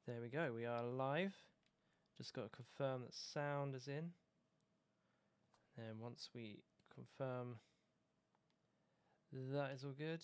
There we go, we are live. Just got to confirm that sound is in. And once we confirm that is all good.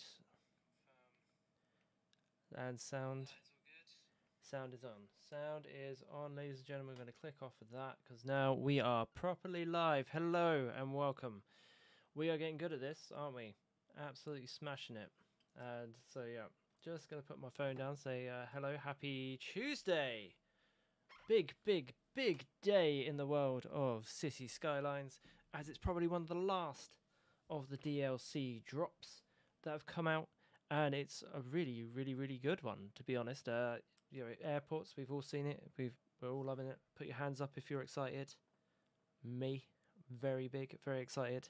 And sound is on. Sound is on, ladies and gentlemen. We're going to click off of that because now we are properly live. Hello and welcome. We are getting good at this, aren't we? Absolutely smashing it. And so yeah, just going to put my phone down, say hello, happy Tuesday. Big day in the world of Cities Skylines, as it's probably one of the last of the DLC drops that have come out, and it's a really good one, to be honest. Airports, we've all seen it, we're all loving it. Put your hands up if you're excited. Me, very excited.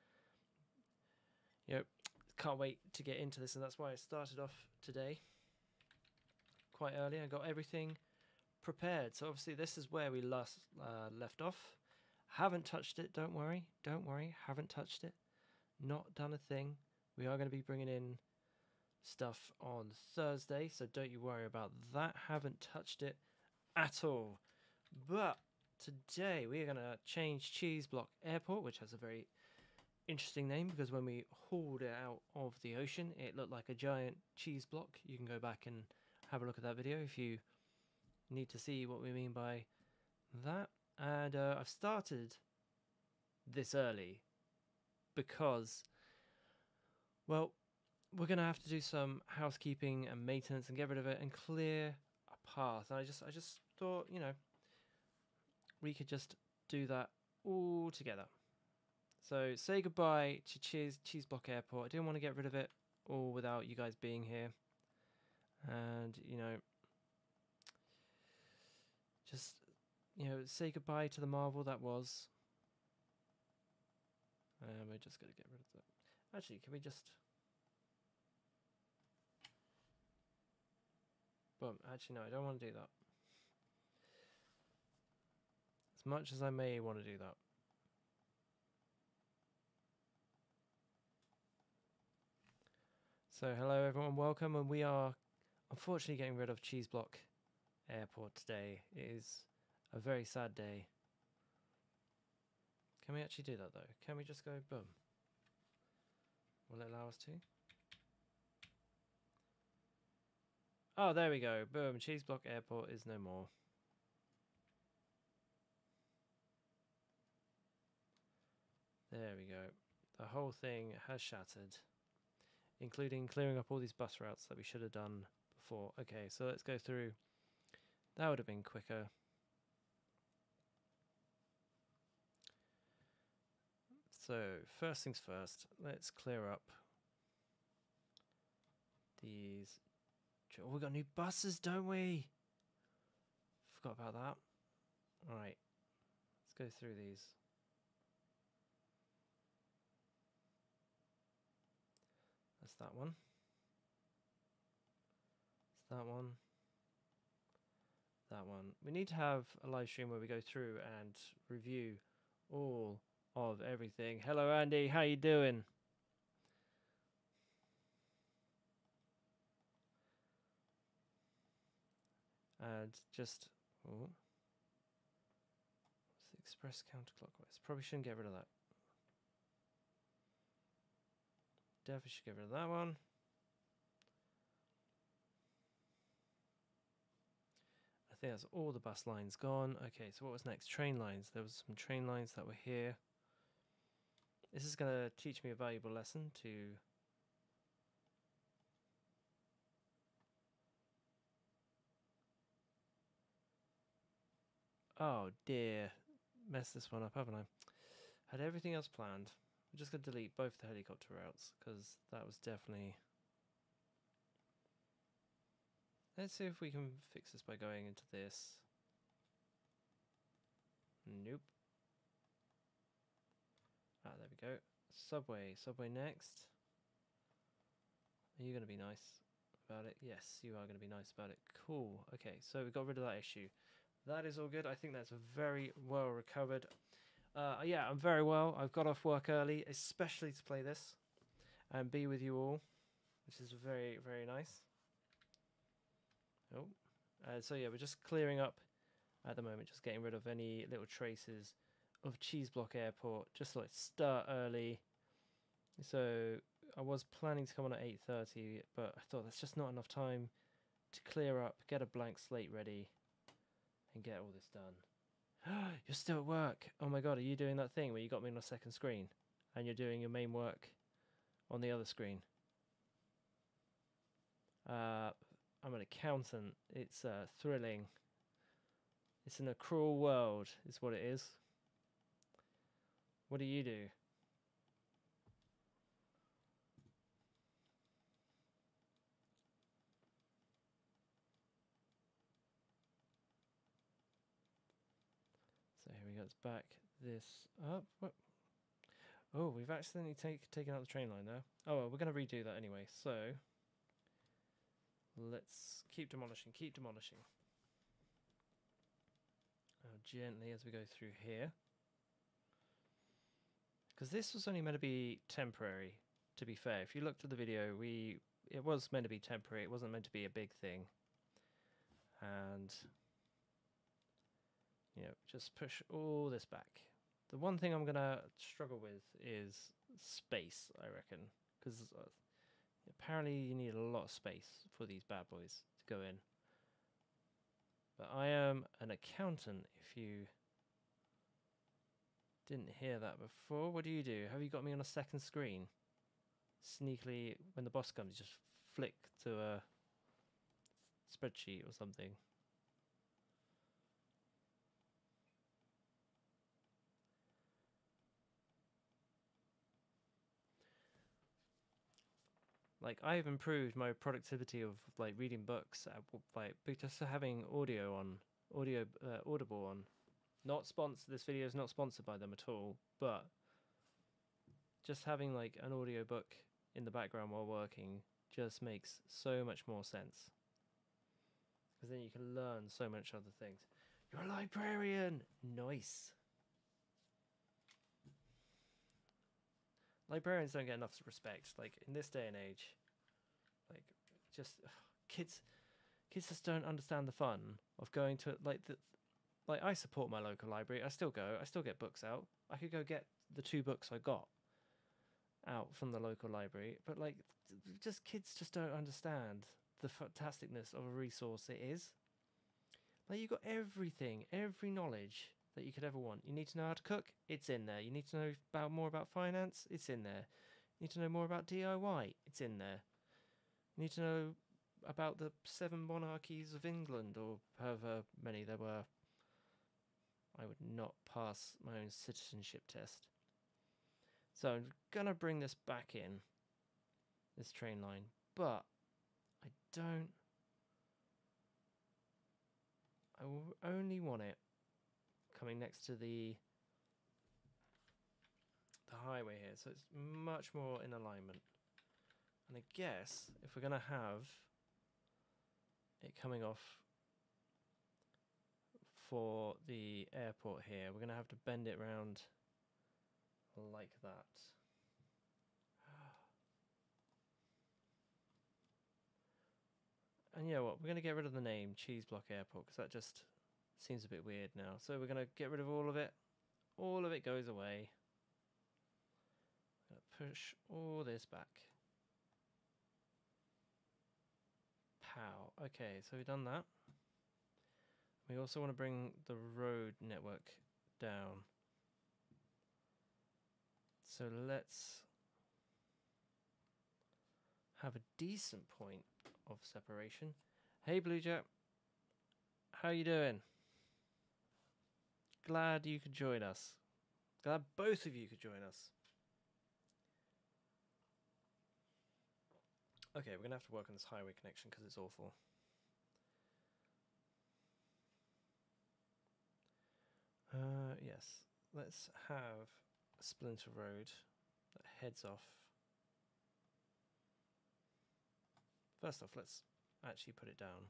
Can't wait to get into this, and that's why I started off today quite early. I got everything prepared. So obviously this is where we last left off. Haven't touched it, don't worry, haven't touched it, not done a thing. We are going to be bringing in stuff on Thursday, so don't you worry about that. Haven't touched it at all. But today we are going to change Cheese Block Airport, which has a very interesting name because when we hauled it out of the ocean it looked like a giant cheese block. You can go back and have a look at that video if you need to see what we mean by that. And I've started this early because, well, we're going to have to do some housekeeping and maintenance and get rid of it and clear a path. And I just thought, you know, we could just do that all together. So say goodbye to Cheese Block Airport. I didn't want to get rid of it all without you guys being here. And, you know, just, you know, say goodbye to the marvel that was. And we're just going to get rid of that. Actually, can we just... Boom. Actually, no, I don't want to do that. As much as I may want to do that. So, hello everyone, welcome. And we are unfortunately getting rid of Cheese Block Airport today. It is a very sad day. Can we actually do that though? Can we just go boom? Will it allow us to? Oh, there we go. Boom. Cheese Block Airport is no more. There we go. The whole thing has shattered, including clearing up all these bus routes that we should have done before. Okay, so let's go through. That would have been quicker. So, first things first, let's clear up these. Oh, we got new buses, don't we? Forgot about that. Alright, let's go through these. That's that one. That's that one. That one. We need to have a live stream where we go through and review all of everything. Hello Andy, how you doing? And just express counterclockwise. Probably shouldn't get rid of that. Definitely should get rid of that one. I think that's all the bus lines gone. Okay, so what was next? Train lines. There was some train lines that were here. This is going to teach me a valuable lesson to... Oh dear. Messed this one up, haven't I? Had everything else planned. I'm just going to delete both the helicopter routes because that was definitely... Let's see if we can fix this by going into this. Nope. Ah, there we go. Subway next. Are you going to be nice about it? Yes, you are going to be nice about it. Cool. Okay, so we got rid of that issue. That is all good. I think that's very well recovered. Yeah, I'm very well. I've got off work early, especially to play this and be with you all, which is very nice. Oh, So yeah, we're just clearing up at the moment, just getting rid of any little traces of Cheese Block Airport, just like start early. So I was planning to come on at 8:30, but I thought that's just not enough time to clear up, get a blank slate ready, and get all this done. You're still at work. Oh my god, are you doing that thing where you got me on a second screen and you're doing your main work on the other screen? I'm an accountant. It's thrilling. It's in a cruel world, is what it is. What do you do? So here we go. Let's back this up. What? Oh, we've accidentally taken out the train line there. Oh, well, we're going to redo that anyway. So let's keep demolishing. Keep demolishing. Gently as we go through here. Because this was only meant to be temporary, to be fair. If you looked at the video, it was meant to be temporary. It wasn't meant to be a big thing. And, you know, just push all this back. The one thing I'm going to struggle with is space, I reckon. Because apparently you need a lot of space for these bad boys to go in. But I am an accountant, if you didn't hear that before. What do you do? Have you got me on a second screen? Sneakily, when the boss comes, you just flick to a spreadsheet or something. Like, I've improved my productivity of like reading books, like just having audio on, Audible on. Not sponsored. This video is not sponsored by them at all, but just having like an audiobook in the background while working just makes so much more sense. Because then you can learn so much other things. You're a librarian! Nice. Librarians don't get enough respect. Like, in this day and age, like, just kids just don't understand the fun of going to like I support my local library. I still go. I still get books out. I could go get the 2 books I got out from the local library, but like, just kids just don't understand the fantasticness of a resource it is. Like, you got everything, every knowledge that you could ever want. You need to know how to cook, it's in there. You need to know more about finance, it's in there. You need to know more about DIY, it's in there. You need to know about the 7 monarchies of England, or however many there were. I would not pass my own citizenship test. So I'm going to bring this back in, this train line, but I will only want it coming next to the highway here, so it's much more in alignment. And I guess if we're going to have it coming off for the airport here, we're going to have to bend it round like that. And you know what, we're going to get rid of the name Cheese Block Airport, because that just seems a bit weird now. So we're going to get rid of all of it. All of it goes away. Push all this back. Pow. Okay, so we've done that. We also want to bring the road network down. So let's have a decent point of separation. Hey Bluejack, how you doing? Glad you could join us. Glad both of you could join us. Okay, we're gonna have to work on this highway connection because it's awful. Yes, let's have a splinter road that heads off. First off, let's actually put it down.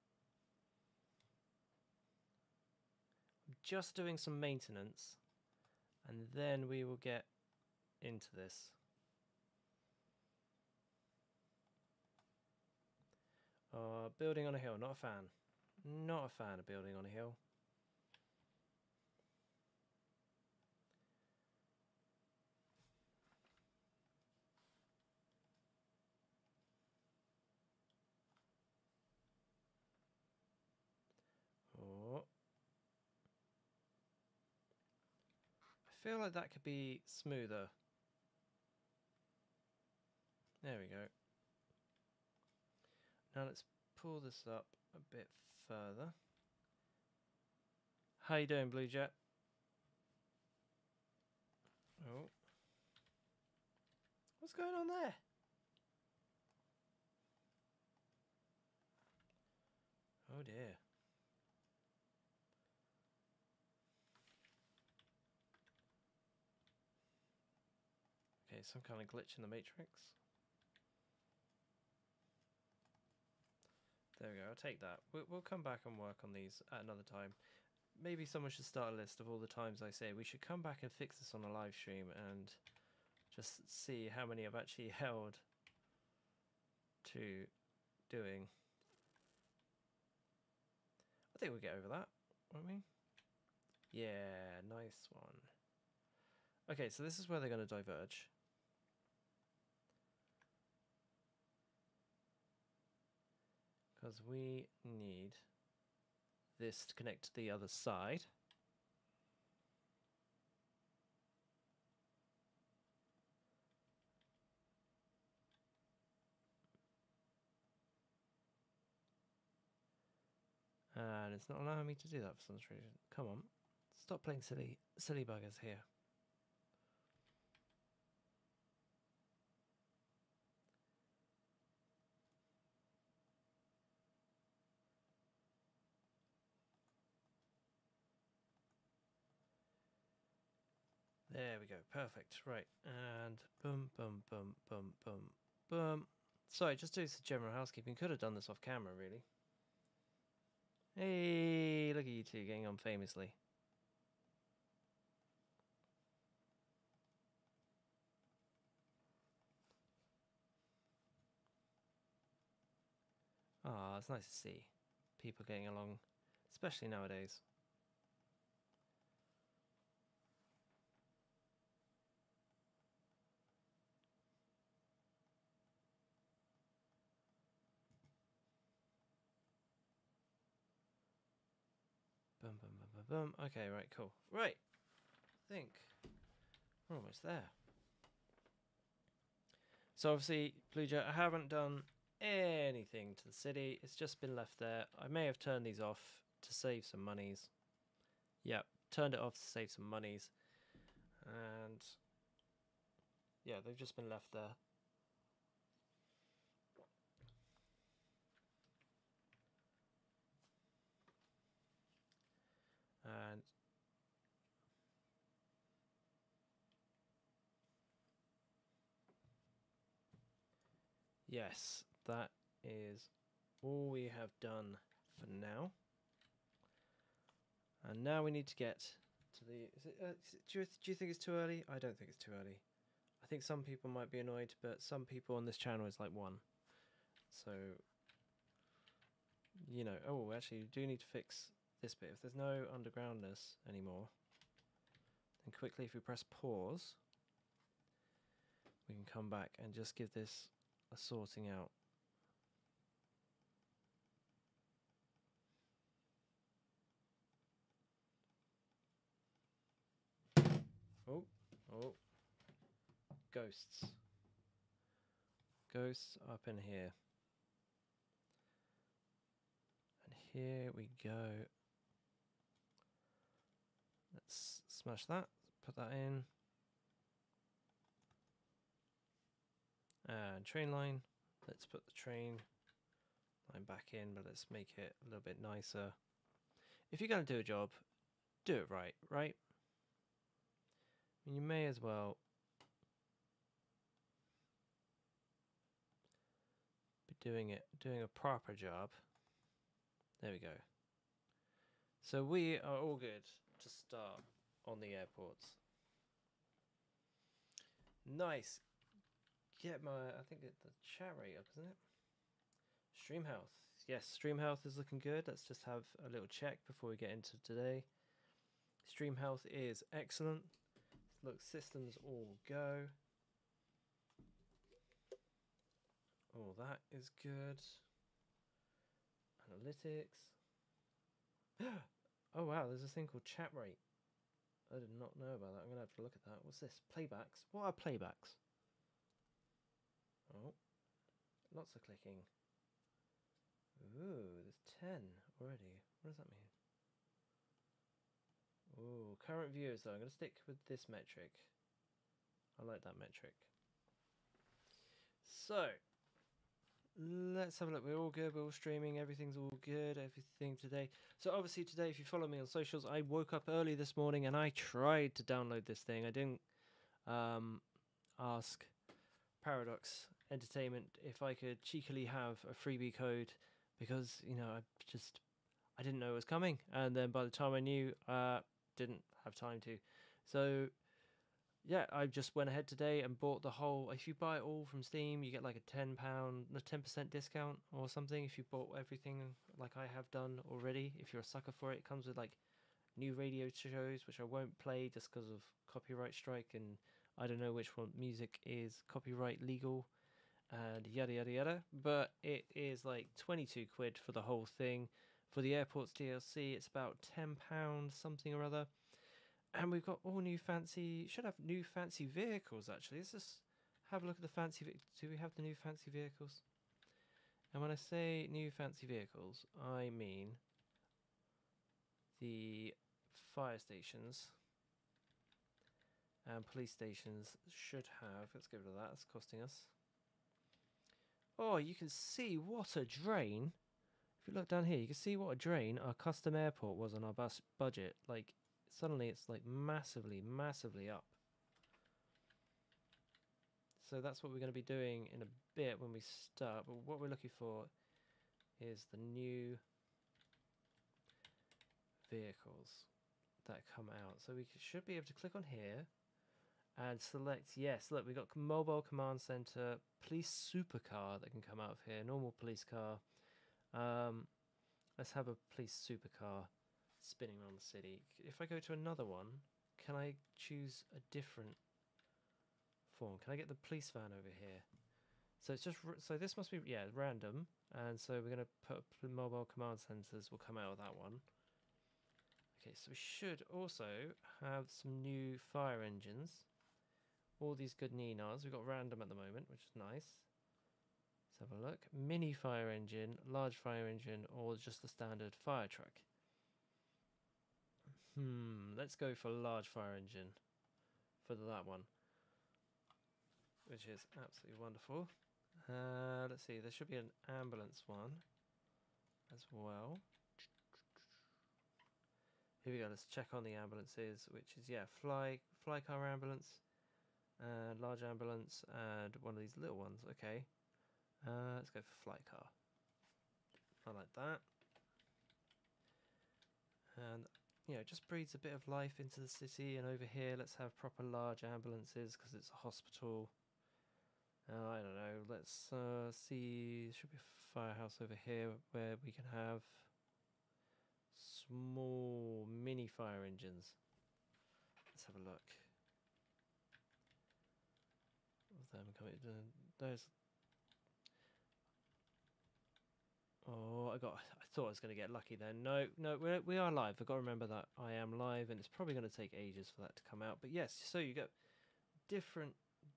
I'm just doing some maintenance, and then we will get into this. Building on a hill, not a fan. Not a fan of building on a hill. Oh. I feel like that could be smoother. There we go. Now let's pull this up a bit further. How you doing, Blue Jet? Oh. What's going on there? Oh dear. Okay, some kind of glitch in the matrix. There we go, I'll take that. We'll come back and work on these at another time. Maybe someone should start a list of all the times I say we should come back and fix this on a live stream and just see how many I've actually held to doing. I think we'll get over that, won't we? Yeah, nice one. Okay, so this is where they're going to diverge. Because we need this to connect to the other side. And it's not allowing me to do that for some reason. Come on. Stop playing silly buggers here. There we go. Perfect. Right. And boom, boom, boom, boom, boom, boom. Sorry, just doing some general housekeeping. Could have done this off camera, really. Hey, look at you two getting on famously. Ah, it's nice to see people getting along, especially nowadays. Boom, boom, boom, boom, boom. Okay, right, cool. Right. I think we're almost there. So obviously, Blue Jet, I haven't done anything to the city. It's just been left there. I may have turned these off to save some monies. Yep, turned it off to save some monies. And yeah, they've just been left there. And yes, that is all we have done for now. And now we need to get to the... do you think it's too early? I don't think it's too early. I think some people might be annoyed, but some people on this channel is like 1. So, you know... Oh, actually, we do need to fix this bit. If there's no undergroundness anymore, then quickly if we press pause, we can come back and just give this a sorting out. Oh, oh. Ghosts. Ghosts up in here. And here we go. Let's smash that. Put that in. And train line. Let's put the train line back in, but let's make it a little bit nicer. If you're going to do a job, do it right, right? I mean, you may as well be doing a proper job. There we go. So we are all good to start on the airports. Nice. Get my, I think it's the chat rate up, isn't it? Stream health. yes, stream health is looking good. Let's just have a little check before we get into today. Stream health is excellent. Look, systems all go. Oh, that is good. Analytics. Oh wow, there's this thing called chat rate. I did not know about that. I'm gonna have to look at that. What's this? Playbacks. What are playbacks? Oh, lots of clicking. Ooh, there's 10 already. What does that mean? Ooh, current viewers though. I'm gonna stick with this metric. I like that metric. So let's have a look. We're all good. We're all streaming. Everything's all good. Everything today. So obviously today, if you follow me on socials, I woke up early this morning and I tried to download this thing. I didn't ask Paradox Entertainment if I could cheekily have a freebie code because, you know, I didn't know it was coming. And then by the time I knew, didn't have time to. So yeah, I just went ahead today and bought the whole. If you buy it all from Steam, you get like a £10 discount or something. If you bought everything like I have done already, if you're a sucker for it, it comes with like new radio shows, which I won't play just because of copyright strike, and I don't know which one music is copyright legal, and yada yada yada. But it is like 22 quid for the whole thing. For the airports DLC, it's about £10 something or other. And we've got all new fancy, should have new fancy vehicles actually. Let's just have a look at the fancy, do we have the new fancy vehicles? And when I say new fancy vehicles, I mean the fire stations and police stations should have, let's get rid of that, it's costing us. Oh, you can see what a drain. If you look down here, you can see what a drain our custom airport was on our bus budget. Like, suddenly it's like massively up. So that's what we're going to be doing in a bit when we start. But what we're looking for is the new vehicles that come out. So we should be able to click on here and select, yes, look, we've got mobile command center, police supercar that can come out of here, normal police car. Let's have a police supercar spinning around the city. If I go to another one, can I choose a different form? Can I get the police van over here? So it's just, so this must be, yeah, random. And so we're going to put mobile command centers will come out of that one. Okay, so we should also have some new fire engines. All these good Ninas. We've got random at the moment, which is nice. Let's have a look. Mini fire engine, large fire engine, or just the standard fire truck. Let's go for large fire engine for that one, which is absolutely wonderful. Let's see, there should be an ambulance one as well. Here we go, let's check on the ambulances, which is, yeah, fly car ambulance, and large ambulance, and one of these little ones. Okay, let's go for fly car. I like that. And, you know, just breathes a bit of life into the city. And over here, let's have proper large ambulances because it's a hospital. I don't know, let's see, there should be a firehouse over here where we can have small mini fire engines. Let's have a look. Them coming, those. Oh, I thought I was going to get lucky then. No, we are live. I've got to remember that I am live, and it's probably going to take ages for that to come out. But yes, so you got different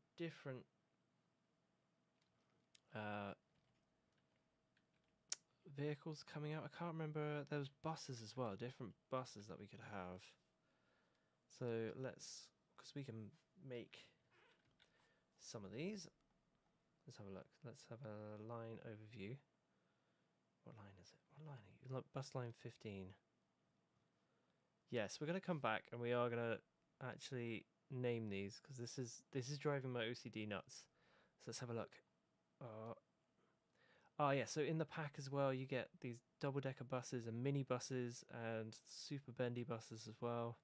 vehicles coming out. I can't remember. There was buses as well, different buses that we could have. So let's, because we can make some of these. Let's have a look. Let's have a line overview. What line is it? What line are you? Look, bus line 15. Yes, we're going to come back and we are going to actually name these because this is driving my OCD nuts. So let's have a look. Yeah, so in the pack as well, you get these double-decker buses and mini buses and super bendy buses as well.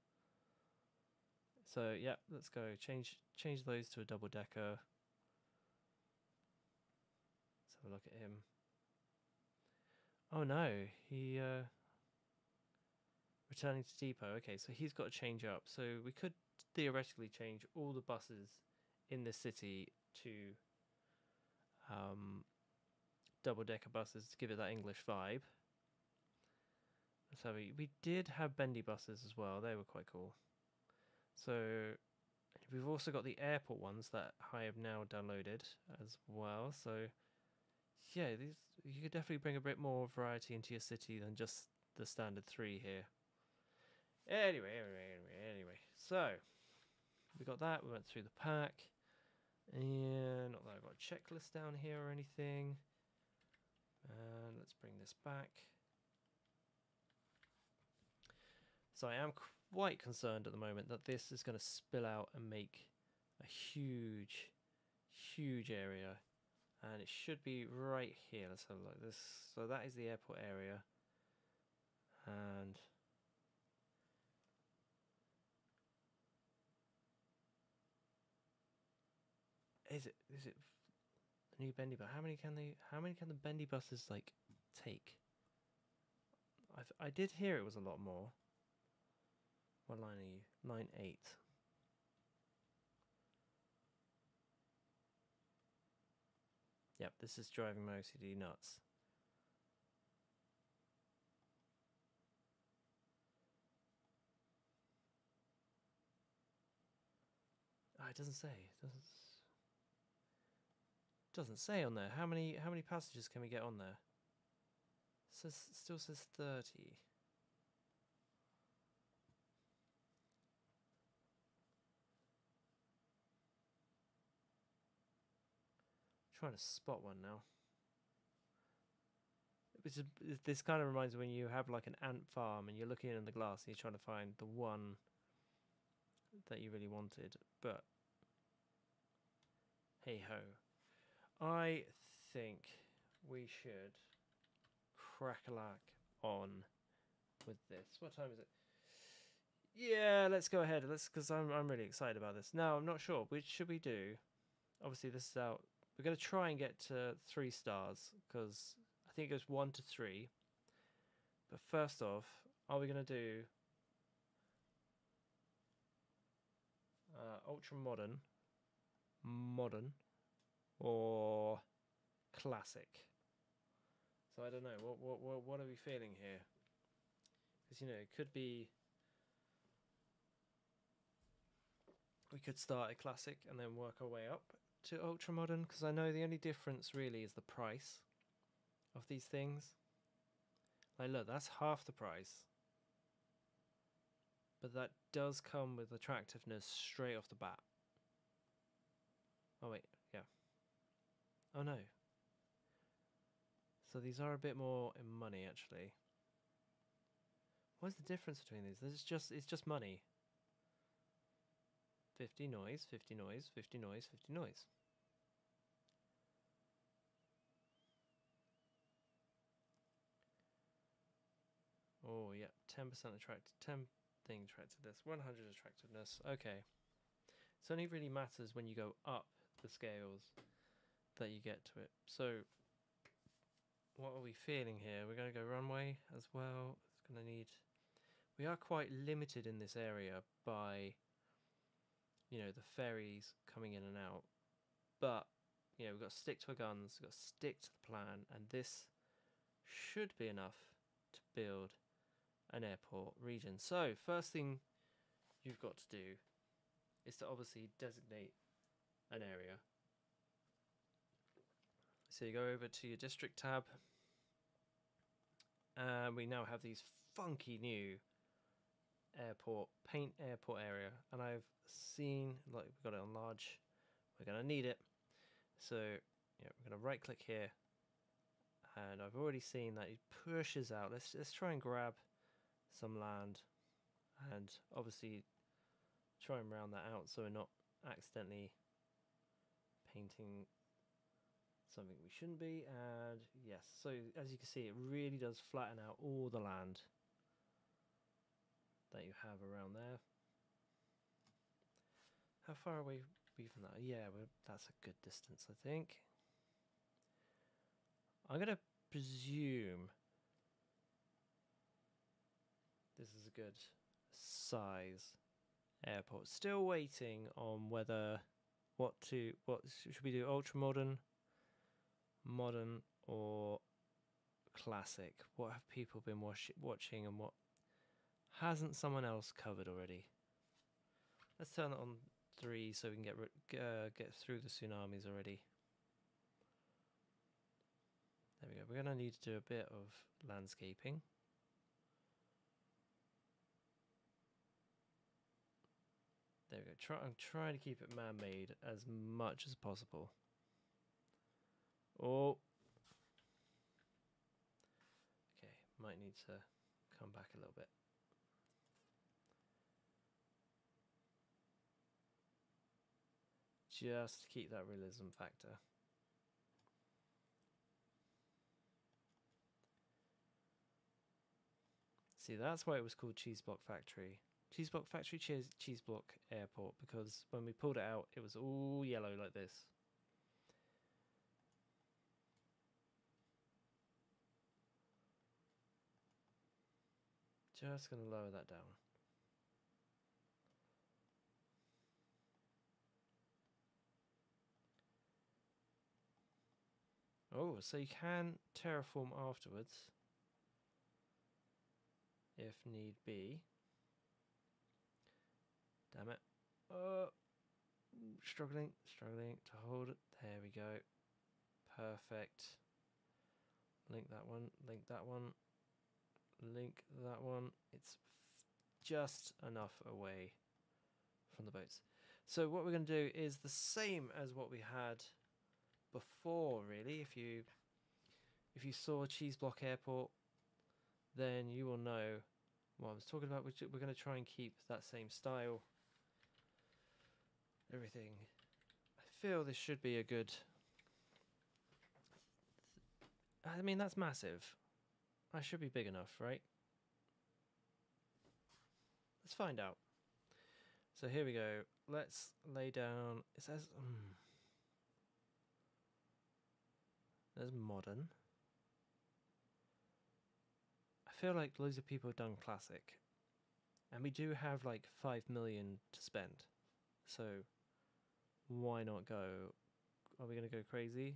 So yeah, let's go change those to a double-decker. Let's have a look at him. Oh no, he returning to depot. Okay, so he's got to change up. So we could theoretically change all the buses in the city to double-decker buses to give it that English vibe. So we did have bendy buses as well. They were quite cool. So we've also got the airport ones that I have now downloaded as well. So yeah, these you could definitely bring a bit more variety into your city than just the standard 3 here. Anyway. So we got that. We went through the pack. And not that I've got a checklist down here or anything. And let's bring this back. So I am quite concerned at the moment that this is going to spill out and make a huge area. And it should be right here. Let's have a look. This. So that is the airport area. And is it the new bendy bus? How many can the bendy buses like take? I did hear it was a lot more. What line are you? Line 8. Yep, this is driving my OCD nuts. It doesn't say. Doesn't say on there. How many passengers can we get on there? Still says 30. Trying to spot one now. This kind of reminds me when you have like an ant farm and you're looking in the glass and you're trying to find the one that you really wanted. But hey ho, I think we should crack-a-lack on with this. What time is it? Yeah, let's go ahead. Because I'm really excited about this. Now I'm not sure. Which should we do? Obviously this is out. We're going to try and get to 3 stars because I think it goes 1 to 3. But first off, are we going to do ultra modern, or classic? So I don't know. What are we feeling here? Because it could be. We could start at classic and then work our way up to ultra modern. Because I know the only difference really is the price of these things. Like, look, that's half the price. But that does come with attractiveness straight off the bat. Oh, wait, yeah. Oh, no. So these are a bit more in money, actually. What's the difference between these? It's just money. 50 noise, 50 noise, 50 noise, 50 noise. Oh, yeah, 10% attracted, 10 thing attractiveness, 100 attractiveness. Okay. It only really matters when you go up the scales that you get to it. So, what are we feeling here? We're going to go runway as well. It's going to need. We are quite limited in this area by, the ferries coming in and out. But, we've got to stick to our guns, we've got to stick to the plan, and this should be enough to build an airport region. So, first thing you've got to do is to obviously designate an area. So you go over to your district tab, and we now have these funky new paint airport area, and I've seen, like, we've got it on large, we're going to need it. So we're going to right click here, and I've already seen that it pushes out. Let's try and grab some land, and obviously try and round that out so we're not accidentally painting something we shouldn't be. And yes, so as you can see, it really does flatten out all the land that you have around there. How far away are we from that? Yeah, that's a good distance, I think. I'm going to presume this is a good size airport. Still waiting on whether what should we do, ultra modern, modern, or classic? What have people been watching, and what hasn't someone else covered already? Let's turn it on 3 so we can get through the tsunamis already. There we go. We're going to need to do a bit of landscaping. There we go. I'm trying to keep it man-made as much as possible. Oh. Okay, might need to come back a little bit. Just to keep that realism factor. See, that's why it was called Cheese Block Factory. Cheese Block Factory, Cheese Block Airport, because when we pulled it out, it was all yellow like this. Just going to lower that down. Oh, so you can terraform afterwards, if need be. Damn it. Struggling to hold it. There we go. Perfect. Link that one, link that one, link that one. It's just enough away from the boats. So what we're going to do is the same as what we had before, really. If you saw Cheese Block Airport, then you will know what I was talking about. We're going to try and keep that same style. Everything. I feel this should be a good... I mean, that's massive. I should be big enough, right? Let's find out. So here we go. Let's lay down... It says... There's modern. I feel like loads of people have done classic. And we do have like 5 million to spend. So why not go? Are we going to go crazy?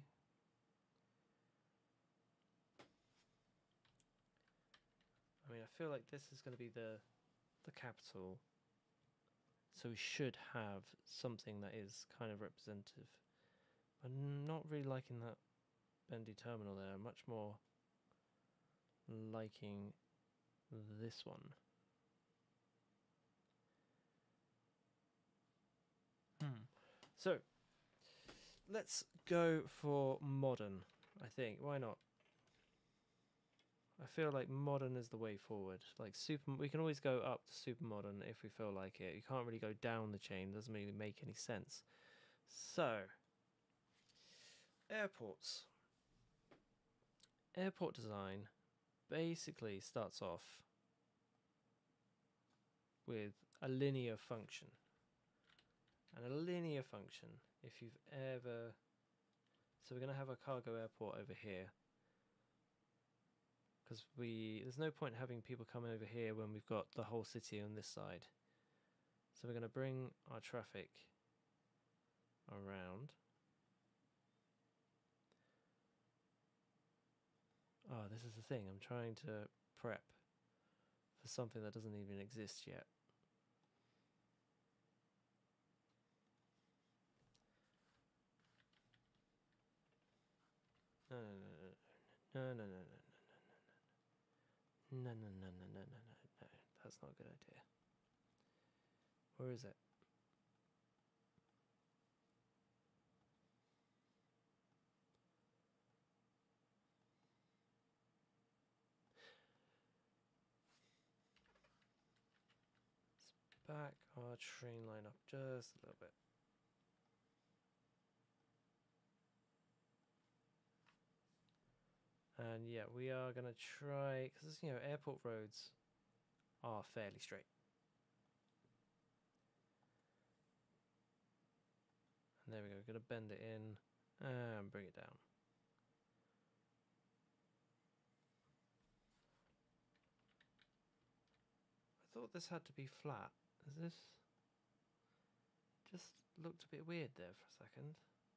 I mean, I feel like this is going to be the capital. So we should have something that is kind of representative. I'm not really liking that bendy terminal there. I'm much more liking this one. So let's go for modern, I think. Why not? I feel like modern is the way forward. Like we can always go up to super modern if we feel like it. You can't really go down the chain. Doesn't really make any sense. So airports. Airport design basically starts off with a linear function. And a linear function, if you've ever... So we're going to have a cargo airport over here. Because there's no point having people come over here when we've got the whole city on this side. So we're going to bring our traffic around. Oh, this is the thing. I'm trying to prep for something that doesn't even exist yet. No, that's not a good idea. Where is it? Let's back our train line up just a little bit. And yeah, we are going to try, because airport roads are fairly straight. And there we go, we're going to bend it in and bring it down. thought this had to be flat. Is this... just looked a bit weird there for a second.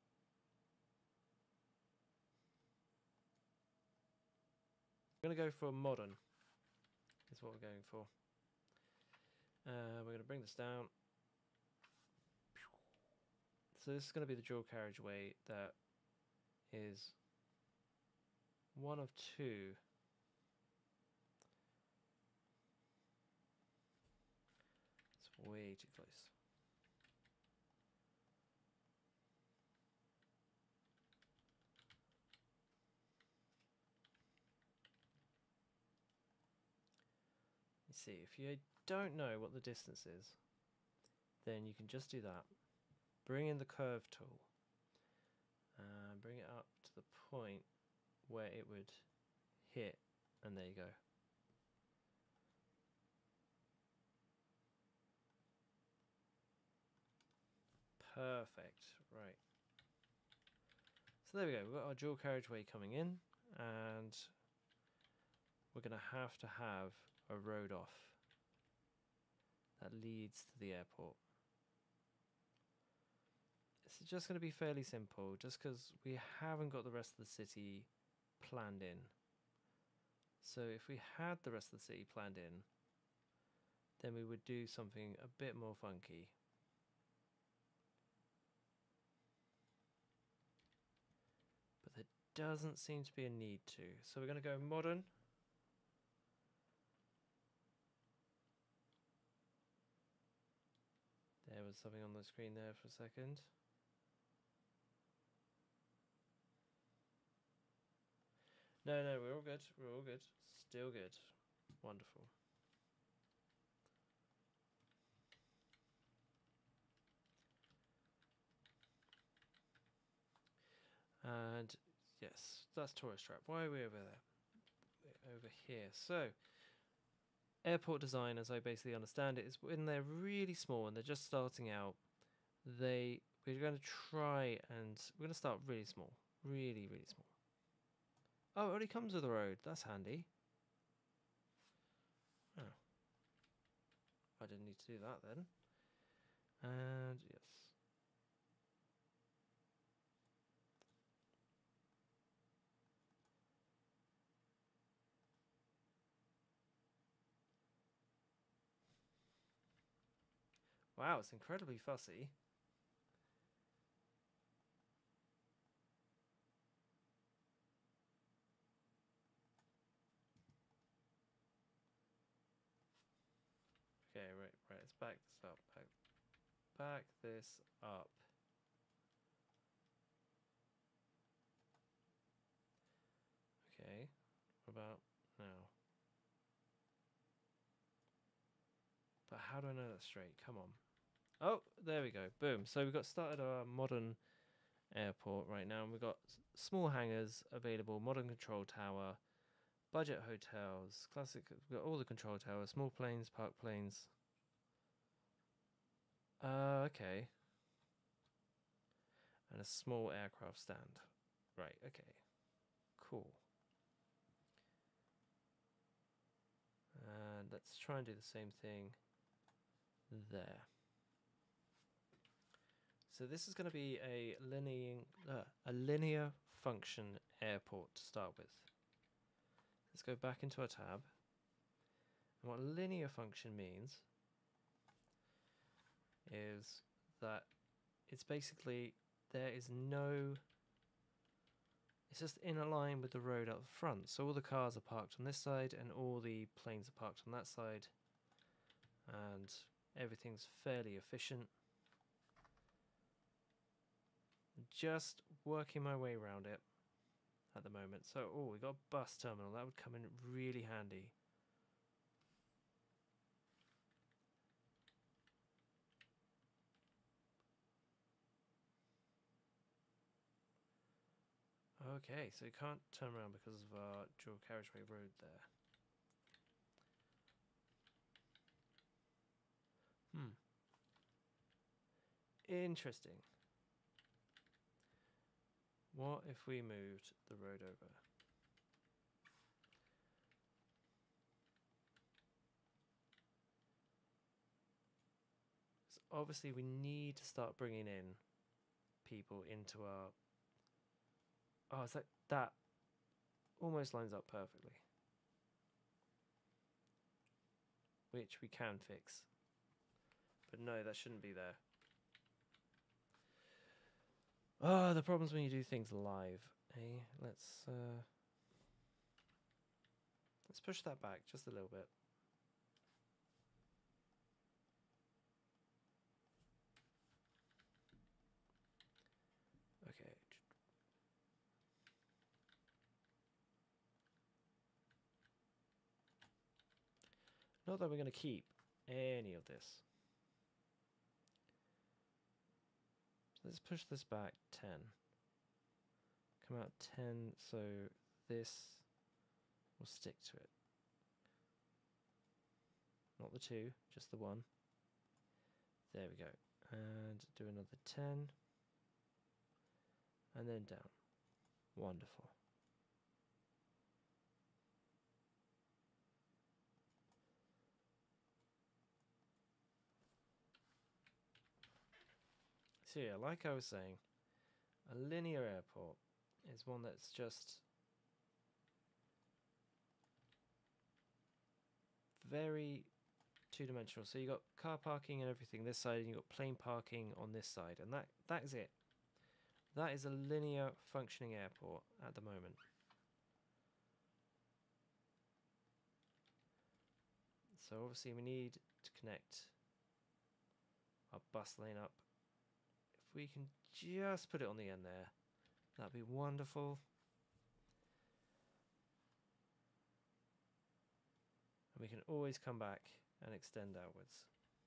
We're going to go for modern, is what we're going for. We're going to bring this down. So this is going to be the dual carriageway that is one of two. It's way too close. You see, if you don't know what the distance is, then you can just do that. Bring in the curve tool and bring it up to the point where it would hit, and there you go. Perfect. Right. So there we go. We've got our dual carriageway coming in, and we're going to have a road off that leads to the airport. It's just going to be fairly simple, just because we haven't got the rest of the city planned in. So if we had the rest of the city planned in, then we would do something a bit more funky. But there doesn't seem to be a need to. So we're going to go modern. There was something on the screen there for a second. No, we're all good. We're all good. Still good. Wonderful. And yes, that's tourist trap. Why are we over there? We're over here. So, airport design, as I basically understand it, is when they're really small and they're just starting out, we're going to try and we're going to start really small. Really, really small. Oh, it already comes with a road. That's handy. Oh. I didn't need to do that then. And yes. Wow, it's incredibly fussy. Okay, right, let's back this up. Back this up. Okay, what about now? But how do I know that's straight? Come on. Oh, there we go. Boom. So we've got started our modern airport right now, and we've got small hangars available, modern control tower, budget hotels, classic. We've got all the control towers, small planes, park planes. Okay. And a small aircraft stand. Right, okay. Cool. And let's try and do the same thing there. So this is going to be a linear function airport to start with. Let's go back into our tab. And what linear function means is that it's basically it's just in a line with the road up front. So all the cars are parked on this side and all the planes are parked on that side. And everything's fairly efficient. Just working my way around it at the moment. So, we got a bus terminal. That would come in really handy. Okay, so you can't turn around because of our dual carriageway road there. Interesting. What if we moved the road over? obviously we need to start bringing in people into our... Oh, it's like that almost lines up perfectly. Which we can fix. But no, that shouldn't be there. Oh, the problems when you do things live. Hey, let's push that back just a little bit. Okay. Not that we're going to keep any of this. So let's push this back 10. Come out 10, so this will stick to it. Not the 2, just the 1. There we go. And do another 10. And then down. Wonderful. So yeah, like I was saying, a linear airport is one that's just very two-dimensional. So you got car parking and everything this side, and you got plane parking on this side, and that is it. That is a linear functioning airport at the moment. So obviously we need to connect our bus lane up. If we can just put it on the end there, that'd be wonderful. And we can always come back and extend outwards.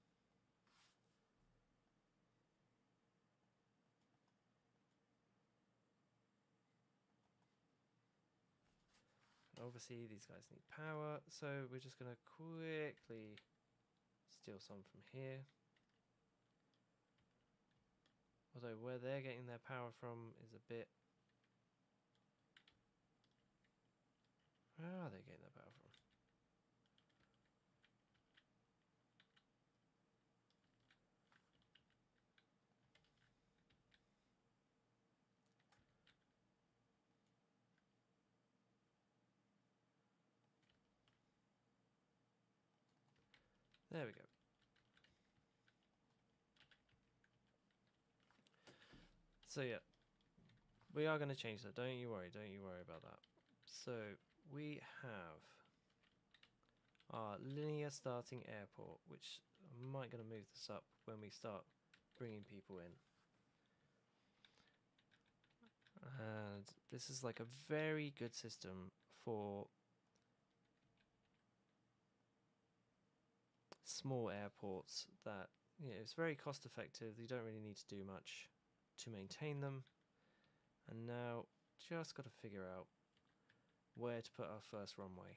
And obviously these guys need power, so we're just going to quickly steal some from here. Although where they're getting their power from is a bit... Where are they getting their power from? There we go. So yeah, we are going to change that. Don't you worry about that. So we have our linear starting airport, which I might going to move this up when we start bringing people in. And this is like a very good system for small airports that, you know, it's very cost effective. You don't really need to do much to maintain them. And now just got to figure out where to put our first runway.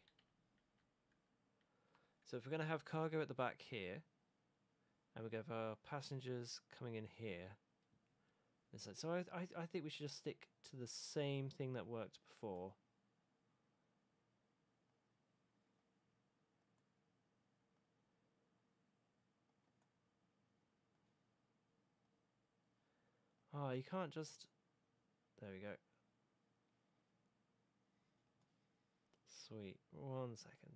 So if we're going to have cargo at the back here, and we have our passengers coming in here, so I think we should just stick to the same thing that worked before. Oh, you can't just... There we go. Sweet. 1 second.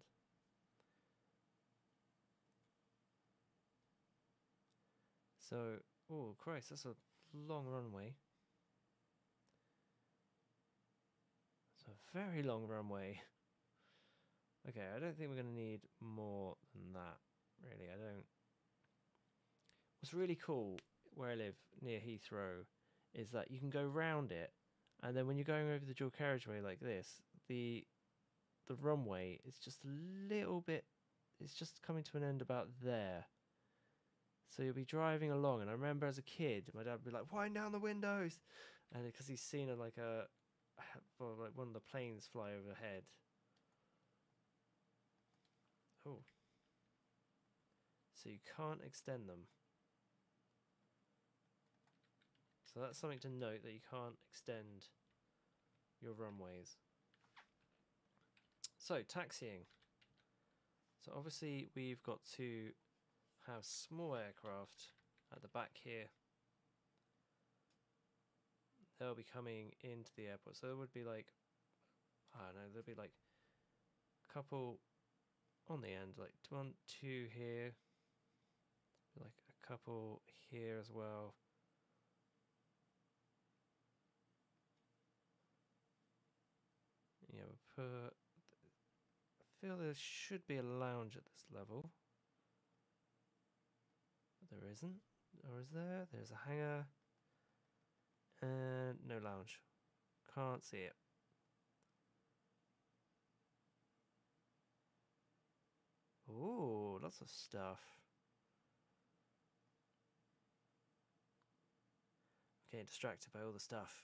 So, oh Christ, that's a long runway. It's a very long runway. Okay, I don't think we're going to need more than that, really. I don't... What's really cool where I live, near Heathrow, is that you can go round it, and then when you're going over the dual carriageway like this, the runway is just a little bit... It's just coming to an end about there. So you'll be driving along, and I remember as a kid, my dad would be like, "Wind down the windows," and because he's seen like one of the planes fly overhead. Oh, so you can't extend them. So that's something to note, that you can't extend your runways. So taxiing. So obviously we've got to have small aircraft at the back here. They'll be coming into the airport. So there would be like, I don't know, there'll be like a couple on the end, like 1, 2 here, like a couple here as well. Yeah, we'll put, I feel there should be a lounge at this level. But there isn't. Or is there? There's a hangar. And no lounge. Can't see it. Ooh, lots of stuff. Okay, distracted by all the stuff.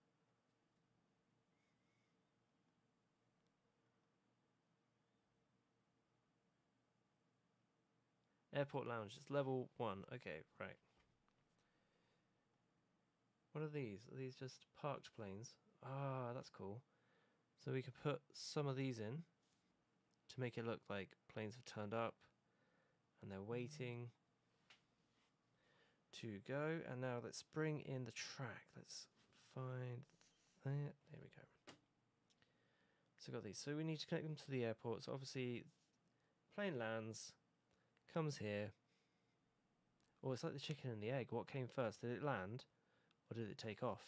Airport lounge, it's level 1. Okay, right. What are these? Are these just parked planes? Ah, that's cool. So we could put some of these in to make it look like planes have turned up and they're waiting to go. And now let's bring in the track. Let's find that. There we go. So we've got these. So we need to connect them to the airport. So obviously, plane lands, comes here. Oh, it's like the chicken and the egg. What came first? Did it land or did it take off?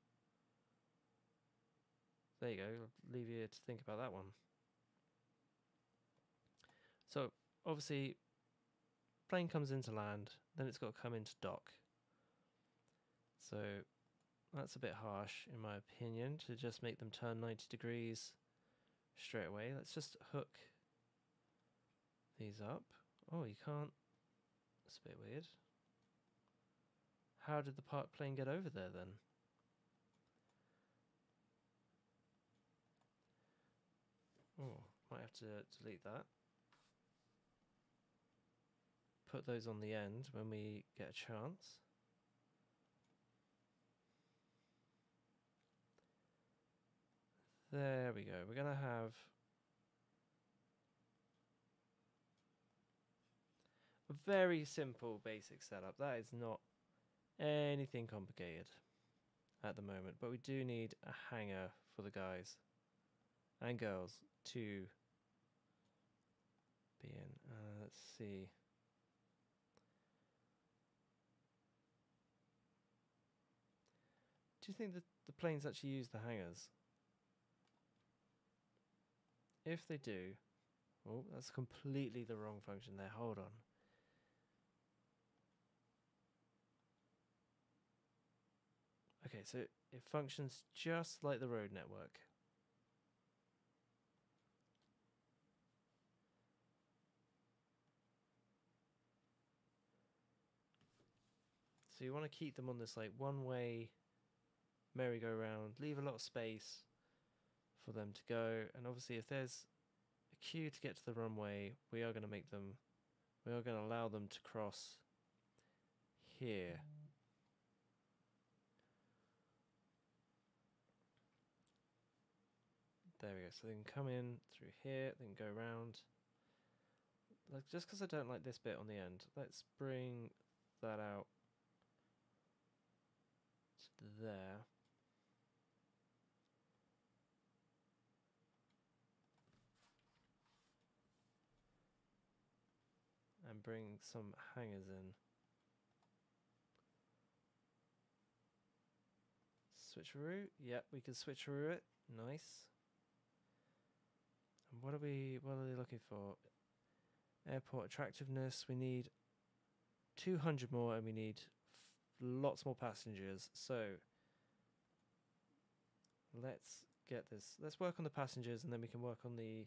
There you go. I'll leave you to think about that one. So obviously, plane comes into land, then it's got to come into dock. So that's a bit harsh, in my opinion, to just make them turn 90 degrees straight away. Let's just hook these up. Oh, you can't. That's a bit weird. How did the park plane get over there then? Oh, might have to delete that. Put those on the end when we get a chance. There we go. We're going to have a very simple basic setup. That is not anything complicated at the moment, but we do need a hangar for the guys and girls to be in. Let's see. Do you think that the planes actually use the hangars? If they do, oh, that's completely the wrong function there. Hold on. Okay, so it functions just like the road network. So you want to keep them on this like one-way merry-go-round, leave a lot of space for them to go, and obviously if there's a queue to get to the runway, we are going to allow them to cross here. There we go, so they can come in through here, they can go around. Like, just because I don't like this bit on the end, let's bring that out to there. And bring some hangers in. Switcheroo? Yep, we can switcheroo it. Nice. And what are they looking for? Airport attractiveness. We need 200 more and we need lots more passengers. So let's get this. Let's work on the passengers and then we can work on the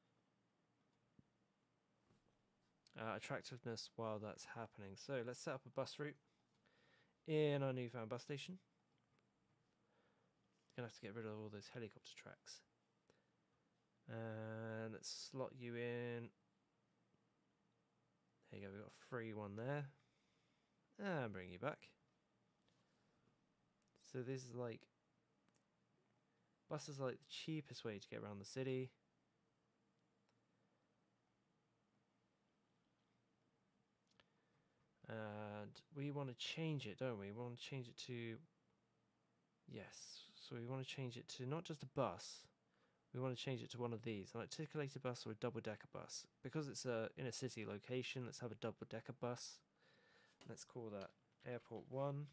attractiveness while that's happening. So let's set up a bus route in our newfound bus station. Gonna have to get rid of all those helicopter tracks. And let's slot you in. There you go, we've got a free one there. And bring you back. So this is like, buses are like the cheapest way to get around the city. we want to change it, don't we? We want to change it to... Yes, so we want to change it to not just a bus. We want to change it to one of these, an articulated bus or a double-decker bus. Because it's in a city location, let's have a double-decker bus. Let's call that Airport 1.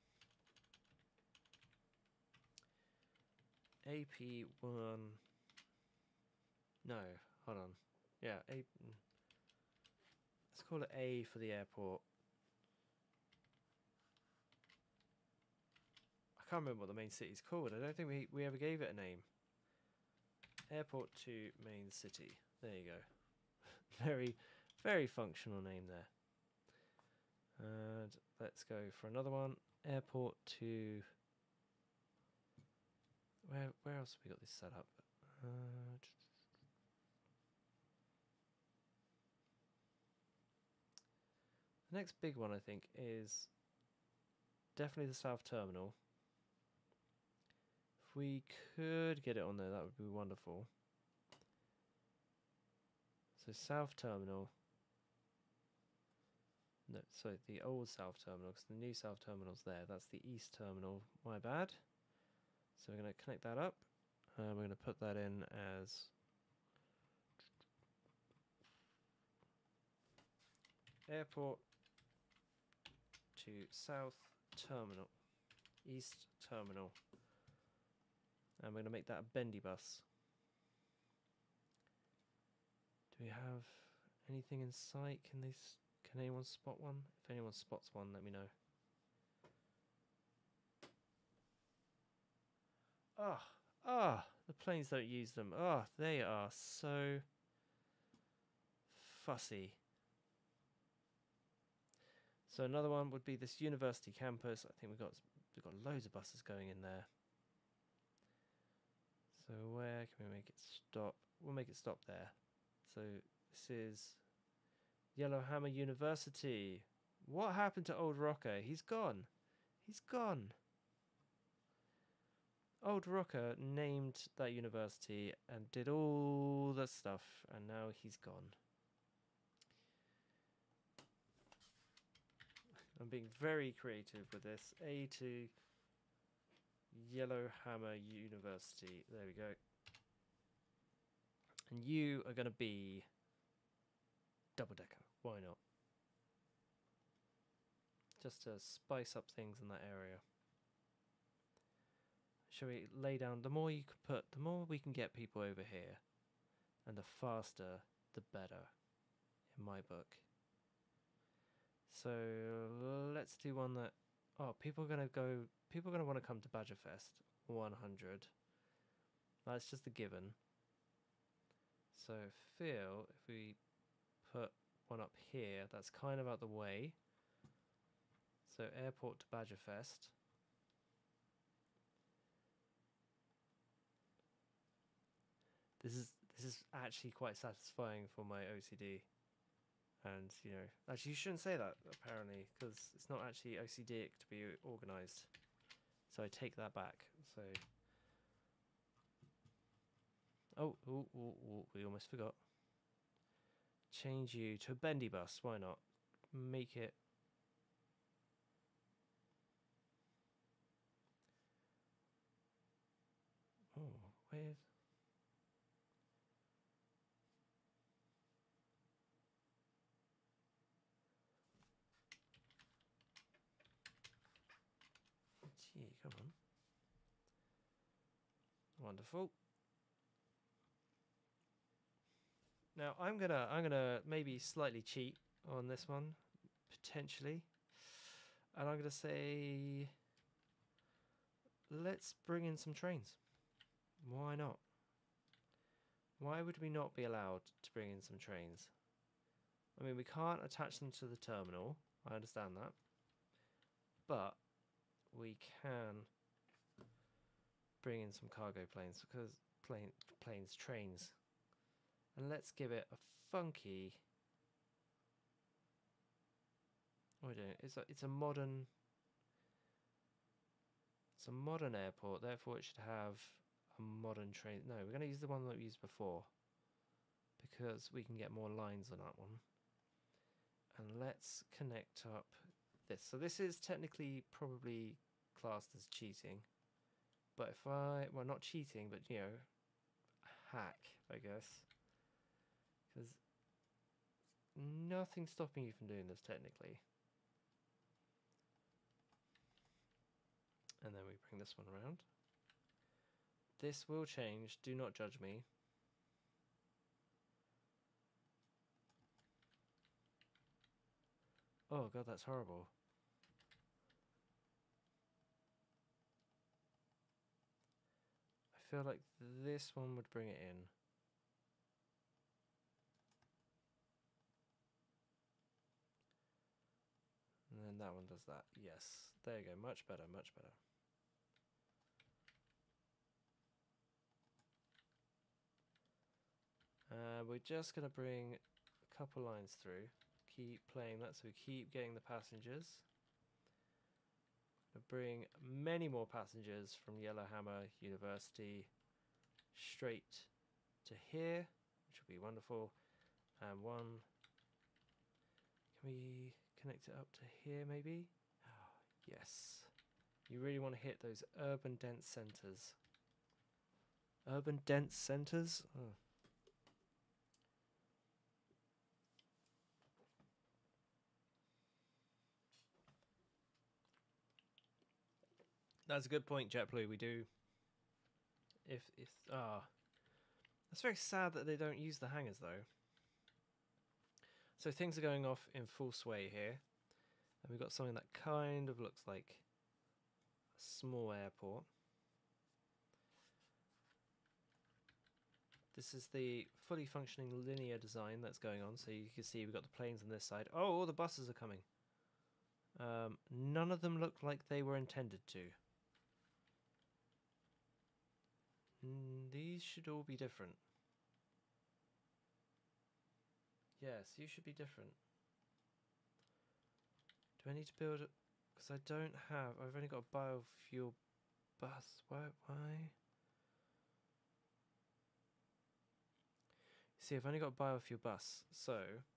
AP1... No, hold on. Yeah, let's call it A for the airport. I can't remember what the main city's called. I don't think we ever gave it a name. Airport to main city. There you go. Very, very functional name there. And let's go for another one. Airport to... Where else have we got this set up? The next big one, I think, is definitely the South Terminal. If we could get it on there, that would be wonderful. So South Terminal. No, sorry, the old South Terminal, because the new South Terminal's there. That's the East Terminal, my bad. So we're going to connect that up. We're going to put that in as Airport to South Terminal, East Terminal. And we're going to make that a bendy bus. Do we have anything in sight? Can anyone spot one? If anyone spots one, let me know. The planes don't use them. They are so fussy. So another one would be this university campus. I think we've got loads of buses going in there. So where can we make it stop? We'll make it stop there. So this is Yellowhammer University. What happened to Old Rocker? He's gone. He's gone. Old Rocker named that university and did all that stuff, and now he's gone. I'm being very creative with this. A to Yellowhammer University. There we go. And you are going to be double-decker. Why not? Just to spice up things in that area. Shall we lay down? The more you can put, the more we can get people over here. And the faster, the better, in my book. So let's do one that... people are going to want to come to Badgerfest 100. That's just a given. So feel if we put one up here, that's kind of out the way. So airport to Badgerfest. This is actually quite satisfying for my OCD. And, you know, actually you shouldn't say that, apparently, because it's not actually OCD to be organised. So I take that back. So, we almost forgot. Change you to a bendy bus, why not? Make it... where's... Gee, come on. Wonderful. Now I'm gonna maybe slightly cheat on this one, potentially. And I'm gonna say let's bring in some trains. Why not? Why would we not be allowed to bring in some trains? I mean, we can't attach them to the terminal, I understand that. But we can bring in some cargo planes, because trains. And let's give it a funky... What are we doing? It's a modern airport, therefore it should have a modern train. No, we're going to use the one that we used before, because we can get more lines on that one. And let's connect up this. So this is technically probably classed as cheating. But if I, well, not cheating, but, you know, hack, I guess. Because nothing's stopping you from doing this technically. And then we bring this one around. This will change, do not judge me. Oh god, that's horrible. I feel like this one would bring it in. And then that one does that. Yes, there you go, much better, much better. We're just going to bring a couple lines through. Keep playing that, so we keep getting the passengers. Bring many more passengers from Yellowhammer University straight to here, which will be wonderful. And one, can we connect it up to here maybe? Yes. You really want to hit those urban dense centres. Urban dense centres? Oh. That's a good point, JetBlue. We do. It's very sad that they don't use the hangars though. So things are going off in full sway here, and we've got something that kind of looks like a small airport. This is the fully functioning linear design that's going on. So you can see we've got the planes on this side. Oh, all the buses are coming. None of them look like they were intended to. These should all be different. Yes, you should be different. Do I need to build it? Because I don't have... I've only got a biofuel bus. Why? See, I've only got a biofuel bus, so...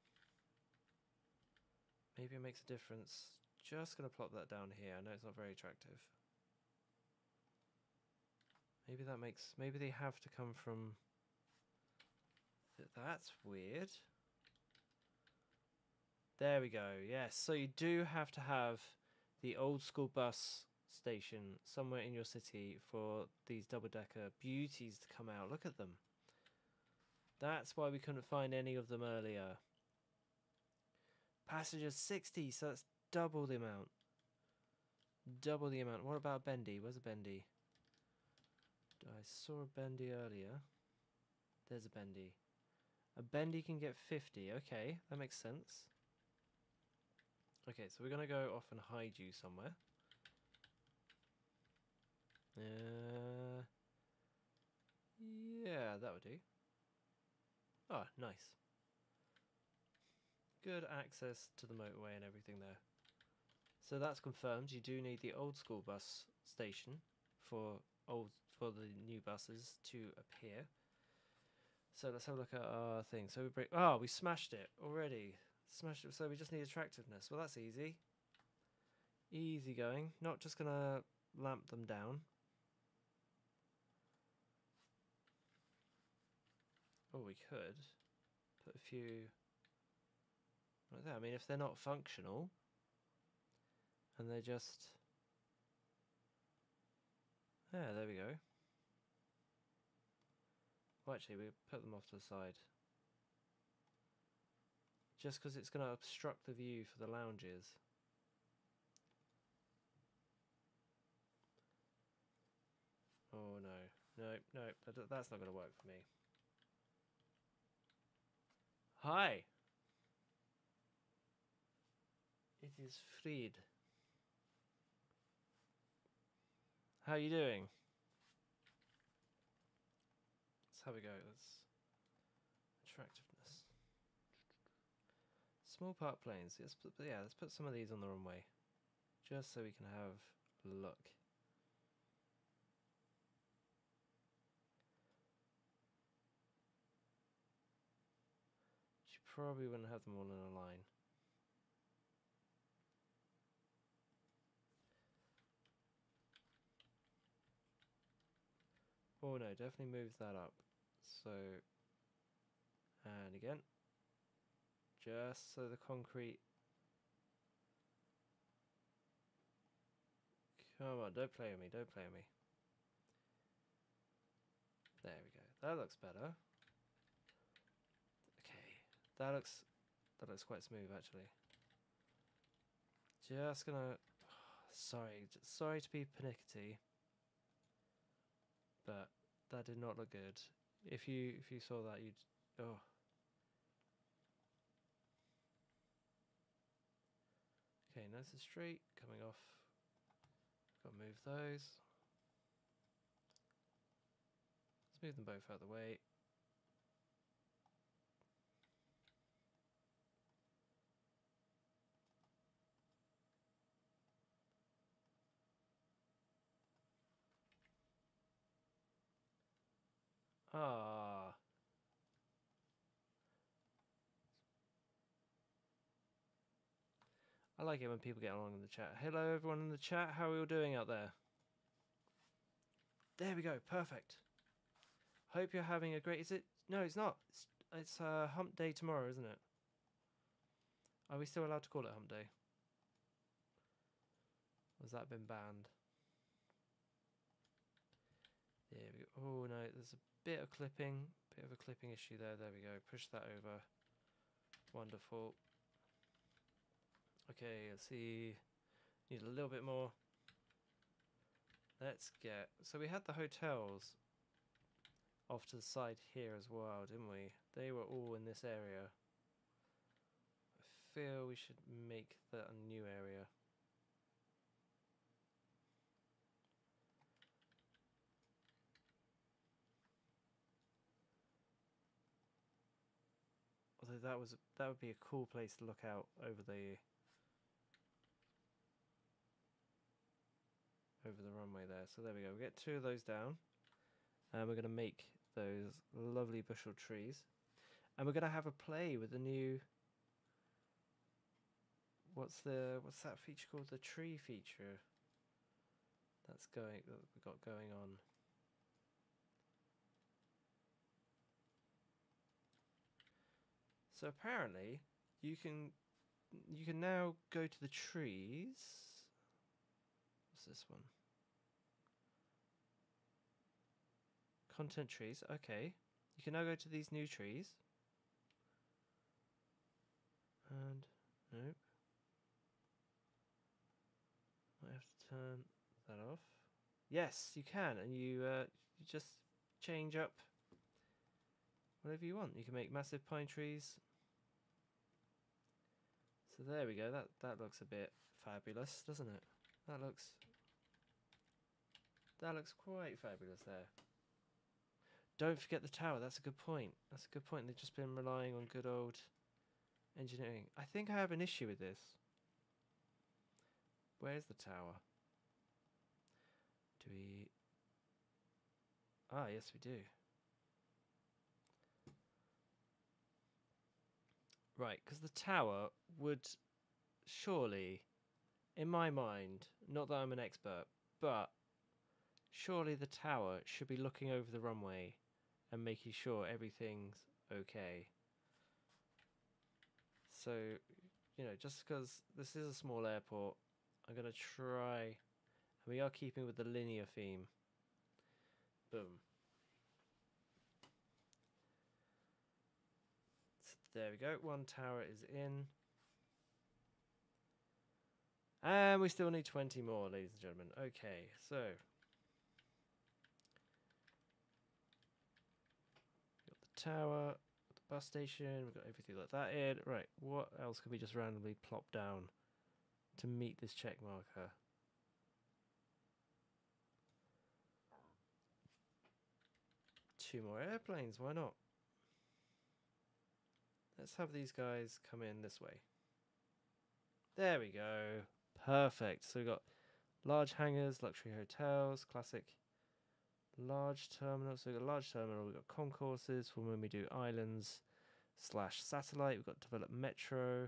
maybe it makes a difference. Just going to plop that down here. I know it's not very attractive. Maybe that makes... maybe they have to come from... That's weird. There we go. Yes, so you do have to have the old school bus station somewhere in your city for these double-decker beauties to come out. Look at them. That's why we couldn't find any of them earlier. Passengers 60, so that's double the amount. Double the amount. What about Bendy? Where's a Bendy? I saw a Bendy earlier. There's a Bendy. A Bendy can get 50. Okay, that makes sense. Okay, so we're going to go off and hide you somewhere. Yeah, that would do. Oh, nice. Good access to the motorway and everything there. So that's confirmed. You do need the old school bus station for the new buses to appear. So let's have a look at our thing. So we smashed it already. Smashed it. So we just need attractiveness. Well, that's easy. Easy going. Not just gonna lamp them down. Oh, we could put a few like that. I mean, if they're not functional and they're just... yeah, there we go. Well, actually, we put them off to the side. Just because it's going to obstruct the view for the lounges. Oh no, no, that's not going to work for me. Hi! It is Fried. How are you doing? Let's have a go. Let's attractiveness. Small park planes. Let's put some of these on the runway, just so we can have a look. You probably wouldn't have them all in a line. Oh no, definitely move that up. So, and again, just so the concrete. Come on, don't play with me, don't play with me. There we go. That looks better. Okay, that looks quite smooth actually. Just gonna. Sorry to be pernickety, but that did not look good. If you saw that, you'd. Oh. Okay, nice and straight, coming off. Gotta move those. Let's move them both out of the way. Ah. I like it when people get along in the chat. Hello everyone in the chat, how are we all doing out there? There we go, perfect. Hope you're having a great... Is it? No, it's not. It's hump day tomorrow, isn't it? Are we still allowed to call it hump day? Or has that been banned? There we go. Oh no, there's a bit of a clipping issue there. There we go. Push that over. Wonderful. Okay, let's see. Need a little bit more. Let's get... So we had the hotels off to the side here as well, didn't we? They were all in this area. I feel we should make that a new area. Although that would be a cool place to look out over the runway there. So there we go. We get 2 of those down, and we're going to make those lovely bushel trees, and we're going to have a play with the new. What's that feature called? The tree feature. That we got going on. So apparently you can now go to the trees. What's this one? Content trees. Okay. You can now go to these new trees. And nope. I have to turn that off. Yes, you can, and you just change up whatever you want. You can make massive pine trees. So there we go. That looks a bit fabulous, doesn't it? That looks quite fabulous there. Don't forget the tower. That's a good point. That's a good point. They've just been relying on good old engineering. I think I have an issue with this. Where's the tower? Do we... Ah, yes we do. Right, because the tower would surely, in my mind, not that I'm an expert, but surely the tower should be looking over the runway and making sure everything's okay. So, you know, just because this is a small airport, I'm going to try, and we are keeping with the linear theme. Boom. So there we go, 1 tower is in. And we still need 20 more, ladies and gentlemen. Okay, so... Got the tower, the bus station, we've got everything like that in. Right, what else could we just randomly plop down to meet this check marker? Two more airplanes, why not? Let's have these guys come in this way. There we go. Perfect. So we've got large hangars, luxury hotels, classic large terminal. So we've got large terminal, we've got concourses for when we do islands / satellite. We've got developed metro.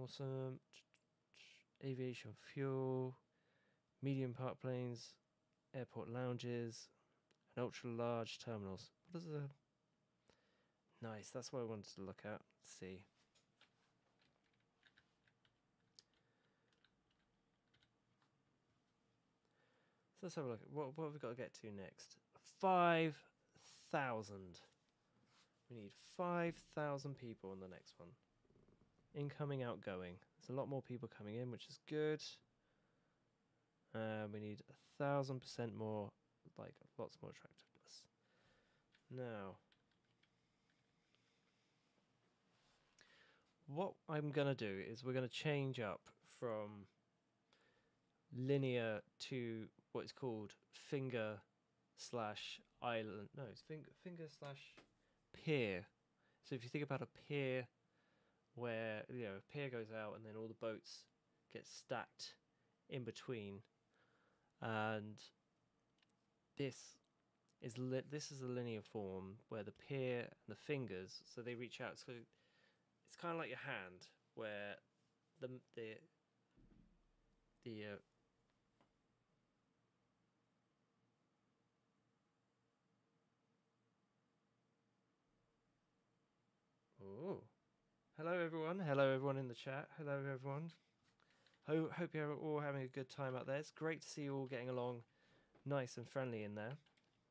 Awesome. Aviation fuel, medium park planes, airport lounges, and ultra large terminals. What is a nice? That's what I wanted to look at. Let's see. So let's have a look at what have we got to get to next. 5,000. We need 5,000 people on the next one. Incoming, outgoing. There's a lot more people coming in, which is good. We need 1,000% more, like lots more attractiveness. Now, what I'm gonna do is we're gonna change up from linear to what is called finger slash island. No, it's finger slash pier. So if you think about a pier where, you know, a pier goes out and then all the boats get stacked in between, and this is a linear form where the pier and the fingers, so they reach out. So it's kind of like your hand, where the oh, hello everyone in the chat. Hello everyone. Hope you're all having a good time out there. It's great to see you all getting along nice and friendly in there.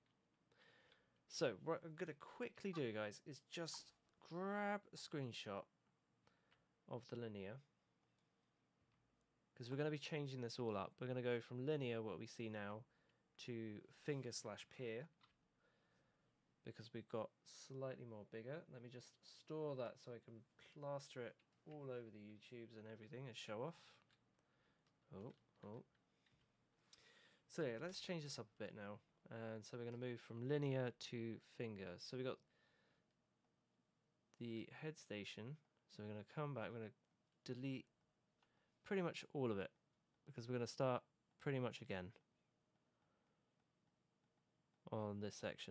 So what I'm going to quickly do, guys, is just grab a screenshot of the linear, because we're going to be changing this all up. We're going to go from linear, what we see now, to finger slash pier, because we've got slightly more bigger. Let me just store that so I can plaster it all over the YouTubes and everything and show off. Oh. So yeah, let's change this up a bit now. And so we're going to move from linear to finger. So we got the head station. So we're going to come back. We're going to delete pretty much all of it, because we're going to start pretty much again on this section.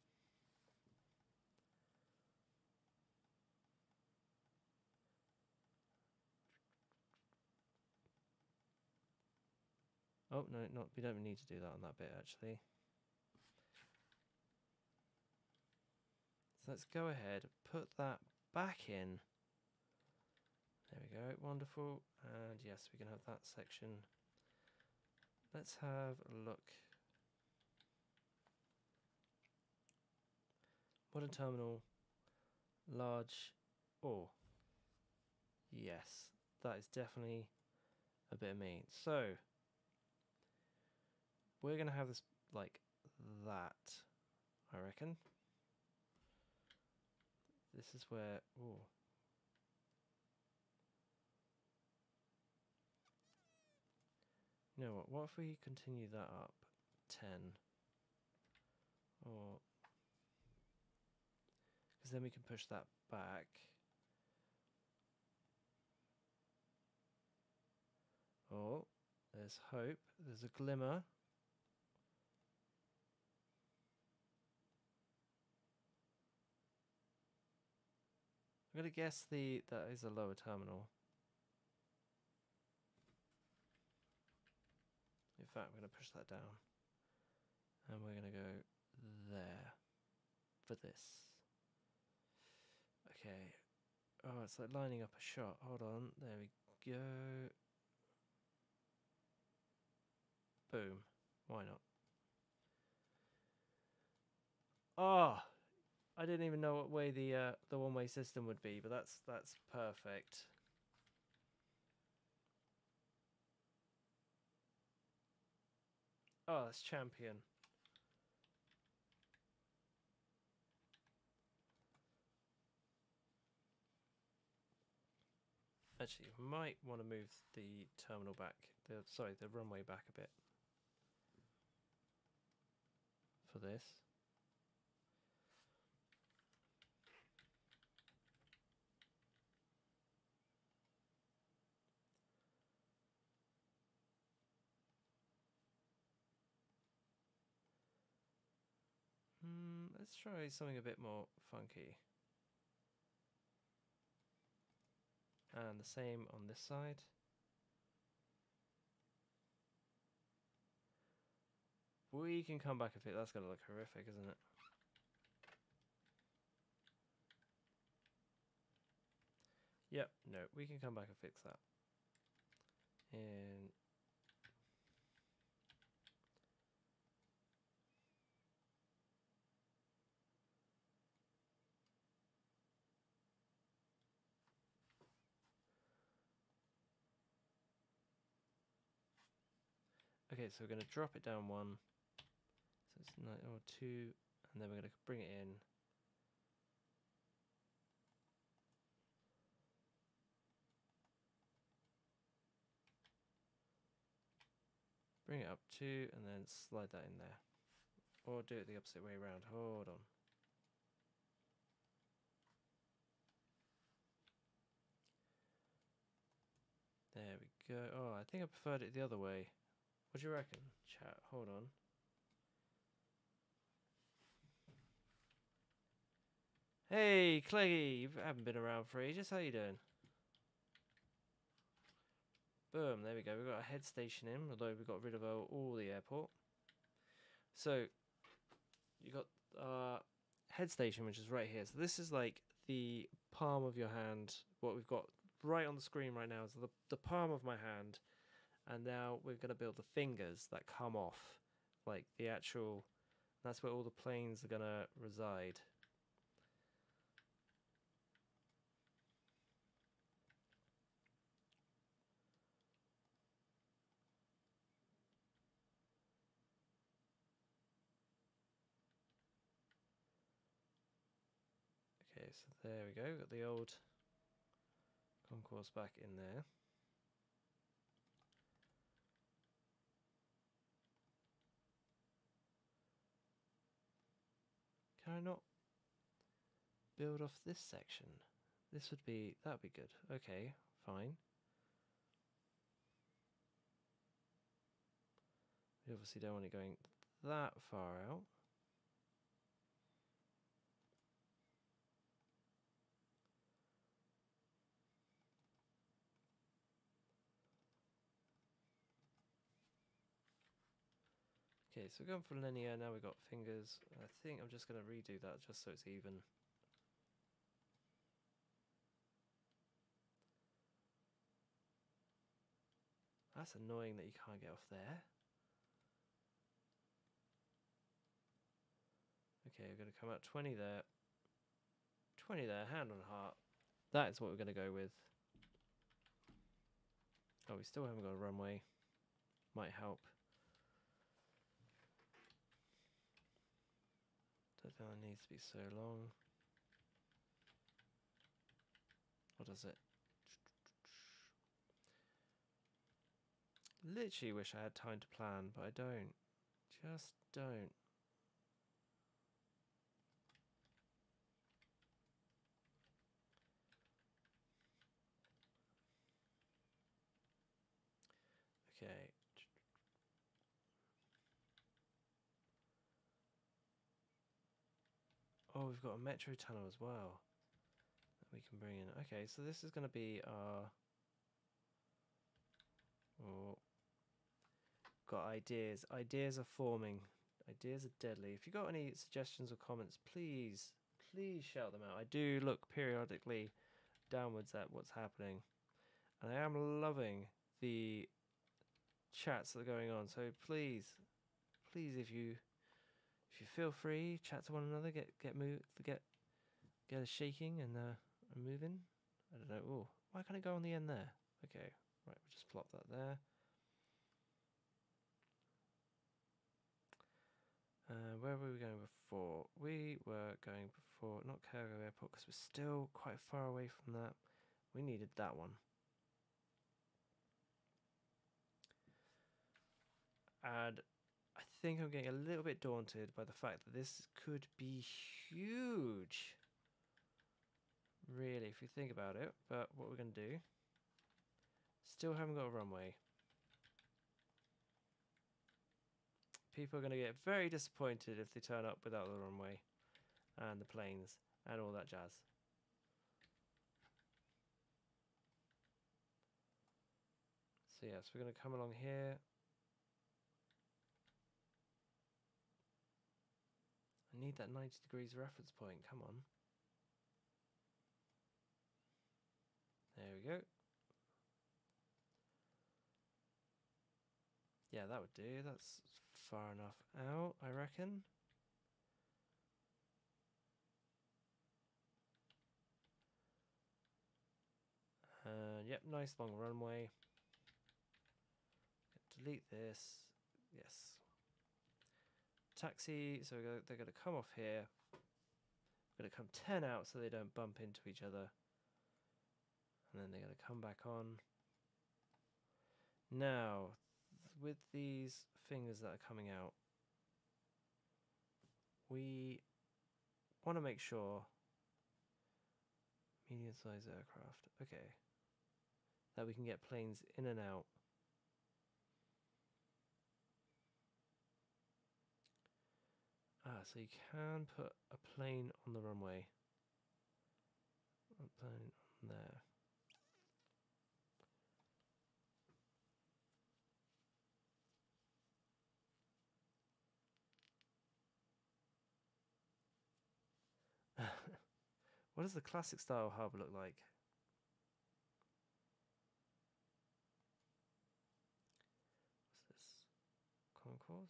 Oh, no, we don't need to do that on that bit, actually. So let's go ahead, put that back in. There we go, wonderful. And yes, we can have that section. Let's have a look. Modern terminal, large. Oh, yes, that is definitely a bit of me. So we're going to have this like that, I reckon. This is where, oh. You know what if we continue that up 10? Or, because then we can push that back. Oh, there's hope, there's a glimmer. I'm going to guess that is a lower terminal. In fact, we're going to push that down. And we're going to go there for this. Okay. Oh, it's like lining up a shot. Hold on. There we go. Boom. Why not? Oh, I didn't even know what way the one-way system would be, but that's perfect. Oh, that's champion. Actually, you might want to move the terminal back. The runway back a bit for this. Let's try something a bit more funky. And the same on this side. We can come back and fix. That's gonna look horrific, isn't it? Yep. No, we can come back and fix that. And okay, so we're gonna drop it down one. So it's 9 or 2, and then we're gonna bring it in. Bring it up 2, and then slide that in there. Or do it the opposite way around. Hold on. There we go. Oh, I think I preferred it the other way. What do you reckon? Chat, hold on. Hey, Cleggy, you haven't been around for ages. How you doing? Boom, there we go. We've got a head station in, although we got rid of all the airport. So, you got head station, which is right here. So this is like the palm of your hand. What we've got right on the screen right now is the palm of my hand. And now we're going to build the fingers that come off. Like the actual... That's where all the planes are going to reside. Okay, so there we go. We've got the old concourse back in there. Can I not build off this section? This would be... That would be good. Okay, fine. We obviously don't want it going that far out. Okay, so we're going for linear, now we've got fingers. I think I'm just going to redo that just so it's even. That's annoying that you can't get off there. Okay, we're going to come out 20 there. 20 there, hand on heart. That is what we're going to go with. Oh, we still haven't got a runway. Might help. Don't think that needs to be so long. What does it? Literally wish I had time to plan, but I don't. Just don't. Okay. Oh, we've got a metro tunnel as well that we can bring in. Okay, so this is going to be our... Oh, got ideas. Ideas are forming. Ideas are deadly. If you've got any suggestions or comments, please shout them out. I do look periodically downwards at what's happening. And I am loving the chats that are going on. So please, if you feel free, chat to one another, get us shaking and moving. I don't know. Oh, why can't it go on the end there? Okay, right, we'll just plop that there. Where were we going before? We were going before, not Cargo Airport, because we're still quite far away from that. We needed that one. And I think I'm getting a little bit daunted by the fact that this could be huge. Really, if you think about it. But what we're going to do, still haven't got a runway. People are going to get very disappointed if they turn up without the runway and the planes and all that jazz. So yes, we're going to come along here. I need that 90 degrees reference point. Come on. There we go. Yeah, that would do. That's far enough out, I reckon. Yep, nice long runway. Delete this. Yes. Taxi. So they're going to come off here. Going to come 10 out so they don't bump into each other. And then they're going to come back on. Now, with these fingers that are coming out, we want to make sure medium-sized aircraft. Okay. That we can get planes in and out. So you can put a plane on the runway. A plane on there. What does the classic style hub look like? What's this? Concourse?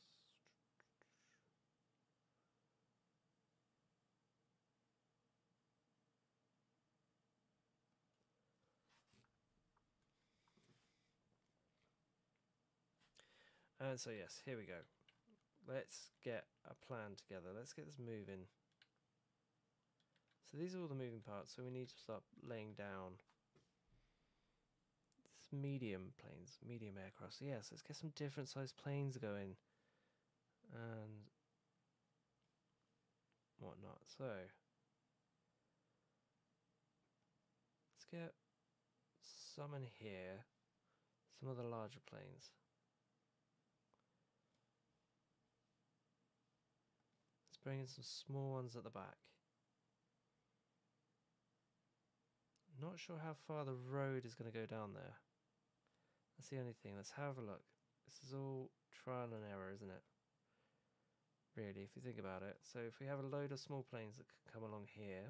And so yes, here we go. Let's get a plan together. Let's get this moving. So these are all the moving parts, so we need to start laying down this medium planes, medium aircraft. So yes, let's get some different sized planes going and whatnot. So let's get some in here, some of the larger planes. Let's bring in some small ones at the back. Not sure how far the road is going to go down there. That's the only thing. Let's have a look. This is all trial and error, isn't it? Really, if you think about it. So if we have a load of small planes that can come along here,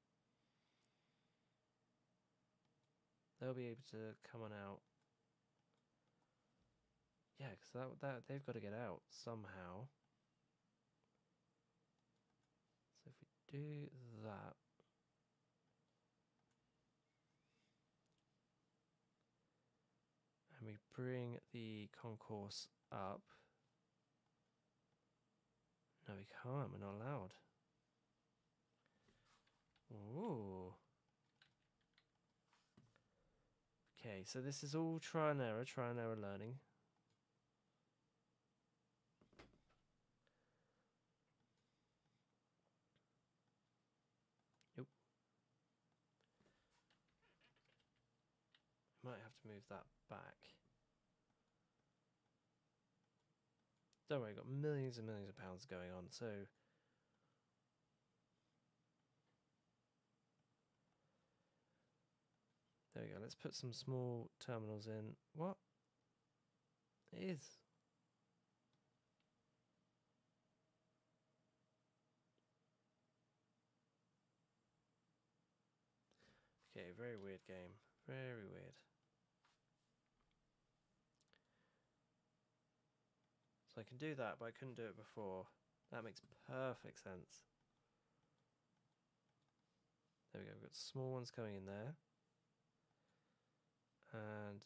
they'll be able to come on out. Yeah, because that they've got to get out somehow. So if we do that, and we bring the concourse up. No, we can't. We're not allowed. Ooh. Okay, so this is all trial and error learning. Yep. Might have to move that back. Don't worry, got millions and millions of pounds going on, so there we go. Let's put some small terminals in. What? It is. Okay, very weird game. Very weird. So I can do that, but I couldn't do it before. That makes perfect sense. There we go. We've got small ones coming in there. And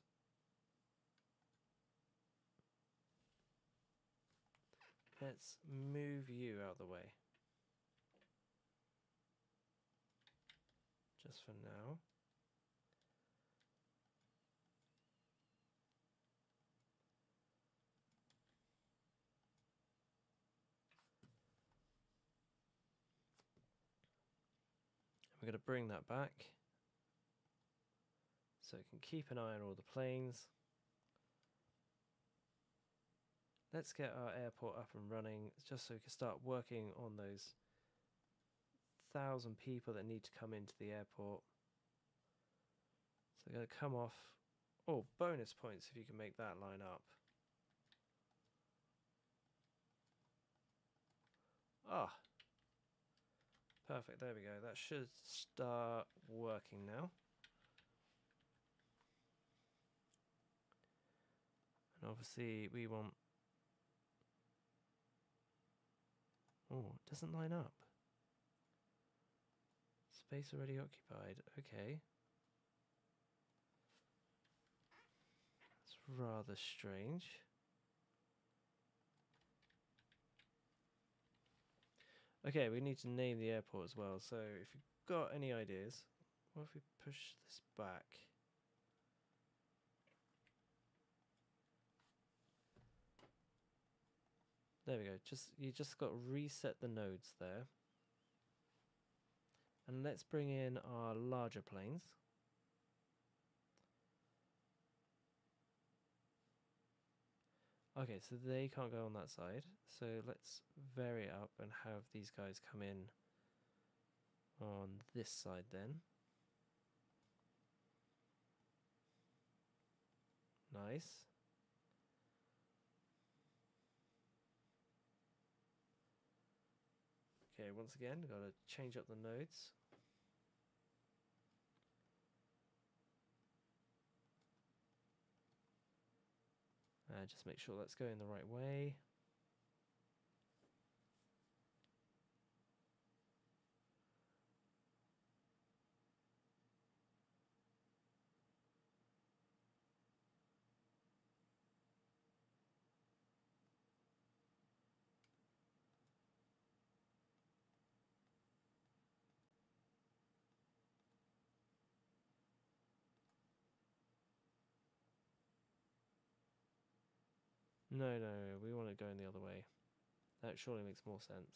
let's move you out of the way. Just for now. We're going to bring that back so we can keep an eye on all the planes. Let's get our airport up and running just so we can start working on those 1,000 people that need to come into the airport. So they're going to come off. Oh, bonus points if you can make that line up. Ah, Perfect, there we go. That should start working now. And obviously we want... Oh, it doesn't line up. Space already occupied. Okay. It's rather strange. Okay, we need to name the airport as well. So if you've got any ideas, what if we push this back? There we go. You just got to reset the nodes there. And let's bring in our larger planes. Okay, so they can't go on that side. So let's vary it up and have these guys come in on this side then. Nice. Okay, once again, got to change up the nodes. Just make sure that's going the right way. No, we want it going the other way. That surely makes more sense.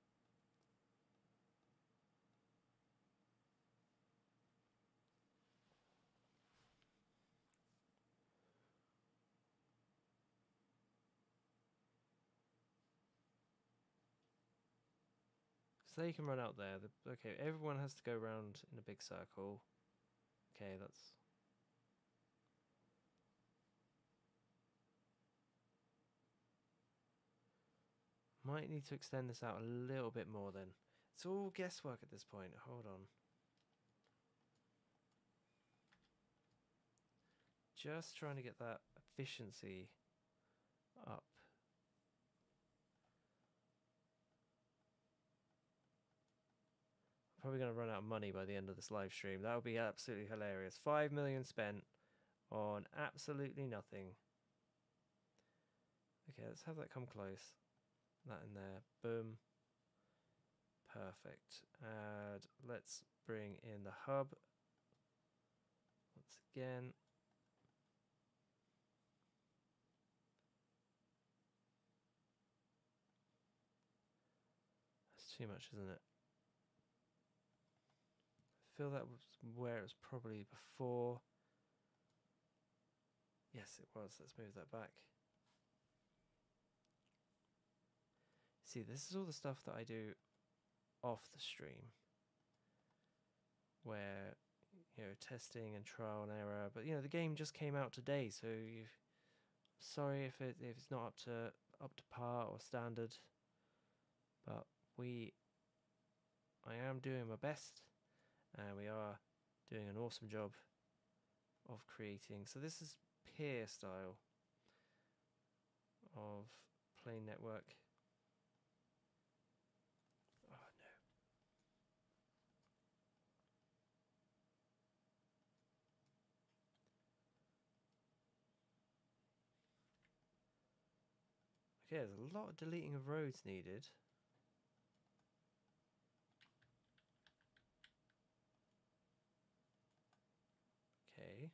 So they can run out there. Okay, everyone has to go around in a big circle. Okay, that's... Might need to extend this out a little bit more then. It's all guesswork at this point. Hold on. Just trying to get that efficiency up. Probably going to run out of money by the end of this live stream. That would be absolutely hilarious. 5 million spent on absolutely nothing. Okay, let's have that come close. That in there. Boom. Perfect. And let's bring in the hub. Once again. That's too much, isn't it? I feel that was where it was probably before. Yes, it was. Let's move that back. See, this is all the stuff that I do off the stream, where, you know, testing and trial and error. But you know, the game just came out today, so sorry if it's not up to par or standard. But I am doing my best, and we are doing an awesome job of creating. So this is peer style of plane network. Oh no. Okay, there's a lot of deleting of roads needed. Okay.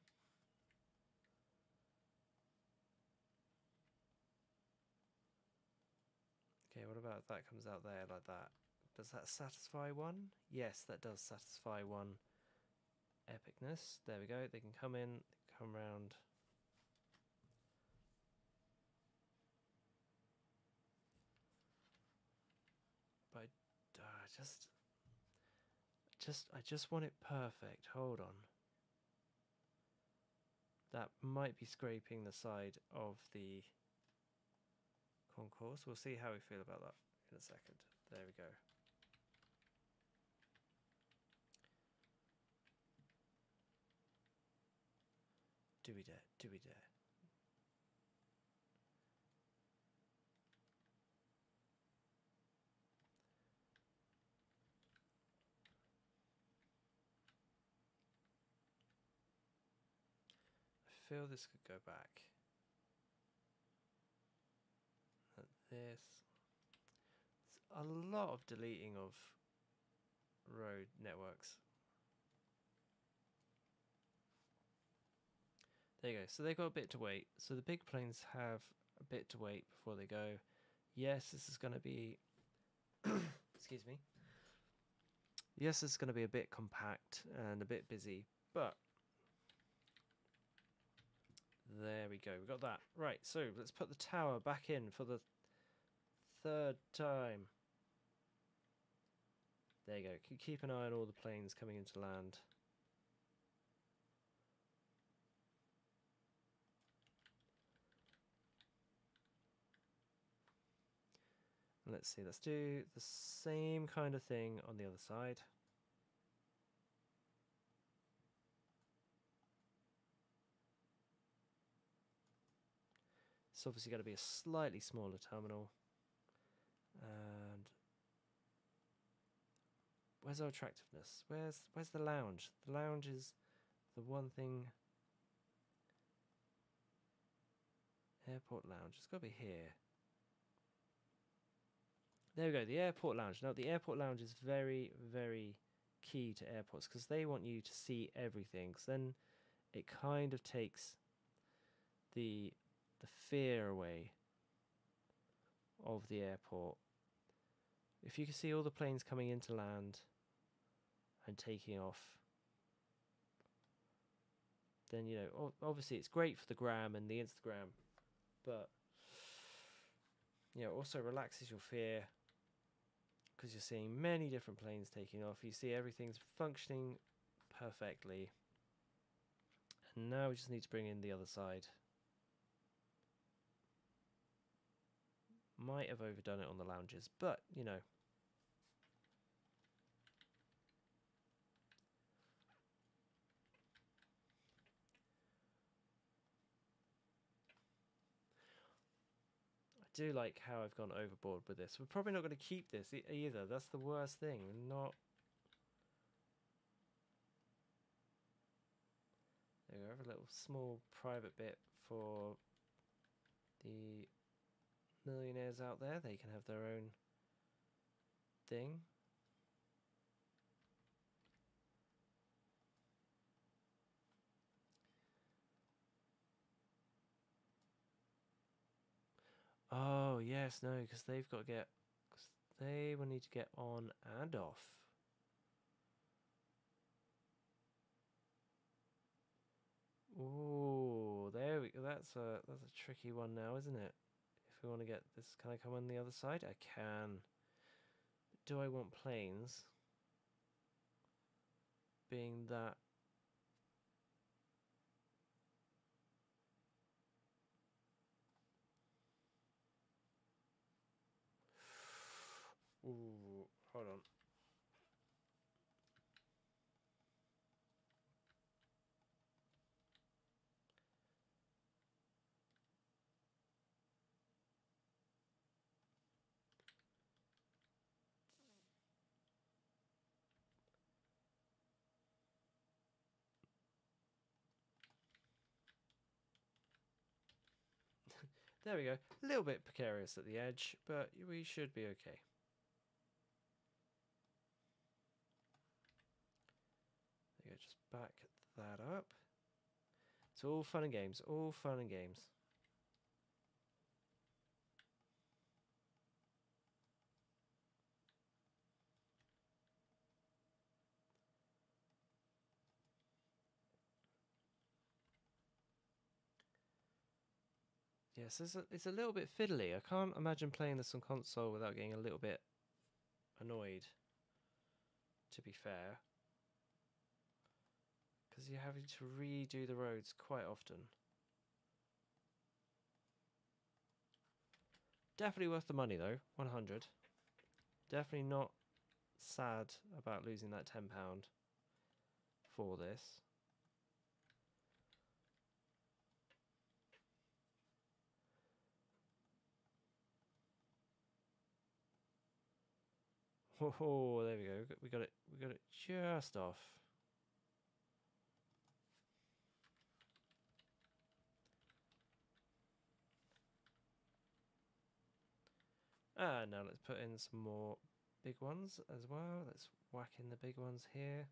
Okay, what about if that comes out there like that? Does that satisfy one? Yes, that does satisfy one. Epicness. There we go. They can come in, come round. But I just want it perfect. Hold on. That might be scraping the side of the concourse. We'll see how we feel about that in a second. There we go. Do we dare? Do we dare? I feel this could go back. At this. It's a lot of deleting of road networks. There you go. So they've got a bit to wait. So the big planes have a bit to wait before they go. Yes, this is going to be... excuse me. Yes, it's going to be a bit compact and a bit busy, but there we go. We got that. Right, so let's put the tower back in for the third time. There you go. Keep an eye on all the planes coming into land. Let's see, let's do the same kind of thing on the other side. It's obviously got to be a slightly smaller terminal. And where's our attractiveness? Where's the lounge? The lounge is the one thing. Airport lounge. It's got to be here. There we go, the airport lounge. Now, the airport lounge is very, very key to airports because they want you to see everything. Because then it kind of takes the fear away of the airport. If you can see all the planes coming into land and taking off, then, you know, obviously it's great for the gram and the Instagram, but, you know, also relaxes your fear because you're seeing many different planes taking off. You see everything's functioning perfectly. And now we just need to bring in the other side. Might have overdone it on the lounges, but, you know. I do like how I've gone overboard with this. We're probably not going to keep this either. That's the worst thing. We're not... There we go. Have a little small private bit for the millionaires out there. They can have their own thing. Oh, yes, no, because they've got to get... Cause they will need to get on and off. Ooh, there we go. That's a tricky one now, isn't it? If we want to get this, can I come on the other side? I can. Do I want planes being that? Ooh, hold on. There we go. A little bit precarious at the edge, but we should be okay. There you go, just back that up. It's all fun and games, all fun and games. Yes, it's a little bit fiddly. I can't imagine playing this on console without getting a little bit annoyed, to be fair. Because you're having to redo the roads quite often. Definitely worth the money though, 100. Definitely not sad about losing that £10 for this. Oh, there we go. We got it. We got it just off. Now let's put in some more big ones as well. Let's whack in the big ones here.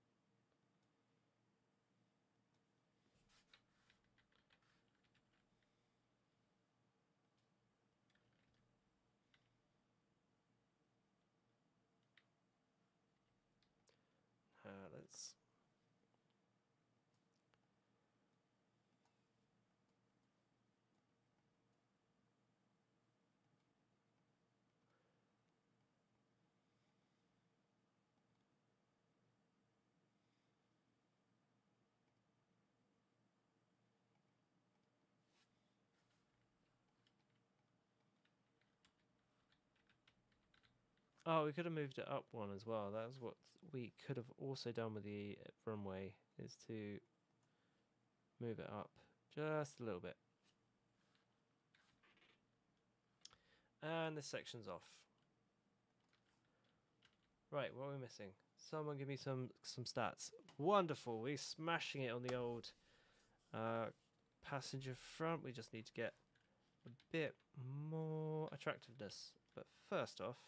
Let's we could have moved it up one as well. That was what we could have also done with the runway, is to move it up just a little bit. And this section's off. Right, what are we missing? Someone give me some stats. Wonderful, we're smashing it on the old passenger front. We just need to get a bit more attractiveness. But first off,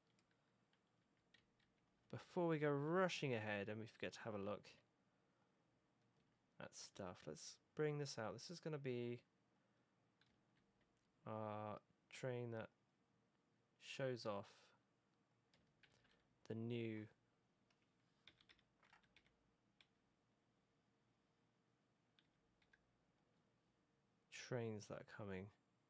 before we go rushing ahead and we forget to have a look at stuff, let's bring this out. This is going to be our train that shows off the new trains that are coming.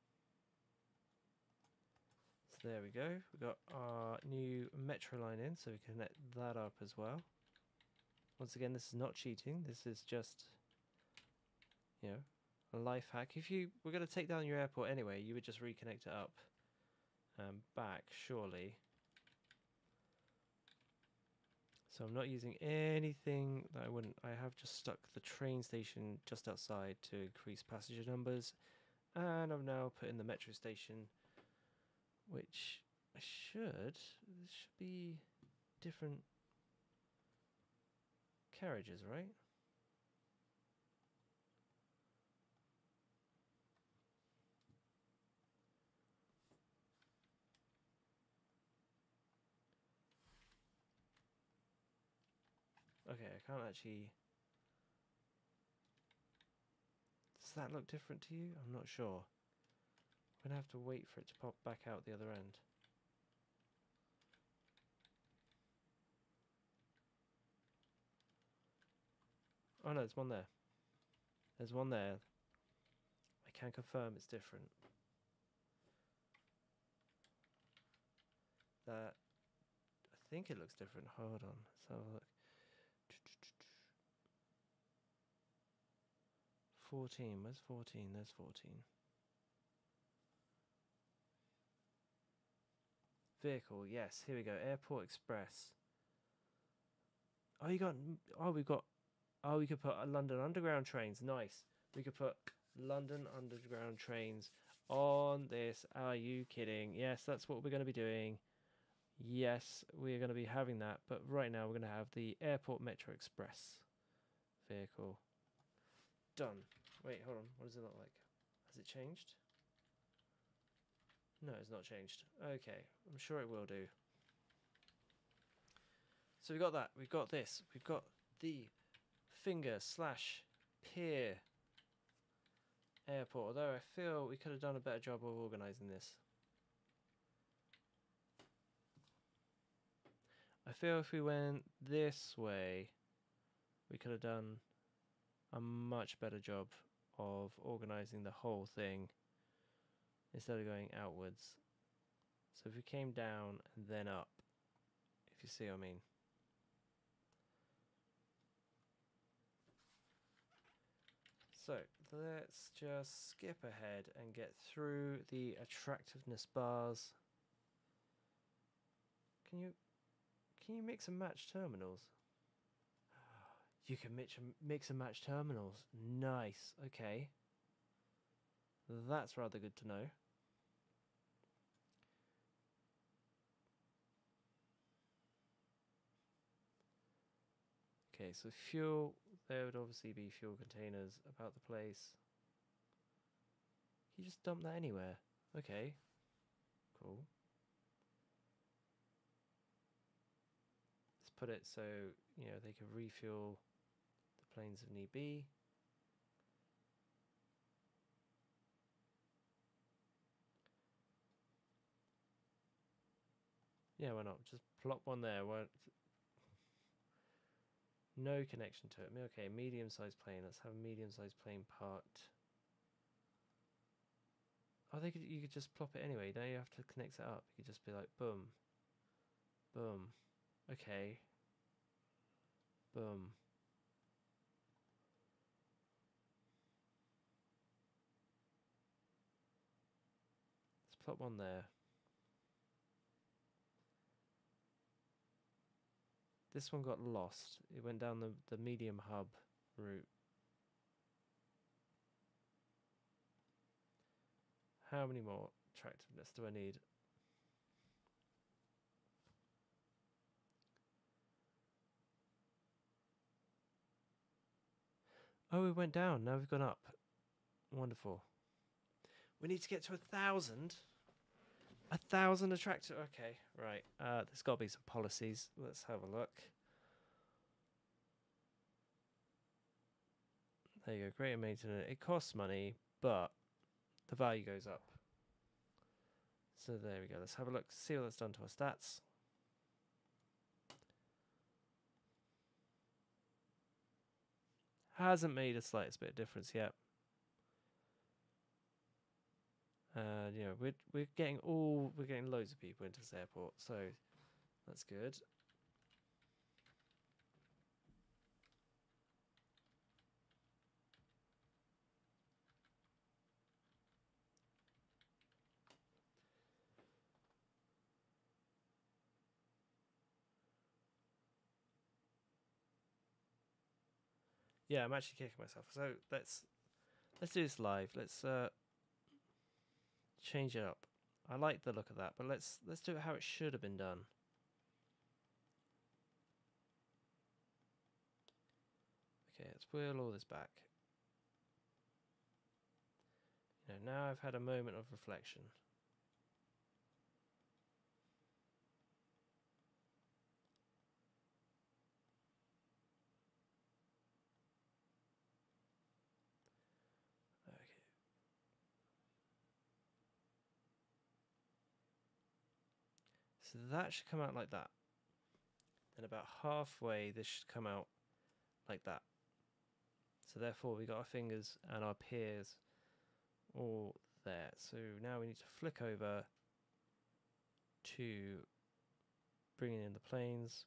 So there we go. We've got our new metro line in, so we can connect that up as well. Once again, this is not cheating. This is just, you know, a life hack. If you were going to take down your airport anyway, you would just reconnect it up back, surely. So I'm not using anything that I wouldn't. I have just stuck the train station just outside to increase passenger numbers. And I've now put in the metro station, which I should. This should be different carriages, right? Okay, I can't actually... Does that look different to you? I'm not sure. I'm going to have to wait for it to pop back out the other end. Oh no, there's one there. There's one there. I can confirm it's different. That... I think it looks different. Hold on. Let's have a look. 14. Where's 14? There's 14. Vehicle. Yes. Here we go. Airport Express. Oh, you got... Oh, we've got... Oh, we could put London Underground trains. Nice. We could put London Underground trains on this. Are you kidding? Yes, that's what we're going to be doing. Yes, we're going to be having that. But right now, we're going to have the Airport Metro Express vehicle. Done. Wait, hold on. What does it look like? Has it changed? No, it's not changed. Okay, I'm sure it will do. So we got that. We've got this. We've got the Finger/Pier Airport. Although I feel we could have done a better job of organising this. I feel if we went this way, we could have done a much better job of organising the whole thing instead of going outwards. So if we came down and then up, if you see what I mean. So let's just skip ahead and get through the attractiveness bars. Can you mix and match terminals? You can mix and match terminals. Nice. Okay. That's rather good to know. Okay, so fuel, there would obviously be fuel containers about the place. You just dump that anywhere. Okay, cool. Let's put it so, you know, they can refuel the planes if need be. Yeah, why not? Just plop one there. No connection to it. Okay, medium-sized plane. Let's have a medium-sized plane part. Oh, you could just plop it anyway. Don't you have to connect it up? You could just be like, boom, boom. Okay, boom. Let's plop one there. This one got lost. It went down the medium hub route. How many more attractiveness do I need? Oh, we went down. Now we've gone up. Wonderful. We need to get to 1,000. 1,000 attractive. Okay, right. There's got to be some policies. Let's have a look. There you go. Greater maintenance. It costs money, but the value goes up. So there we go. Let's have a look. See what that's done to our stats. Hasn't made a slightest bit of difference yet. You know, we're getting loads of people into this airport, so that's good. Yeah, I'm actually kicking myself. So let's do this live. Let's change it up. I like the look of that, but let's do it how it should have been done. Okay, let's wheel all this back. You know, now I've had a moment of reflection. Okay. So that should come out like that. Then about halfway, this should come out like that. So therefore, we got our fingers and our peers all there. So now we need to flick over to bringing in the planes.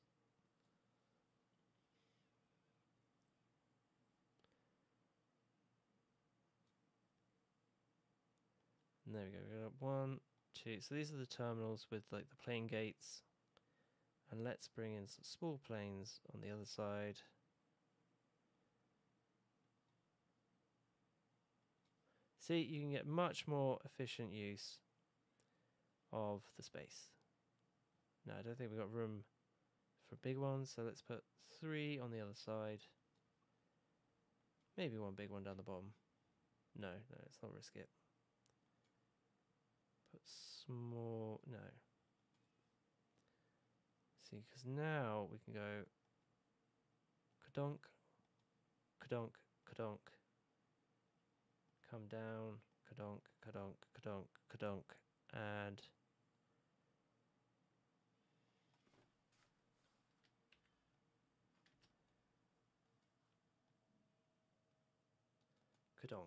And there we go. We got 1, 2. So these are the terminals with like the plane gates. And let's bring in some small planes on the other side. See, you can get much more efficient use of the space. No, I don't think we've got room for big ones, so let's put 3 on the other side. Maybe one big one down the bottom. No, let's not risk it. Put small, no. See, because now we can go kadonk, kadonk, kadonk. Come down, kadonk, kadonk, kadonk, kadonk, and kadonk.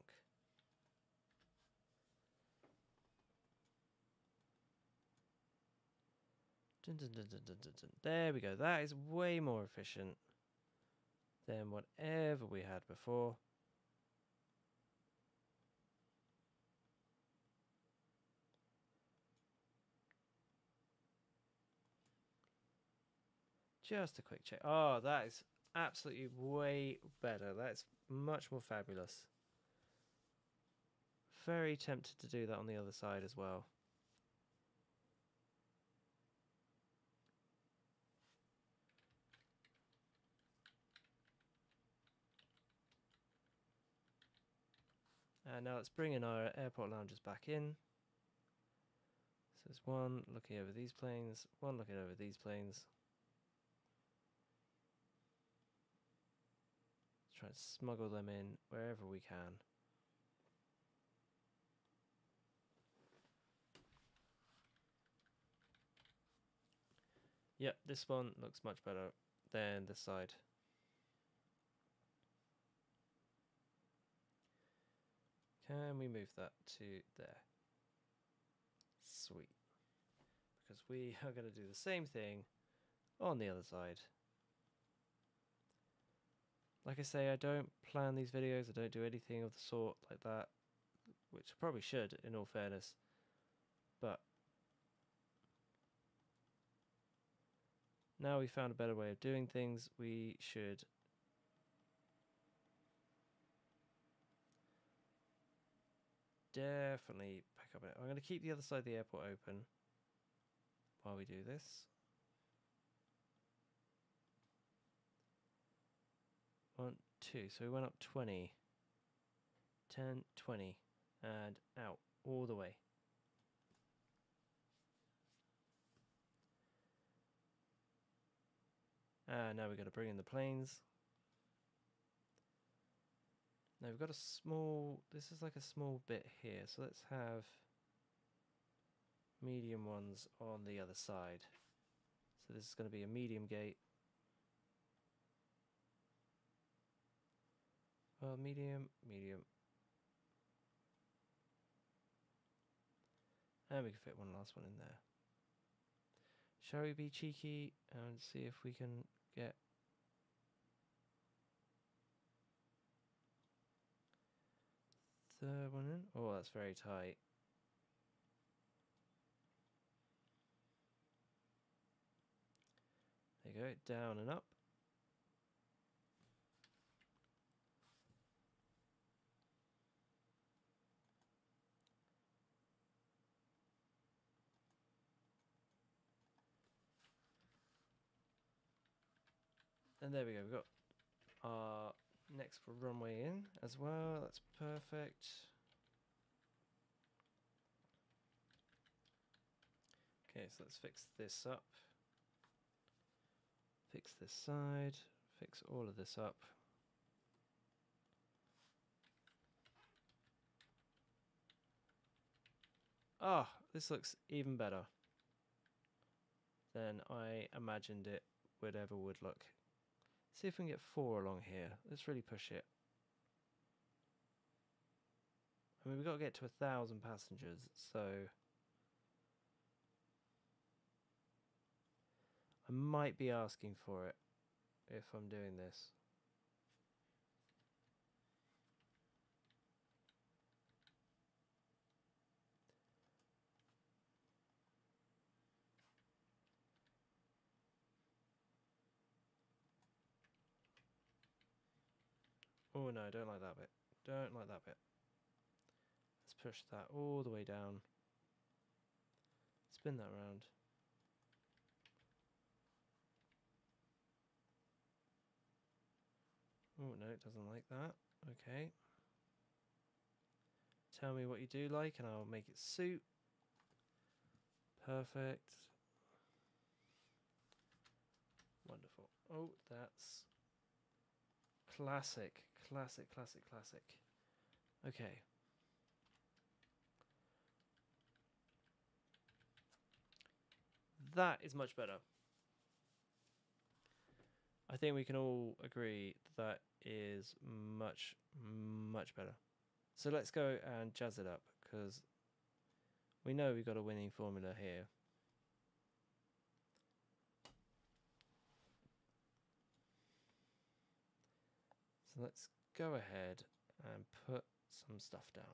Dun, dun, dun, dun, dun, dun, dun. There we go. That is way more efficient than whatever we had before. Just a quick check. Oh, that is absolutely way better. That's much more fabulous. Very tempted to do that on the other side as well. Now let's bring in our airport lounges back in. So there's one looking over these planes, one looking over these planes. Let's try and smuggle them in wherever we can. Yep, this one looks much better than this side. Can we move that to there? Sweet. Because we are going to do the same thing on the other side. Like I say, I don't plan these videos, I don't do anything of the sort like that, which I probably should, in all fairness. But now we found a better way of doing things, we should definitely pack up it. I'm going to keep the other side of the airport open while we do this. One, two, so we went up 20, 10, 20, and out, all the way. And now we've got to bring in the planes. Now we've got a small, this is like a small bit here, so let's have medium ones on the other side. So this is going to be a medium gate. Well, medium, medium. And we can fit one last one in there. Shall we be cheeky and see if we can get third one in? Oh, that's very tight. There you go, down and up. And there we go, we've got our next runway in as well, that's perfect. Okay, so let's fix this up. Fix this side, fix all of this up. Ah, this looks even better than I imagined it would ever would look. See if we can get 4 along here. Let's really push it. I mean, we've got to get to 1,000 passengers, so I might be asking for it if I'm doing this. Oh no, I don't like that bit. Don't like that bit. Let's push that all the way down. Spin that round. Oh no, it doesn't like that. Okay. Tell me what you do like and I'll make it suit. Perfect. Wonderful. Oh, that's classic. Classic, classic, classic. Okay. That is much better. I think we can all agree that is much, much better. So let's go and jazz it up, because we know we've got a winning formula here. So let's go ahead and put some stuff down.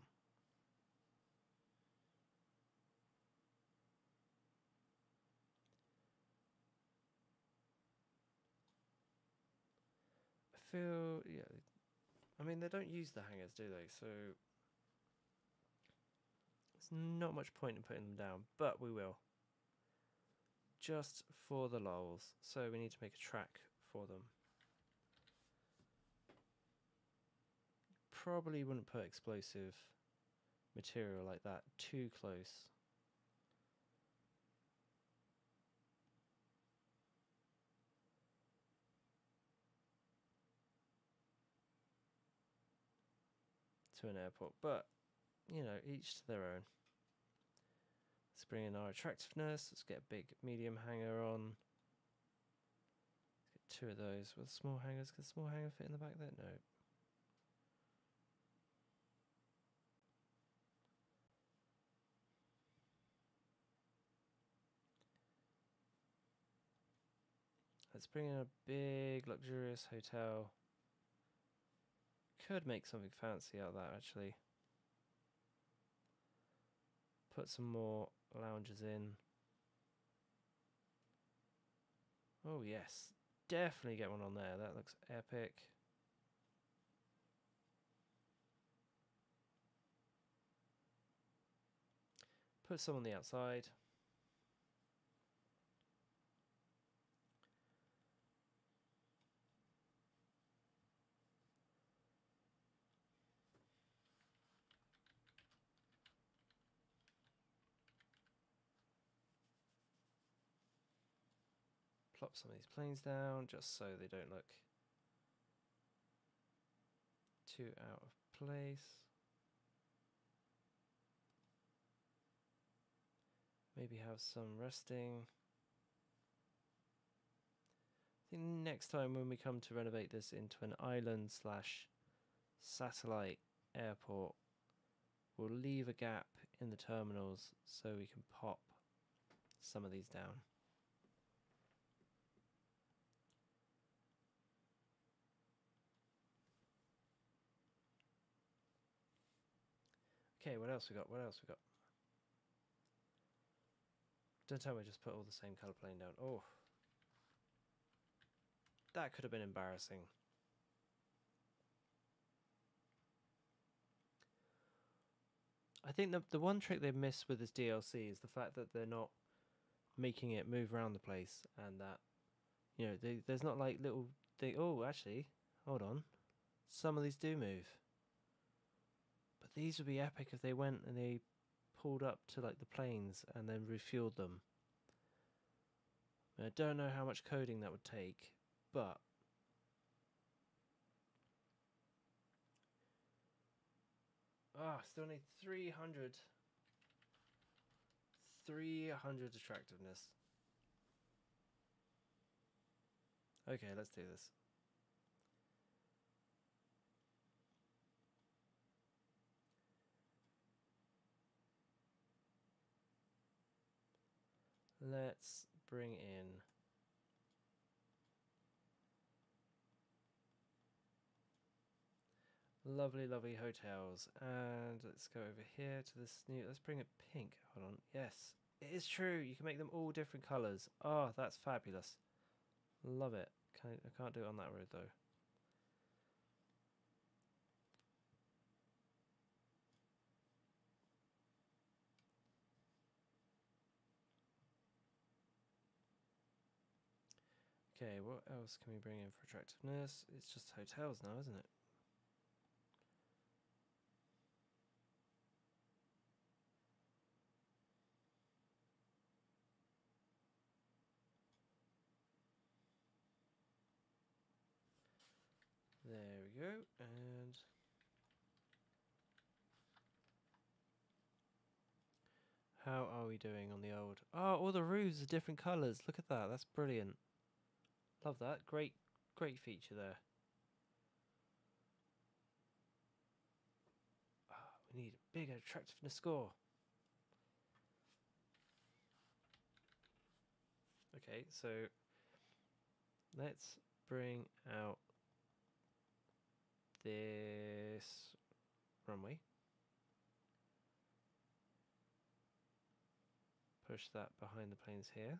I feel, yeah, I mean, they don't use the hangers, do they? So there's not much point in putting them down, but we will. Just for the lulz. So we need to make a track for them. Probably wouldn't put explosive material like that too close. To an airport, but you know, each to their own. Let's bring in our attractiveness. Let's get a big medium hanger on. Let's get 2 of those with small hangers. Can small hanger fit in the back there? No. Let's bring in a big luxurious hotel. Could make something fancy out of that actually. Put some more lounges in. Oh yes, definitely get one on there. That looks epic. Put some on the outside. Plop some of these planes down just so they don't look too out of place. Maybe have some resting. I think next time when we come to renovate this into an island slash satellite airport, we'll leave a gap in the terminals so we can pop some of these down. Okay, what else we got? What else we got? Don't tell me I just put all the same colour plane down. Oh. That could have been embarrassing. I think the one trick they've missed with this DLC is the fact that they're not making it move around the place, and that, you know, there's not like little thing. Oh, actually, hold on. Some of these do move. But these would be epic if they went and they pulled up to like the planes and then refueled them. I don't know how much coding that would take, but still need 300 attractiveness. Okay, let's do this. Let's bring in lovely hotels, and let's go over here to this new, let's bring it pink. Hold on. Yes, it is true, you can make them all different colors. Oh, that's fabulous. Love it. I can't do it on that road though. Okay, what else can we bring in for attractiveness? It's just hotels now, isn't it? There we go, and how are we doing on the old? Oh, all the roofs are different colours. Look at that. That's brilliant. Love that. Great feature there. We need a big attractiveness score. Okay, so let's bring out this runway. Push that behind the planes here.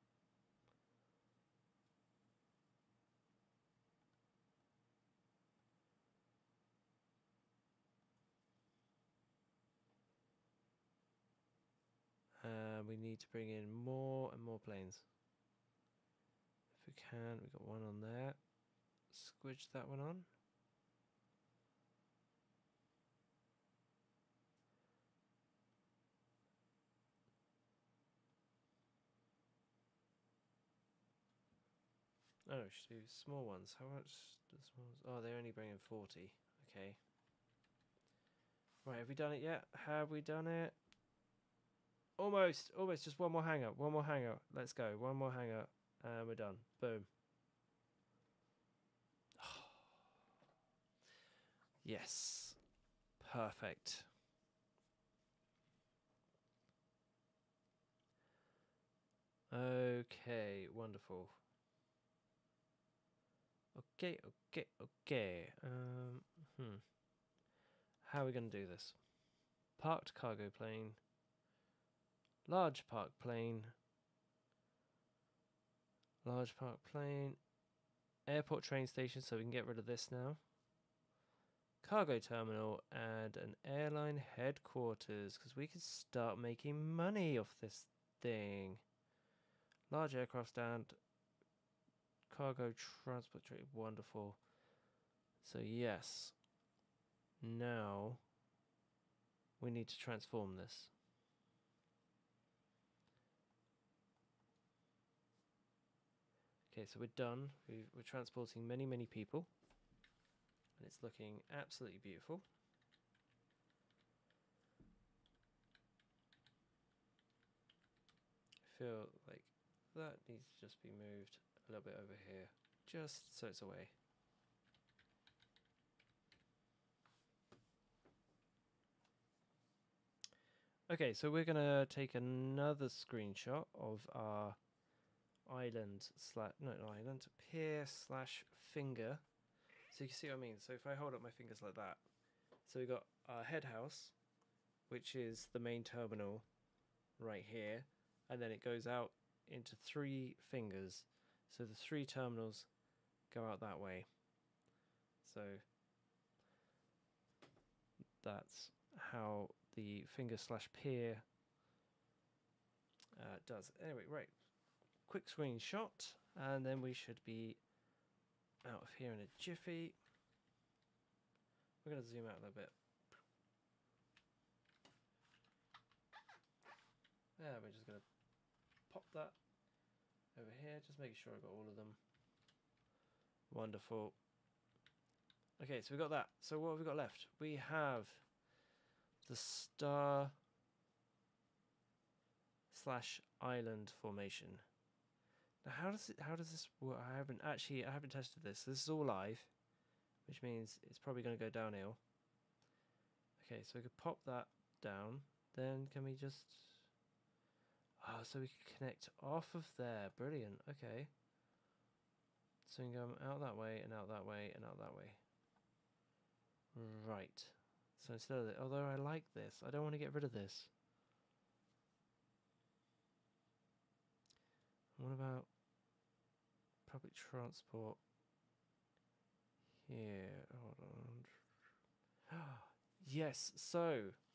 We need to bring in more and more planes. If we can, we've got one on there. Squidge that one on. Oh, no, we should do small ones. How much do the small ones? Oh, they only bring in 40. Okay. Right, have we done it yet? Have we done it? Almost. Almost. Just one more hangar. One more hangar. Let's go. One more hangar. And we're done. Boom. Yes. Perfect. Okay. Wonderful. Okay. Okay. Okay. How are we going to do this? Parked cargo plane. Large park plane. Large park plane. Airport train station, so we can get rid of this now. Cargo terminal and an airline headquarters, because we can start making money off this thing. Large aircraft stand. Cargo transport trade. Wonderful. So yes. Now we need to transform this. Okay, so we're done. We're transporting many, many people. And it's looking absolutely beautiful. I feel like that needs to just be moved a little bit over here, just so it's away. Okay, so we're gonna take another screenshot of our pier slash finger. So you can see what I mean. So if I hold up my fingers like that, so we've got our head house, which is the main terminal right here, and then it goes out into 3 fingers. So the 3 terminals go out that way. So that's how the finger slash pier does. Anyway, right. Quick screenshot, and then we should be out of here in a jiffy. We're going to zoom out a little bit. Yeah, we're just going to pop that over here, just making sure I got all of them. Wonderful. Okay, so we got that. So what have we got left? We have the star slash island formation. Now how does this work? I haven't tested this. This is all live, which means it's probably going to go downhill. Okay, so we could pop that down. Then can we just... Oh, so we can connect off of there. Brilliant. Okay. So we can go out that way and out that way and out that way. Right. So instead of although I like this, I don't want to get rid of this. What about public transport here? Hold on. Yes, so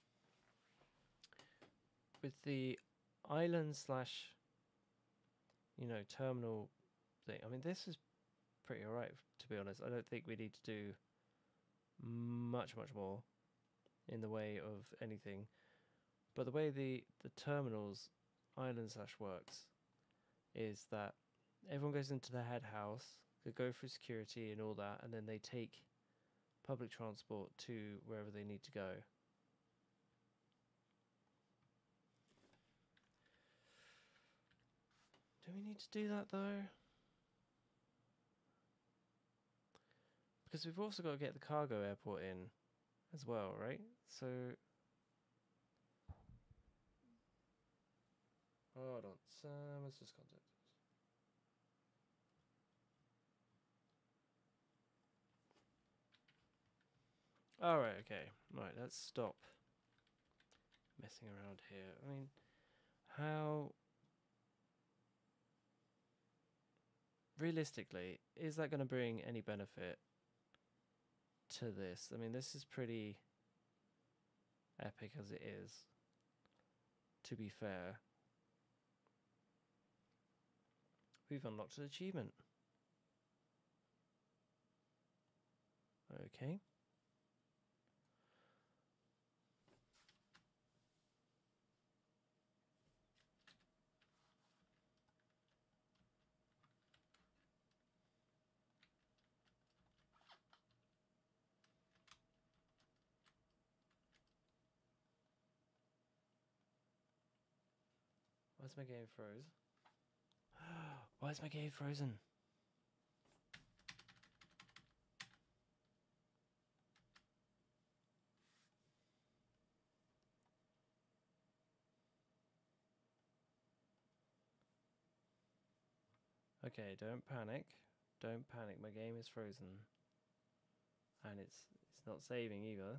with the island slash, terminal thing, I mean, this is pretty alright, to be honest. I don't think we need to do much more in the way of anything. But the way the terminals island slash works is that everyone goes into their head house, they go through security and all that, and then they take public transport to wherever they need to go. Do we need to do that though? Because we've also got to get the cargo airport in as well, right? So hold on, let's just contact us. Alright, okay. Right, let's stop messing around here. I mean, how... Realistically, is that going to bring any benefit to this? I mean, this is pretty epic as it is, to be fair. We've unlocked an achievement. Okay. Why's my game froze? Why is my game frozen? Okay, don't panic. Don't panic. My game is frozen. And it's not saving either.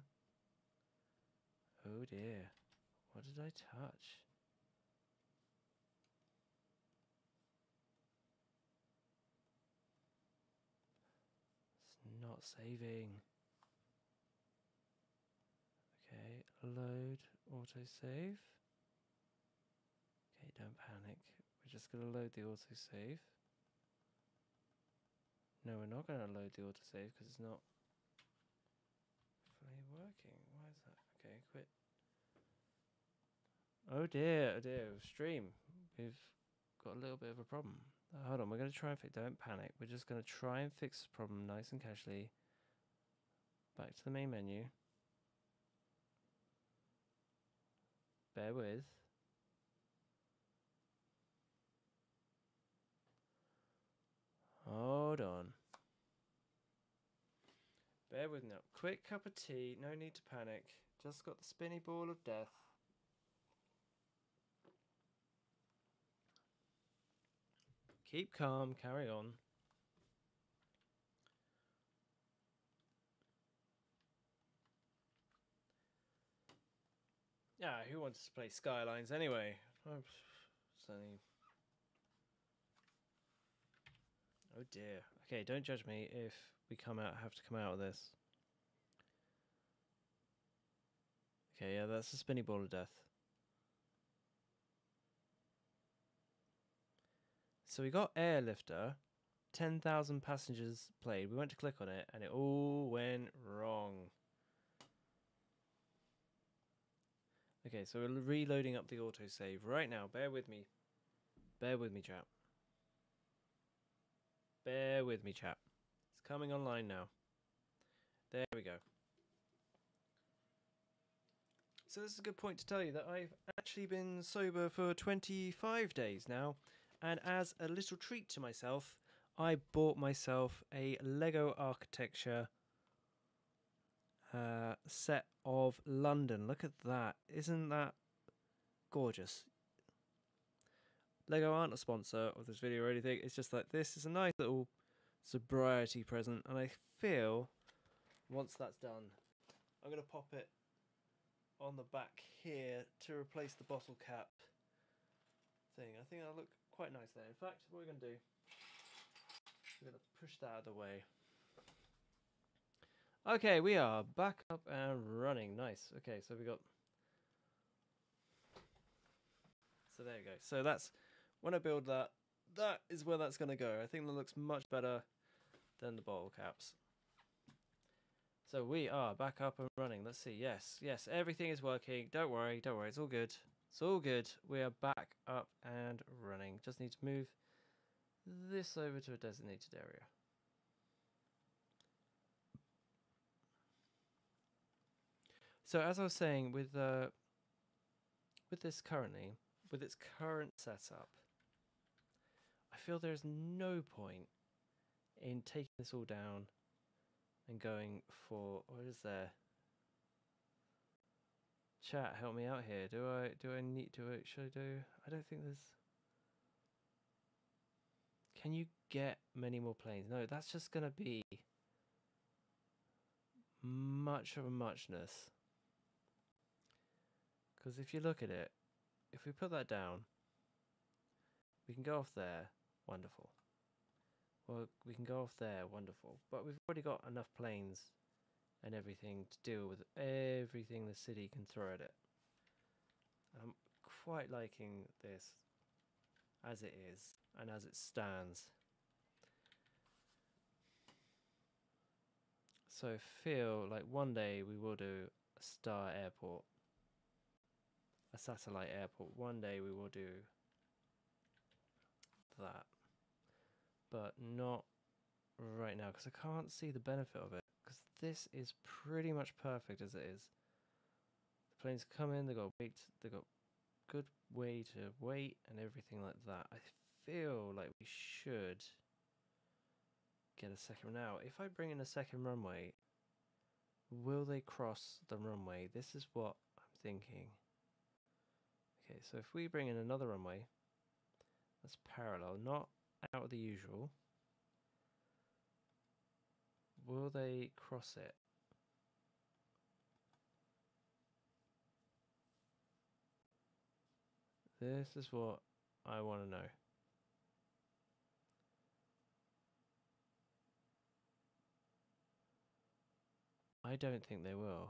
Oh dear. What did I touch? It's not saving. Okay, load autosave. Okay, don't panic. We're just going to load the autosave. No, we're not going to load the autosave because it's not fully working. Why is that? Okay, quit. Oh dear, stream. We've got a little bit of a problem. Hold on, we're going to try and fix. Don't panic. We're just going to try and fix the problem nice and casually. Back to the main menu. Bear with. Hold on. Bear with now. Quick cup of tea. No need to panic. Just got the spinny ball of death. Keep calm. Carry on. Yeah, who wants to play Skylines anyway? Oh dear. Okay, don't judge me if we have to come out of this. Okay, yeah, that's a spinny ball of death. So we got Airlifter, 10,000 passengers played. We went to click on it and it all went wrong. Okay, so we're reloading up the autosave right now. Bear with me. Bear with me, chat. Bear with me, chat. It's coming online now. There we go. So this is a good point to tell you that I've actually been sober for 25 days now. And as a little treat to myself, I bought myself a Lego architecture set of London. Look at that. Isn't that gorgeous? Lego aren't a sponsor of this video or anything. It's just like this is a nice little sobriety present. And I feel once that's done, I'm going to pop it on the back here to replace the bottle cap thing. I think that'll look quite nice there. In fact, what we're going to do, we're going to push that out of the way. Okay, we are back up and running. Nice. Okay, so we got... So there you go. So that's... When I build that, that is where that's going to go. I think that looks much better than the bottle caps. So we are back up and running. Let's see. Yes, yes, everything is working. Don't worry, don't worry. It's all good. It's all good. We are back up and running. Just need to move this over to a designated area. So as I was saying, with this currently, with its current setup, I feel there's no point in taking this all down and going for, what is there? Chat, help me out here. Should I do? I don't think there's... Can you get many more planes? No, that's just going to be much of a muchness. Because if you look at it, if we put that down, we can go off there, wonderful. Well, we can go off there, wonderful. But we've already got enough planes and everything to deal with everything the city can throw at it. I'm quite liking this as it is and as it stands. So I feel like one day we will do a star airport, a satellite airport. One day we will do that, but not right now because I can't see the benefit of it, because this is pretty much perfect as it is. The planes come in, they've got weight, they've got good way to wait and everything like that. I feel like we should get a second. Now, if I bring in a second runway, will they cross the runway? This is what I'm thinking. Okay, so if we bring in another runway that's parallel, not out of the usual, will they cross it? This is what I want to know. I don't think they will.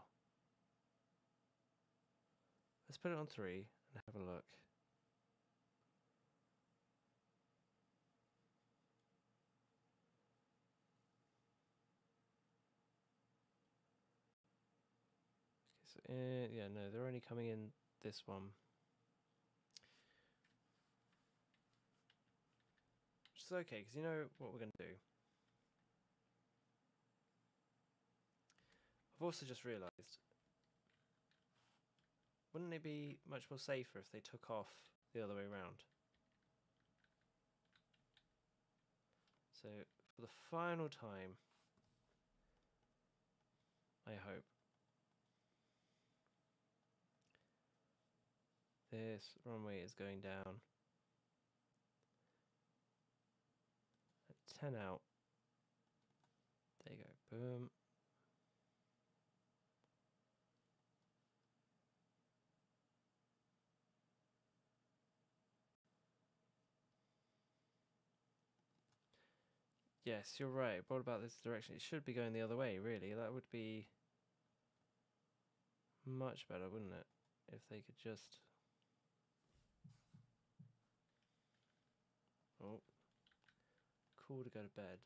Let's put it on 3 and have a look. Okay, so, yeah, no, they're only coming in this one. Which is okay, because you know what we're going to do. I've also just realised, wouldn't it be much more safer if they took off the other way around? So, for the final time, I hope, this runway is going down at 10 out. There you go, boom. Yes, you're right. What about this direction? It should be going the other way, really. That would be much better, wouldn't it? If they could just... Oh. Cool to go to bed.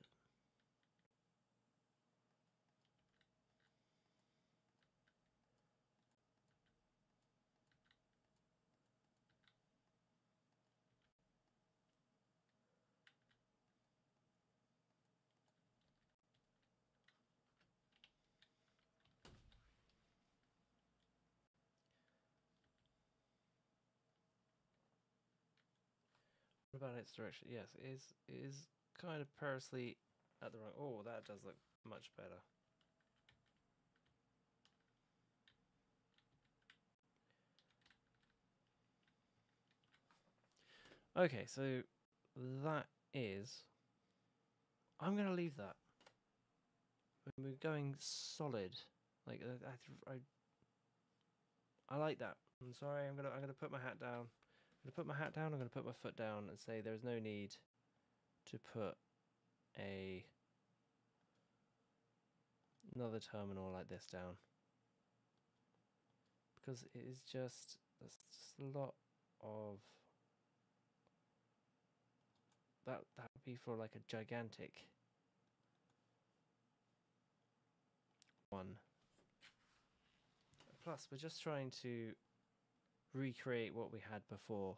What about its direction? Yes, it is kind of perilously at the wrong... Oh, that does look much better. Okay, so that is... I'm going to leave that. We're going solid. Like, I like that. I'm sorry, I'm gonna put my hat down. I'm gonna put my hat down, I'm gonna put my foot down and say there's no need to put another terminal like this down. Because it is just, that's just a lot of... That would be for like a gigantic one. Plus, we're just trying to recreate what we had before.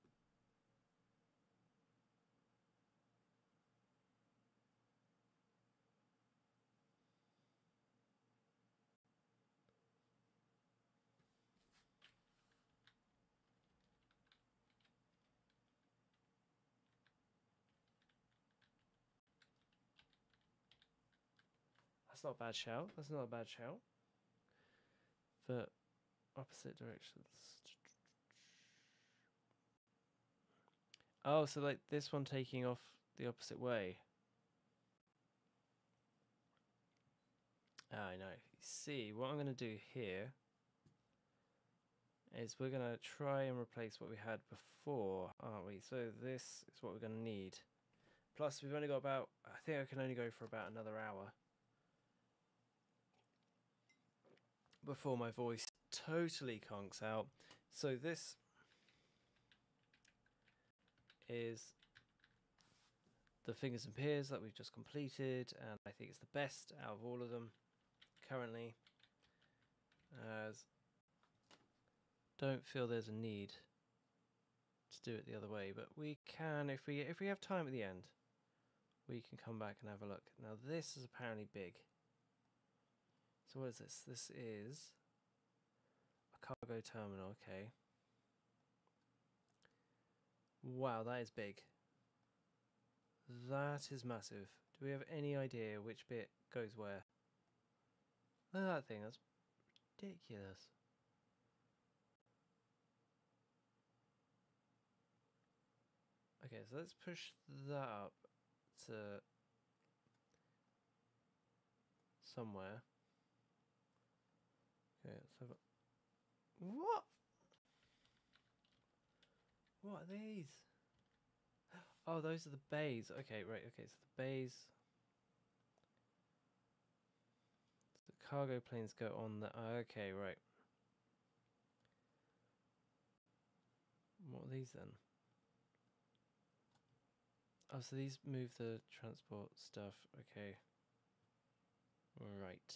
That's not a bad shout. That's not a bad shout. For opposite directions. Oh, so like this one taking off the opposite way. I know. You see, what I'm going to do here is we're going to try and replace what we had before, aren't we? So this is what we're going to need. Plus, we've only got about, I think I can only go for about another hour before my voice totally conks out. So this is the fingers and piers that we've just completed, and I think it's the best out of all of them currently, as don't feel there's a need to do it the other way, but we can, if we have time at the end, we can come back and have a look. Now this is apparently big. So what is this? This is a cargo terminal, okay. Wow, that is big. That is massive. Do we have any idea which bit goes where? Look at that thing, that's ridiculous. Okay, so let's push that up to somewhere. Okay, let's have a... What? What are these? Oh, those are the bays. Okay, right, okay, so the bays... The cargo planes go on the... okay, right. What are these then? Oh, so these move the transport stuff. Okay. Right.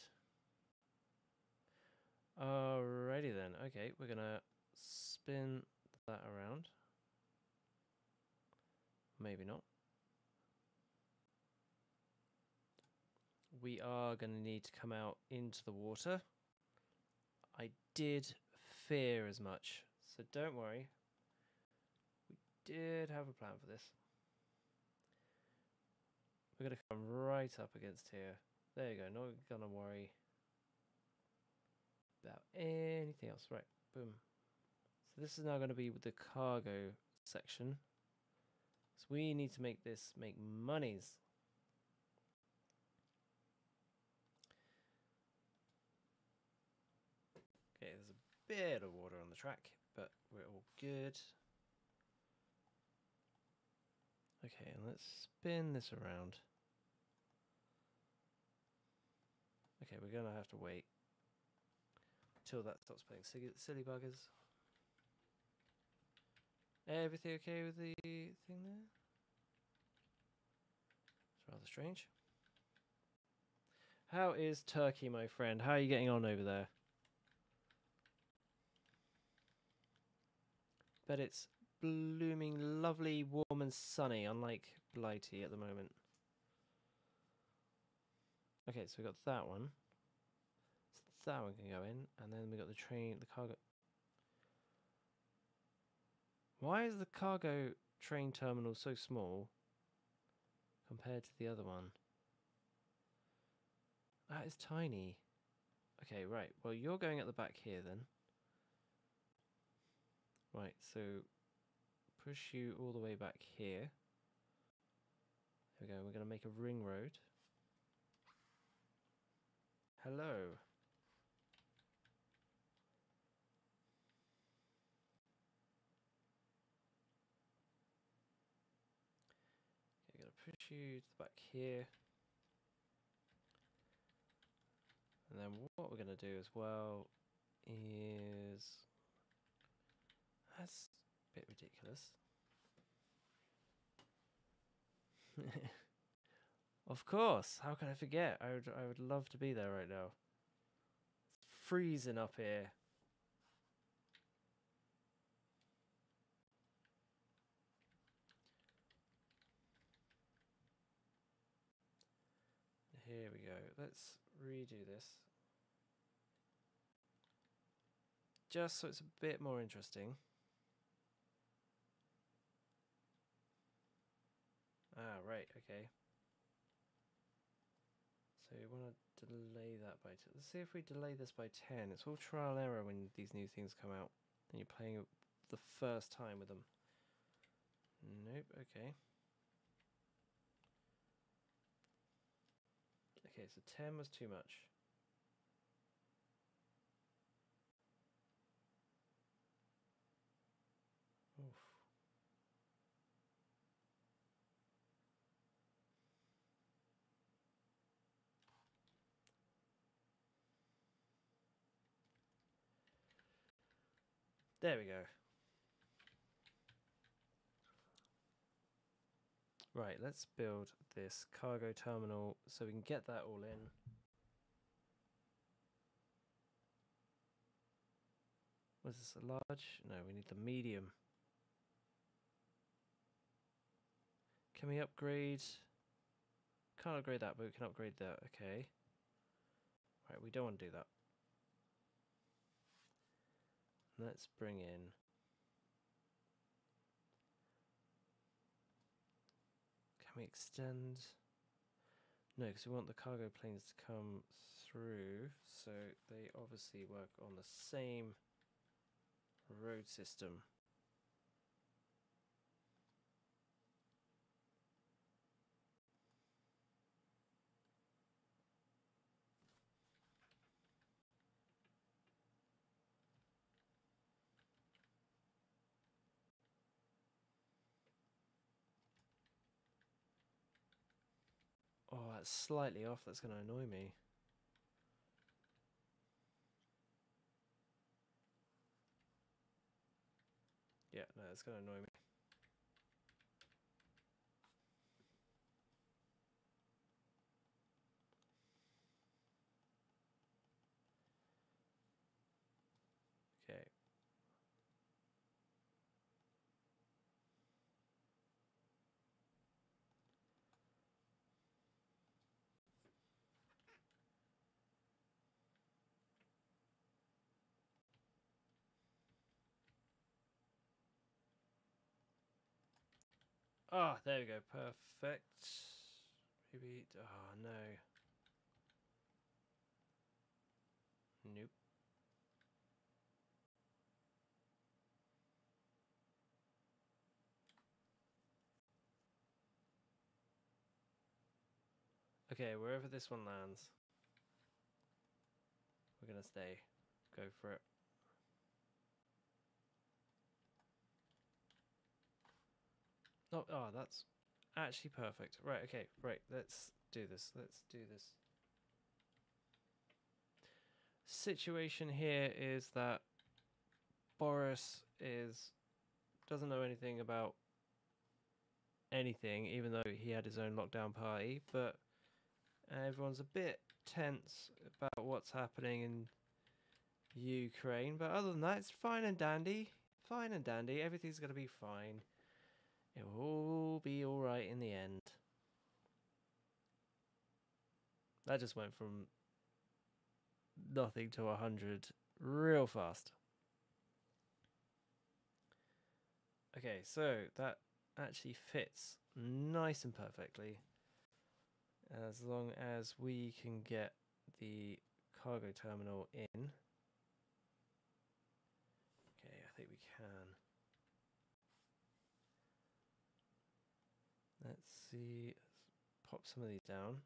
Alrighty then. Okay, we're gonna spin that around. Maybe not. We are gonna need to come out into the water. I did fear as much, so don't worry. We did have a plan for this. We're gonna come right up against here. There you go, not gonna worry about anything else. Right, boom. So this is now going to be with the cargo section. So we need to make this make monies. Okay, there's a bit of water on the track, but we're all good. Okay, and let's spin this around. Okay, we're going to have to wait till that stops playing silly buggers. Everything okay with the thing there? It's rather strange. How is Turkey, my friend? How are you getting on over there? Bet it's blooming lovely, warm and sunny, unlike Blighty at the moment. Okay, so we got that one. So that one can go in, and then we got the train, the cargo. Why is the cargo train terminal so small compared to the other one? That is tiny. Okay, right. Well, you're going at the back here then. Right, so push you all the way back here. There we go. We're going to make a ring road. Hello. Okay, going to push you to the back here. And then what we're going to do as well is... That's a bit ridiculous. Of course. How can I forget? I would love to be there right now. It's freezing up here. Here we go. Let's redo this. Just so it's a bit more interesting. Ah, right, okay. So we want to delay that by 10. Let's see if we delay this by 10. It's all trial and error when these new things come out and you're playing it the first time with them. Nope, okay. Okay, so 10 was too much. Oof. There we go. Right, let's build this cargo terminal so we can get that all in. Was this a large? No, we need the medium. Can we upgrade? Can't upgrade that, but we can upgrade that. Okay. Right, we don't want to do that. Let's bring in we extend? No, because we want the cargo planes to come through, so they obviously work on the same road system. Oh, that's slightly off. That's going to annoy me. Yeah, no, it's going to annoy me. Okay. Ah, oh, there we go. Perfect. Maybe. Oh, no. Nope. Okay, wherever this one lands, we're going to stay. Go for it. Oh, oh, that's actually perfect. Right, okay, right. Let's do this. Let's do this. Situation here is that Boris doesn't know anything about anything, even though he had his own lockdown party, but everyone's a bit tense about what's happening in Ukraine. But other than that, it's fine and dandy. Fine and dandy. Everything's going to be fine. It will all be alright in the end. That just went from nothing to 100 real fast. Okay, so that actually fits nice and perfectly, as long as we can get the cargo terminal in. Okay, I think we can. Let's see, let's pop some of these down.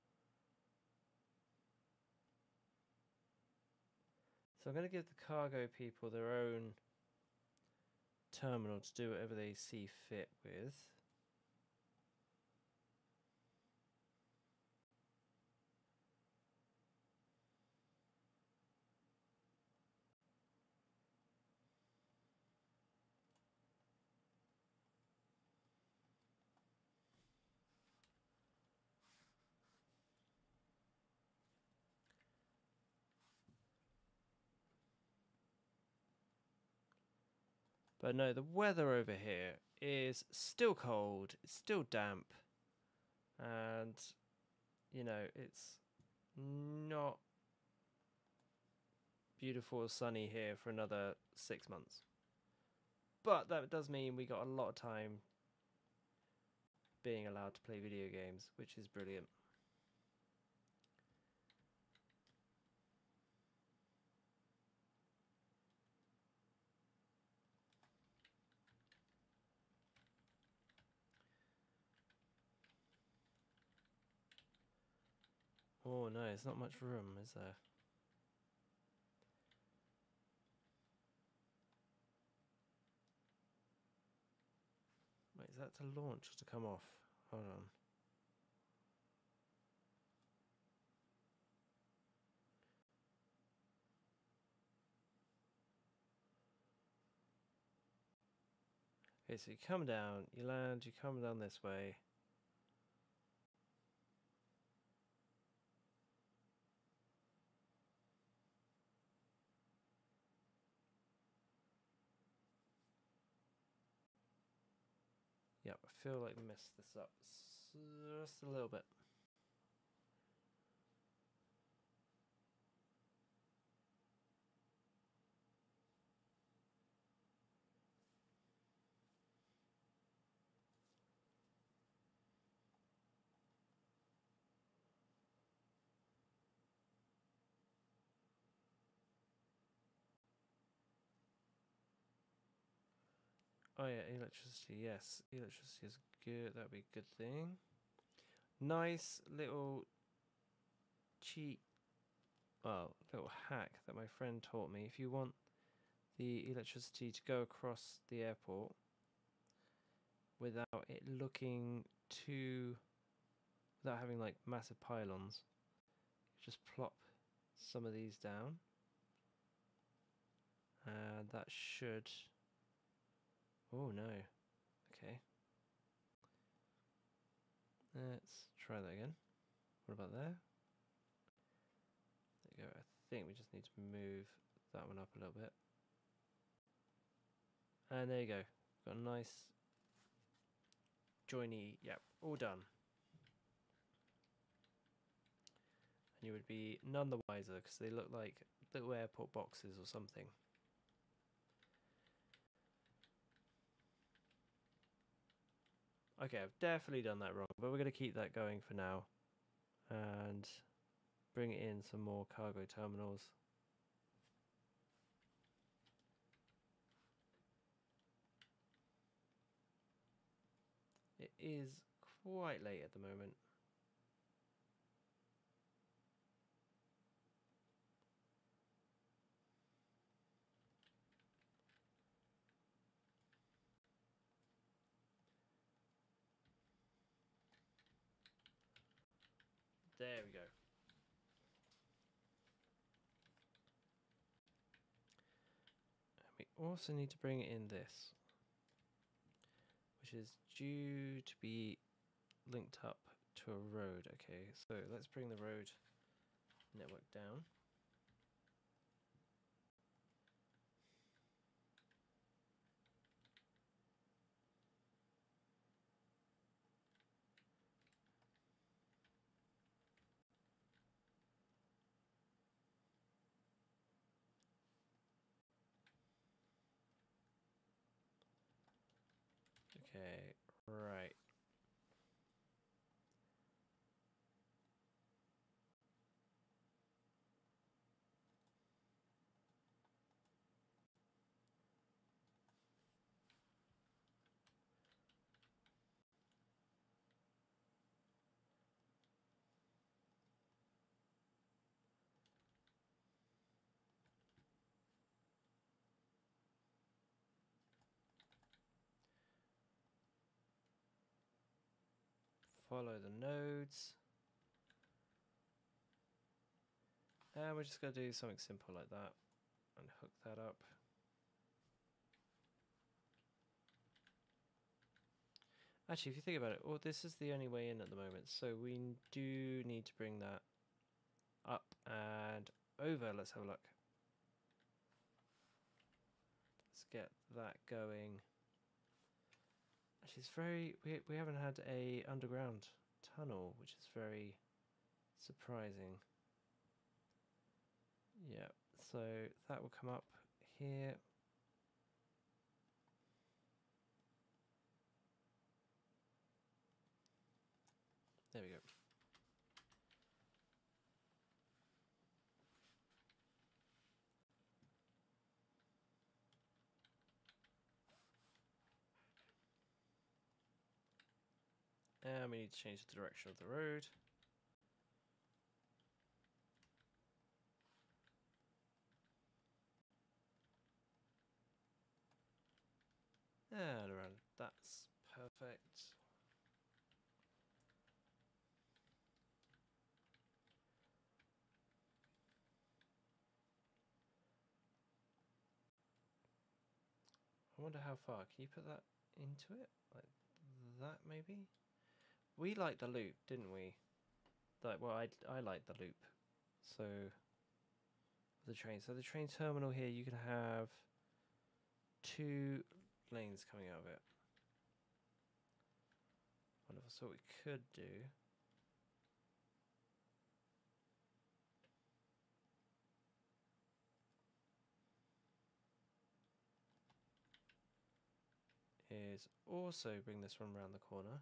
So I'm going to give the cargo people their own terminal to do whatever they see fit with. But no, the weather over here is still cold, it's still damp, and, you know, it's not beautiful or sunny here for another 6 months. But that does mean we got a lot of time being allowed to play video games, which is brilliant. Oh no, there's not much room, is there? Wait, is that to launch or to come off? Hold on. Okay, so you come down, you land, you come down this way. Yep, I feel like we messed this up just a little bit. Oh yeah, electricity. Yes, electricity is good. That'd be a good thing. Nice little cheat. Well, little hack that my friend taught me. If you want the electricity to go across the airport without it looking too, without having like massive pylons, just plop some of these down, and that should. Oh no. Okay. Let's try that again. What about there? There you go. I think we just need to move that one up a little bit. And there you go. Got a nice joiny. Yep, all done. And you would be none the wiser because they look like little airport boxes or something. Okay, I've definitely done that wrong, but we're going to keep that going for now. And bring in some more cargo terminals. It is quite late at the moment. There we go. And we also need to bring in this, which is due to be linked up to a road. Okay, so let's bring the road network down. Okay, right. Follow the nodes. And we're just going to do something simple like that and hook that up. Actually, if you think about it, well, this is the only way in at the moment, so we do need to bring that up and over. Let's have a look. Let's get that going. Actually, it's very, we haven't had a underground tunnel, which is very surprising. Yeah, so that will come up here. There we go. And we need to change the direction of the road. And around, that's perfect. I wonder how far. Can you put that into it? Like that, maybe? We liked the loop, didn't we? Like, well, I liked the loop. So, the train. So the train terminal here, you can have 2 lanes coming out of it. Wonderful. So what we could do is also bring this one around the corner.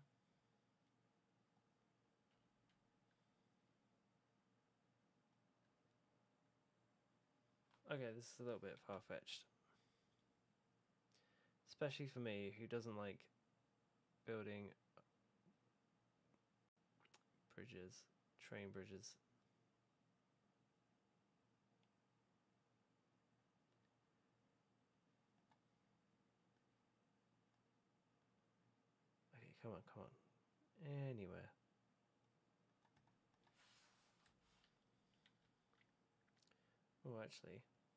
Okay, this is a little bit far-fetched. especially for me who doesn't like building bridges, train bridges. Okay, come on, come on. Anywhere. Oh, actually.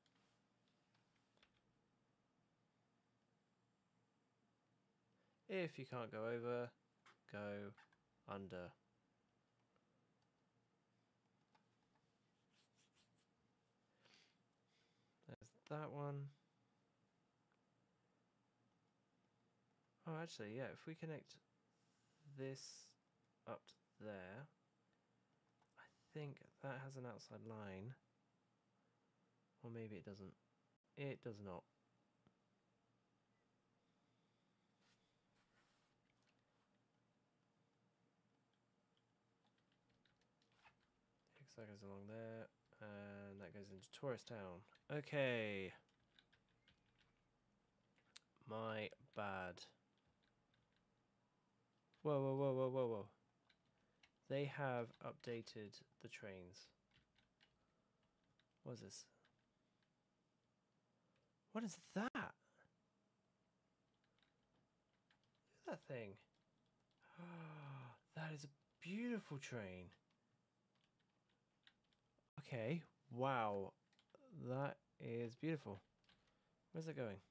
If you can't go over, go under. There's that one. Oh, actually, yeah, if we connect this up to there, I think that has an outside line. Or maybe it doesn't. It does not. So that goes along there, and that goes into Tourist Town. Okay. My bad. Whoa, whoa, whoa, whoa, whoa, whoa. They have updated the trains. What is this? What is that? Look at that thing. That is a beautiful train. Okay, wow. That is beautiful. Where's it going?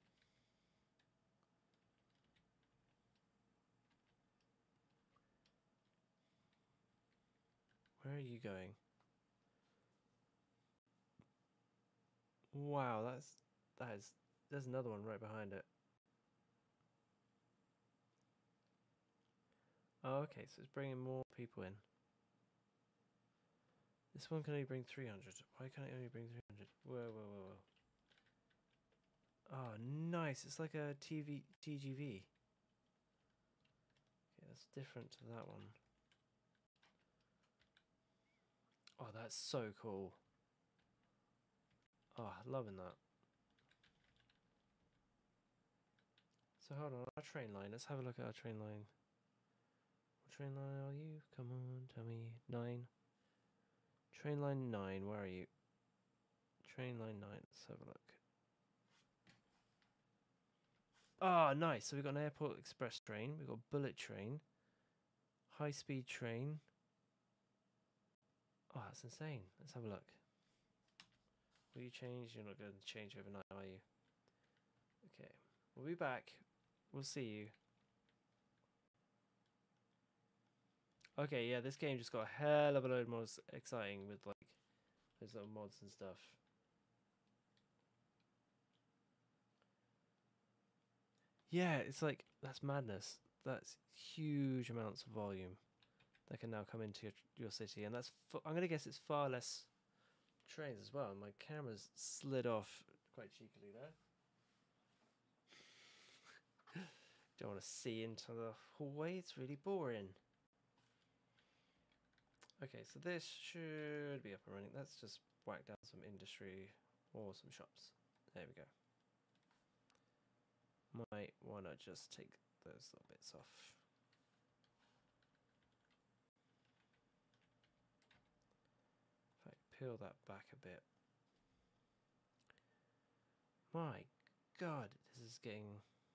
Where are you going? Wow, there's another one right behind it. Oh, okay, so it's bringing more people in. This one can only bring 300. Why can't it only bring 300? Whoa, whoa, whoa, whoa. Oh, nice. It's like a TGV. Okay, that's different to that one. Oh, that's so cool. Oh, loving that. So hold on, our train line. Let's have a look at our train line. What train line are you? Come on, tell me. 9. Train line 9, where are you? Train line 9, let's have a look. Ah, oh, nice. So we've got an airport express train, we've got a bullet train, high speed train. Oh, that's insane. Let's have a look. Will you change? You're not going to change overnight, are you? Okay, we'll be back. We'll see you. Okay, yeah, this game just got a hell of a load more exciting with like those little mods and stuff. Yeah, it's like, that's madness. That's huge amounts of volume that can now come into your city, and that's I'm going to guess it's far less trains as well. My camera's slid off quite cheekily there. Don't want to see into the hallway, it's really boring. Okay, so this should be up and running. Let's just whack down some industry or some shops. There we go. Might want to just take those little bits off. In fact, peel that back a bit. My God, this is getting...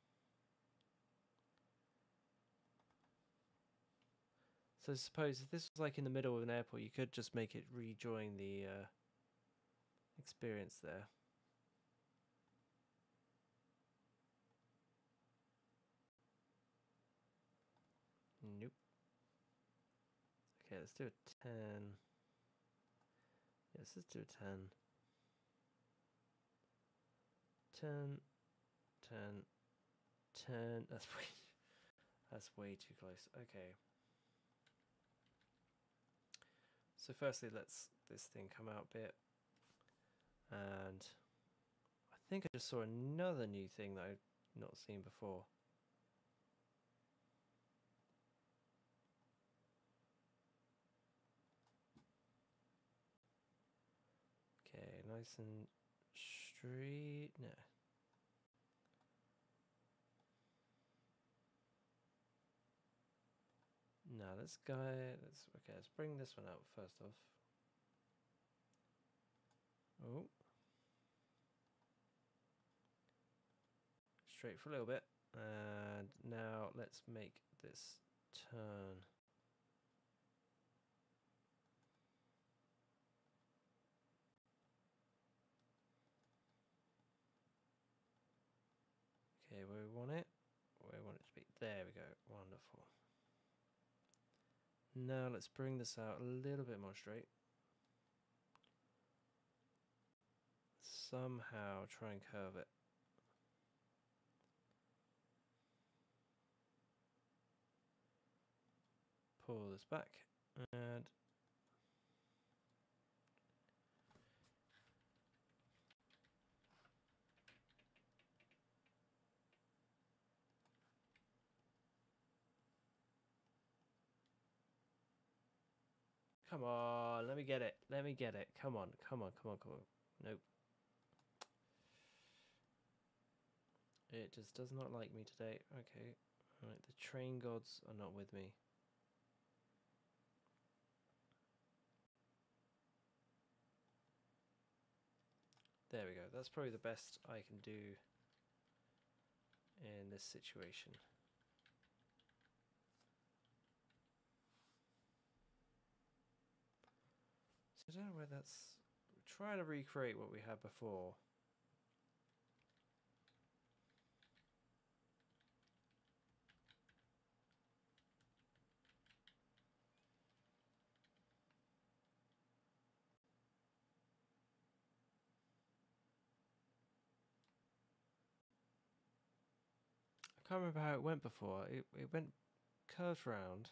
So I suppose if this was like in the middle of an airport, you could just make it rejoin the experience there. Nope. Okay, let's do a 10. Yes, let's do a 10. 10, 10, 10. That's way too close. Okay. So firstly, let's this thing come out a bit. And I think I just saw another new thing that I've not seen before. Okay, nice and straight. No. Now let's go. Let's bring this one out first off. Oh, straight for a little bit, and now let's make this turn. Okay, where we want it. Where we want it to be. There we go. Wonderful. Now let's bring this out a little bit more straight. Somehow try and curve it. Pull this back and come on, let me get it. Let me get it. Come on, come on, come on, come on. Nope. It just does not like me today. Okay. Alright, the train gods are not with me. There we go. That's probably the best I can do in this situation. So I don't know where that's... Trying to recreate what we had before. I can't remember how it went before. It went curved round.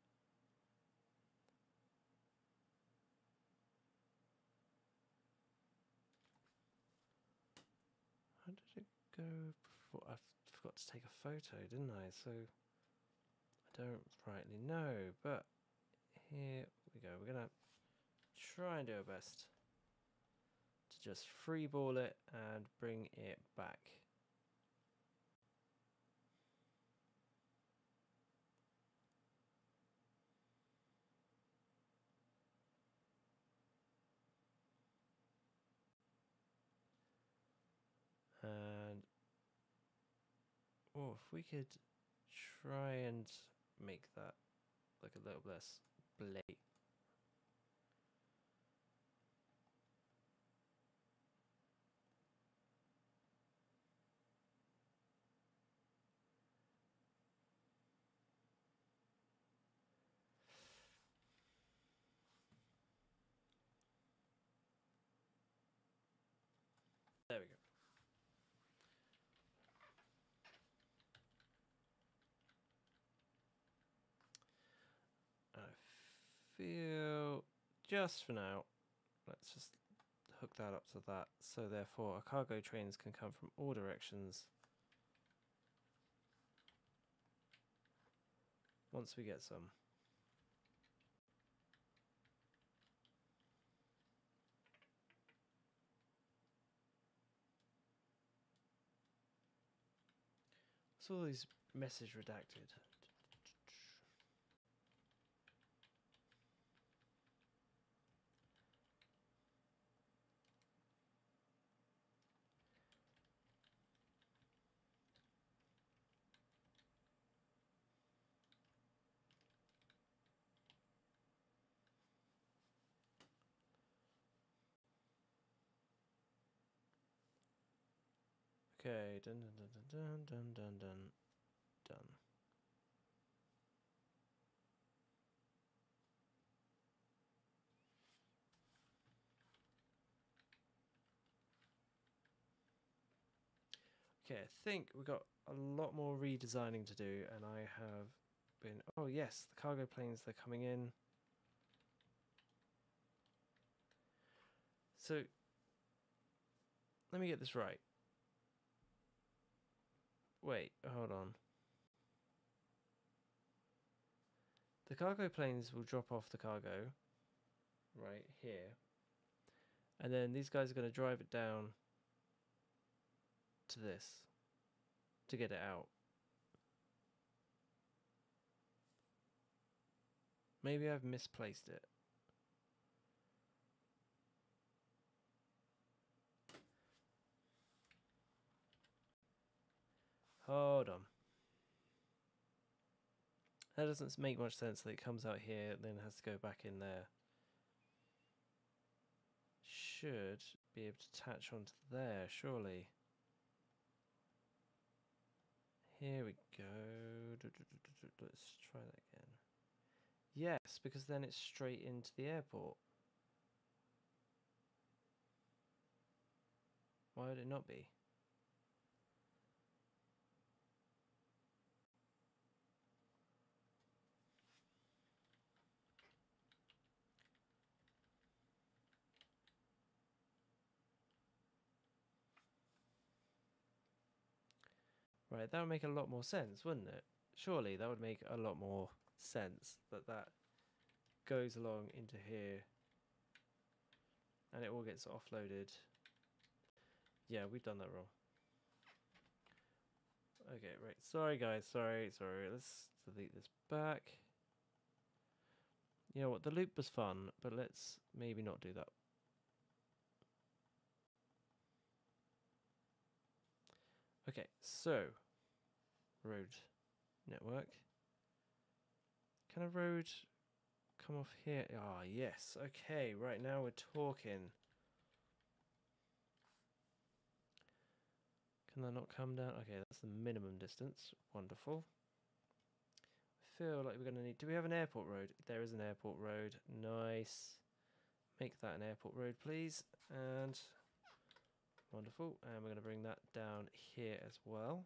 How did it go before? I forgot to take a photo, didn't I? So I don't rightly know, but here we go. We're gonna try and do our best to just free ball it and bring it back. And oh, if we could try and make that like a little less blade. There we go. I feel just for now, let's just hook that up to that. So therefore, our cargo trains can come from all directions once we get some. So all these message redacted. Okay, dun dun dun dun dun dun dun done. Okay, I think we've got a lot more redesigning to do, and I have been... Oh yes, the cargo planes, they're coming in. So, let me get this right. Wait, hold on. The cargo planes will drop off the cargo right here. And then these guys are going to drive it down to this to get it out. Maybe I've misplaced it. Hold on. That doesn't make much sense that it comes out here then has to go back in there. Should be able to attach onto there, surely. Here we go. Let's try that again. Yes, because then it's straight into the airport. Why would it not be? Right, that would make a lot more sense, wouldn't it? Surely that would make a lot more sense that that goes along into here and it all gets offloaded. Yeah, we've done that wrong. Okay, right. Sorry, guys. Sorry. Let's delete this back. You know what? The loop was fun, but let's maybe not do that. Okay, so road network. Can a road come off here? Ah, yes. Okay, right now we're talking. Can that not come down? Okay, that's the minimum distance. Wonderful. I feel like we're going to need... Do we have an airport road? There is an airport road. Nice. Make that an airport road, please. And... Wonderful. And we're going to bring that down here as well.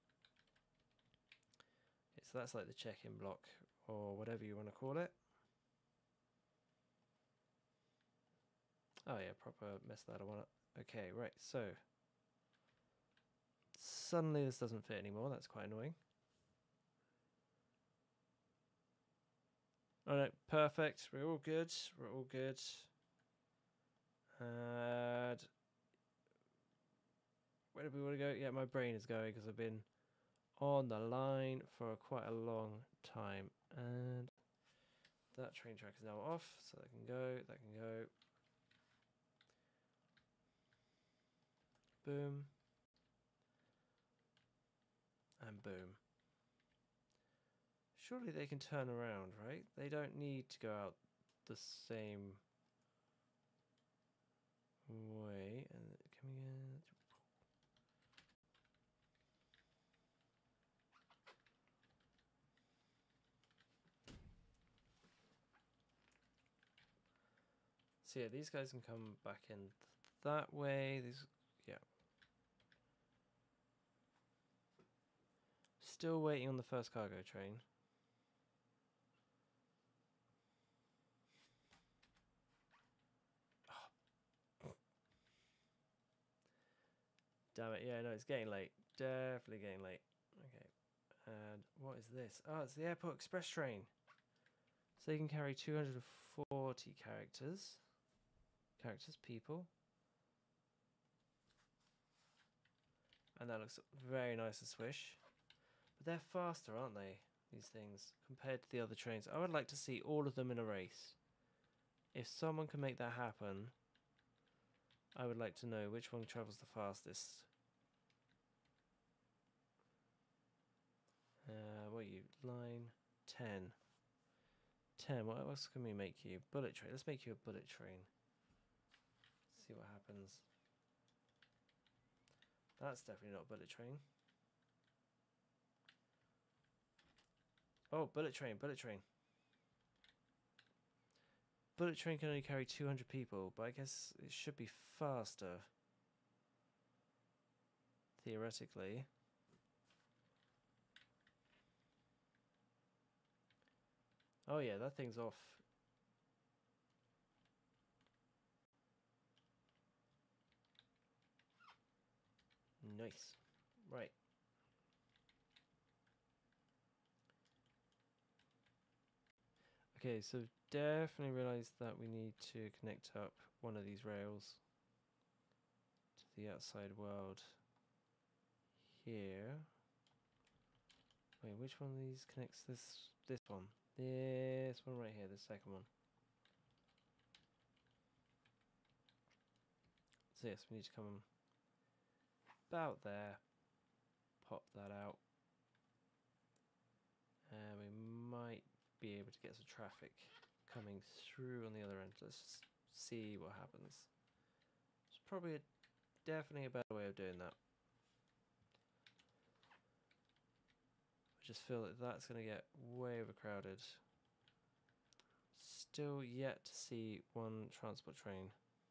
Okay, so that's like the check-in block, or whatever you want to call it. Oh yeah, proper mess that one up. Okay, right, so... Suddenly this doesn't fit anymore. That's quite annoying. Alright, perfect. We're all good. We're all good. And... Where do we want to go? Yeah, my brain is going because I've been on the line for quite a long time. And that train track is now off, so that can go, that can go. Boom. And boom. Surely they can turn around, right? They don't need to go out the same way. And coming in. So yeah, these guys can come back in that way. These, yeah. Still waiting on the first cargo train. Oh. Damn it, yeah, no, it's getting late. Definitely getting late. Okay. And what is this? Oh, it's the Airport Express train. So you can carry 240 characters. People. And that looks very nice and swish. But they're faster, aren't they? These things, compared to the other trains. I would like to see all of them in a race. If someone can make that happen, I would like to know which one travels the fastest. What are you? Line 10. 10. What else can we make you? Bullet train. Let's make you a bullet train. See what happens. That's definitely not a bullet train. Oh, bullet train, bullet train. Bullet train can only carry 200 people, but I guess it should be faster. Theoretically. Oh yeah, that thing's off. Nice. Right. Okay, so definitely realized that we need to connect up one of these rails to the outside world here. Wait, which one of these connects this one? This one right here, the second one. So yes, we need to come about there, pop that out, and we might be able to get some traffic coming through on the other end. Let's just see what happens. It's probably definitely a better way of doing that. I just feel that that's going to get way overcrowded. Still yet to see one transport train.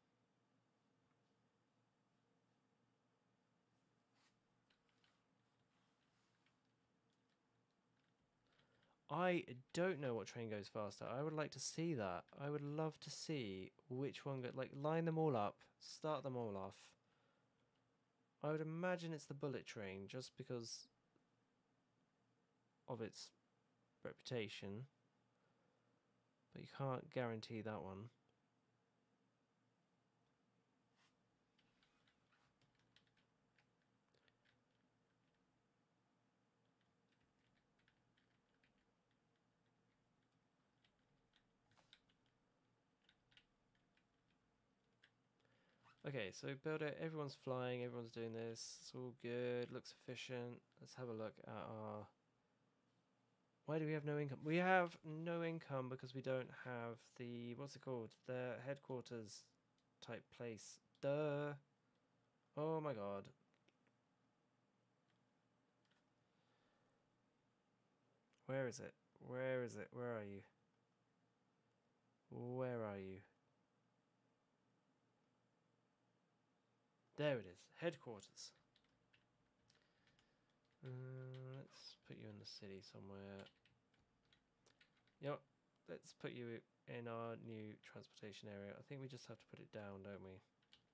I don't know what train goes faster. I would like to see that. I would love to see which one like line them all up, start them all off. I would imagine it's the bullet train just because of its reputation, but you can't guarantee that one. Okay, so build it. Everyone's flying. Everyone's doing this. It's all good. Looks efficient. Let's have a look at our... Why do we have no income? We have no income because we don't have the... What's it called? The headquarters type place. Duh. Oh my god. Where is it? Where is it? Where are you? Where are you? There it is. Headquarters. Let's put you in the city somewhere. Yep. Let's put you in our new transportation area. I think we just have to put it down, don't we?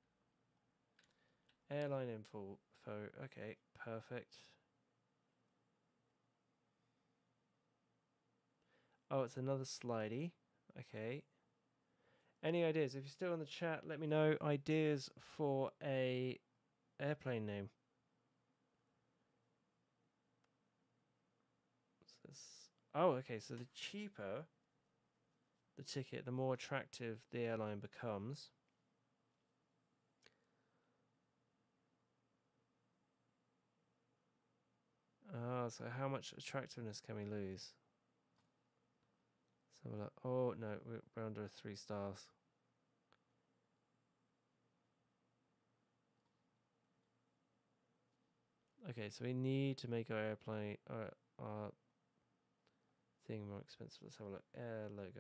Airline info. Okay, perfect. Oh, it's another slidey. Okay. Any ideas? If you're still in the chat, let me know ideas for a airplane name. What's this? Oh, okay. So the cheaper the ticket, the more attractive the airline becomes. Ah, so how much attractiveness can we lose? Let's have a look. Oh, no, we're under 3 stars. Okay, so we need to make our airplane, our thing more expensive. Let's have a look. Air logo.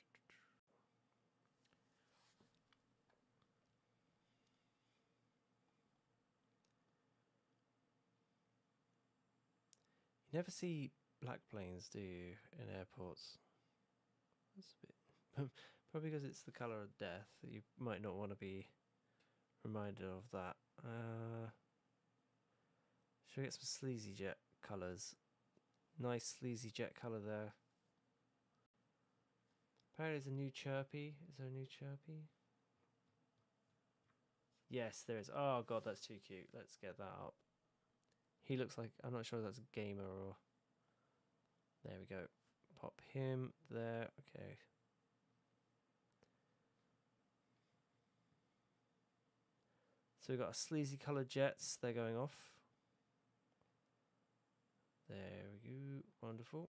You never see black planes, do you, in airports? That's a bit... Probably because it's the colour of death. You might not want to be reminded of that. Should we get some sleazy jet colours? Nice sleazy jet colour there. Apparently there's a new chirpy. Is there a new chirpy? Yes, there is. Oh god, that's too cute. Let's get that up. He looks like... I'm not sure if that's a gamer or... There we go. Pop him there. Okay. So we've got sleazy coloured jets. They're going off. There we go. Wonderful.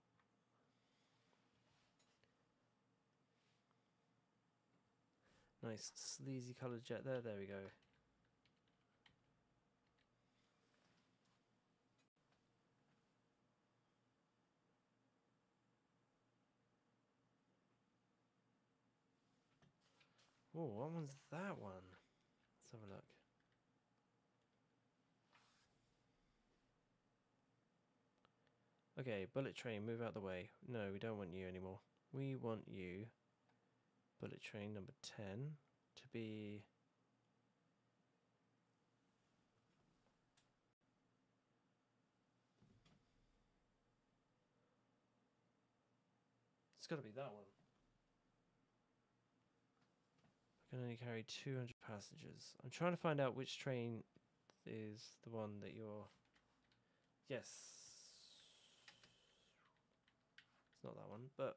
Nice sleazy coloured jet there. There we go. Oh, what one's that one? Let's have a look. Okay, bullet train, move out the way. No, we don't want you anymore. We want you, bullet train number 10, to be... It's got to be that one. I can only carry 200 passengers. I'm trying to find out which train is the one that you're... Yes. It's not that one, but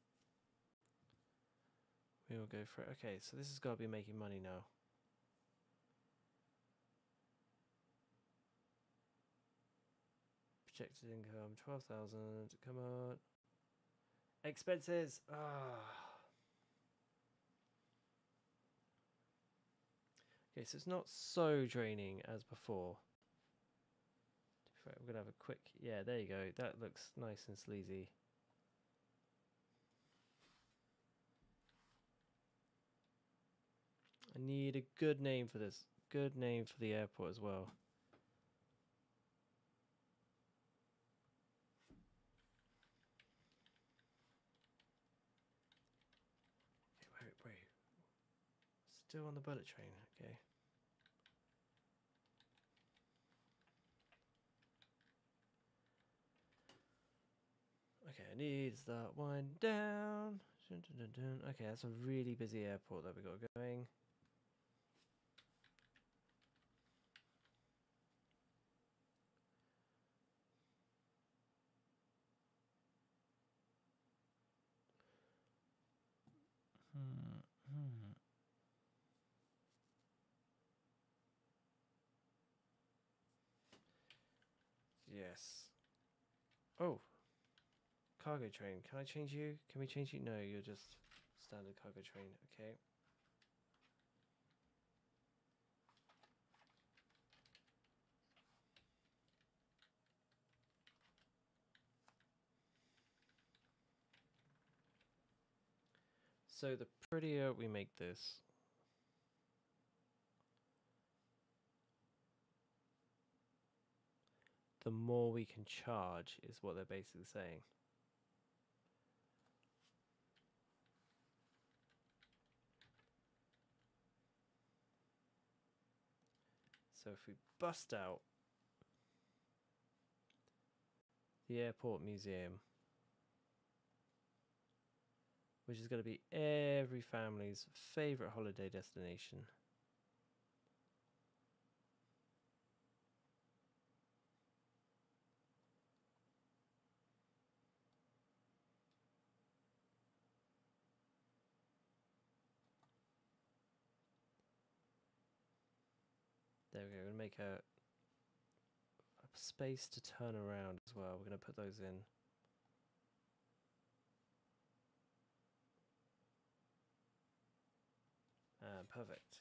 we will go for it. Okay, so this has got to be making money now. Projected income 12,000. Come on. Expenses. Okay, so it's not so draining as before. We're gonna have a quick. Yeah, there you go. That looks nice and sleazy. I need a good name for this. Good name for the airport as well. Okay, wait. Still on the bullet train. Okay. Okay, I need to start wind down. Dun, dun, dun, dun. Okay, that's a really busy airport that we got going. Yes. Oh. Cargo train. Can I change you? Can we change you? No, you're just standard cargo train. Okay. So the prettier we make this, the more we can charge, is what they're basically saying. So if we bust out the airport museum, which is going to be every family's favorite holiday destination. There we go. We're going to make a space to turn around as well. We're going to put those in. Perfect.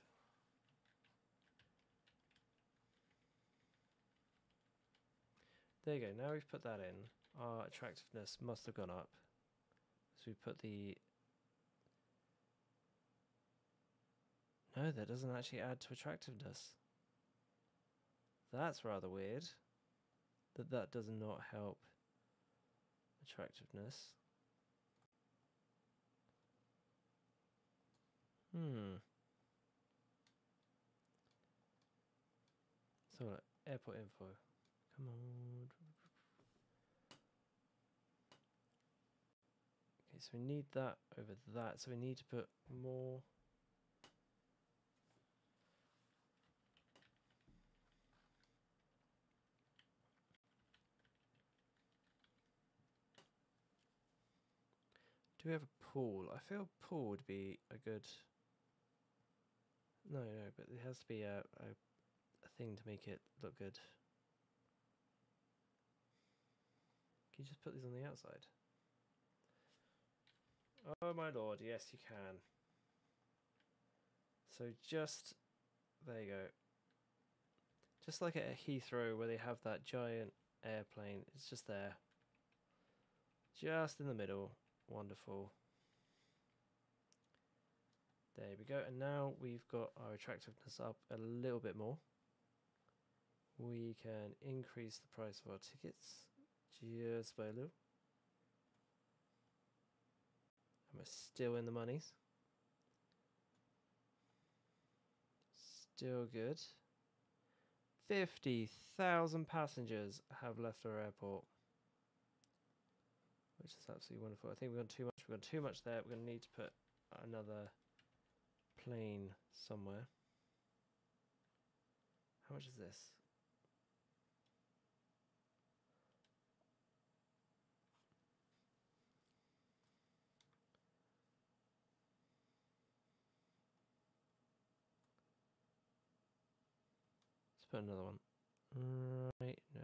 There you go. Now we've put that in. Our attractiveness must have gone up. So we put the... No, that doesn't actually add to attractiveness. That's rather weird. That does not help attractiveness. So airport info. Come on. Okay, so we need that over that. So we need to put more. Do we have a pool? I feel pool would be a good... No, but it has to be a thing to make it look good. Can you just put these on the outside? Oh my lord, yes you can. So just... There you go. Just like at Heathrow where they have that giant airplane. It's just there. Just in the middle. Wonderful. There we go. And now we've got our attractiveness up a little bit more. We can increase the price of our tickets just by a little. And we're still in the monies. Still good. 50,000 passengers have left our airport, which is absolutely wonderful. I think we've gone too much. We've gone too much there. We're going to need to put another plane somewhere. How much is this? put another one. Right, no.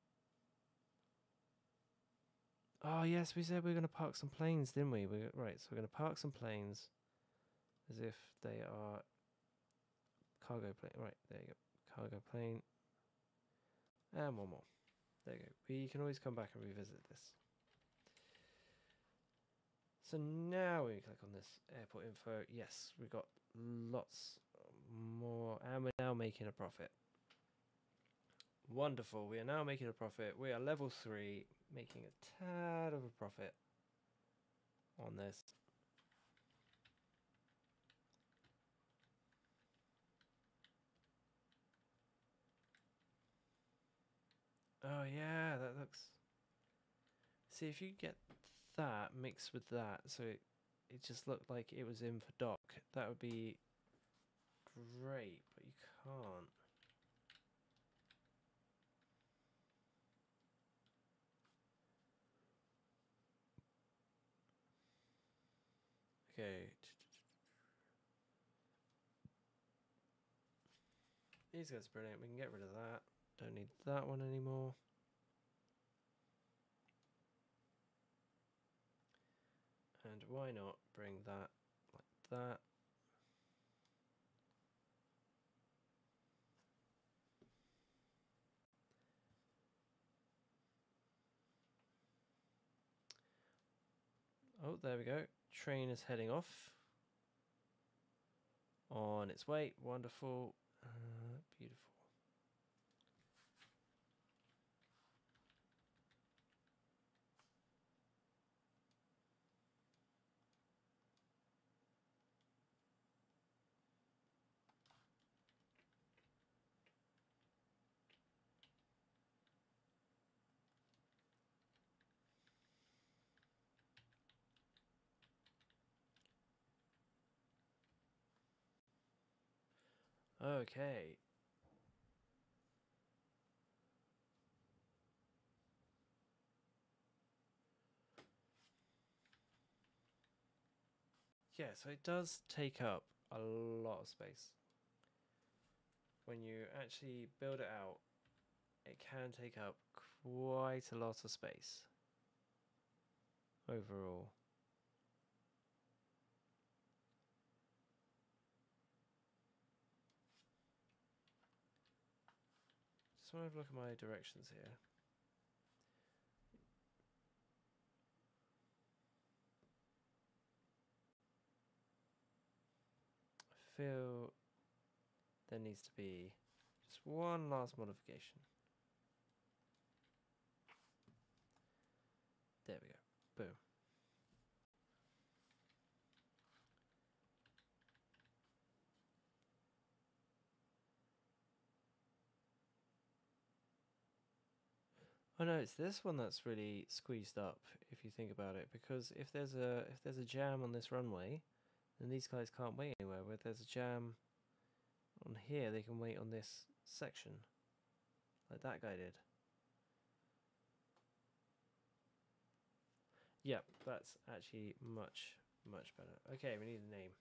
Oh, yes, we said we were going to park some planes, didn't we? Right, so we're going to park some planes as if they are cargo plane. Right, there you go. Cargo plane. And one more. There you go. We can always come back and revisit this. So now we click on this airport info. Yes, we've got lots more, and we're now making a profit. Wonderful. We are now making a profit. We are level 3, making a tad of a profit on this. Oh yeah, that looks... See, if you get that mixed with that, so it just looked like it was in for dock, that would be great, but you can't. Okay. These guys are brilliant. We can get rid of that. Don't need that one anymore. And why not bring that like that? Oh, there we go. Train is heading off. On its way. Wonderful. Beautiful. Okay. Yeah, so it does take up a lot of space. When you actually build it out, it can take up quite a lot of space overall. Just want to look at my directions here. I feel there needs to be just one last modification. There we go. Boom. Oh no, it's this one that's really squeezed up if you think about it, because if there's a jam on this runway, then these guys can't wait anywhere. Where there's a jam on here, they can wait on this section, like that guy did. Yep, that's actually much better. Okay, we need a name.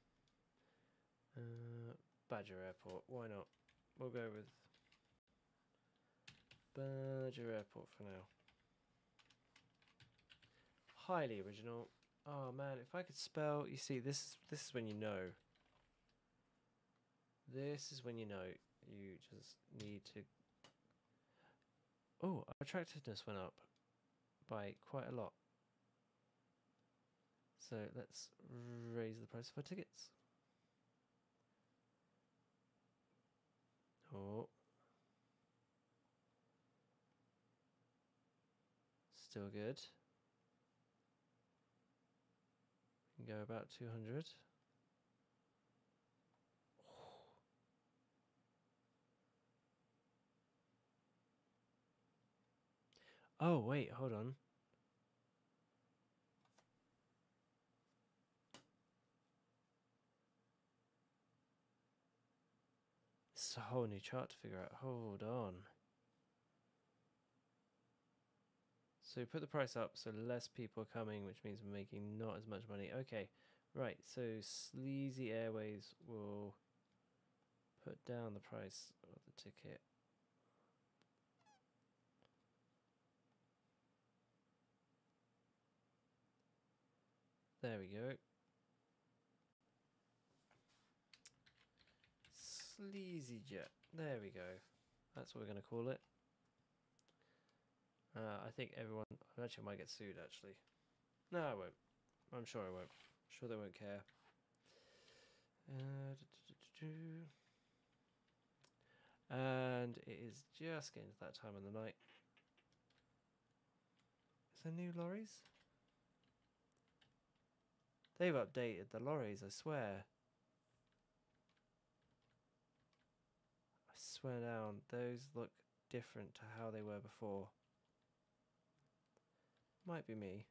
Badger Airport. Why not? We'll go with Badger Airport for now. Highly original. Oh man, if I could spell, you see, this is when you know. This is when you know you just need to. Oh, our attractiveness went up by quite a lot. So let's raise the price of our tickets. Oh. Still good. We can go about 200. Oh, wait, hold on. It's a whole new chart to figure out. Hold on. So we put the price up, so less people are coming, which means we're making not as much money. Okay, right, so Sleazy Airways will put down the price of the ticket There we go. Sleazy jet. There we go. That's what we're going to call it. I think everyone... Actually, I might get sued, actually. No, I won't. I'm sure I won't. I'm sure they won't care. And it is just getting to that time of the night. Is there new lorries? They've updated the lorries, I swear. I swear down, those look different to how they were before. Might be me.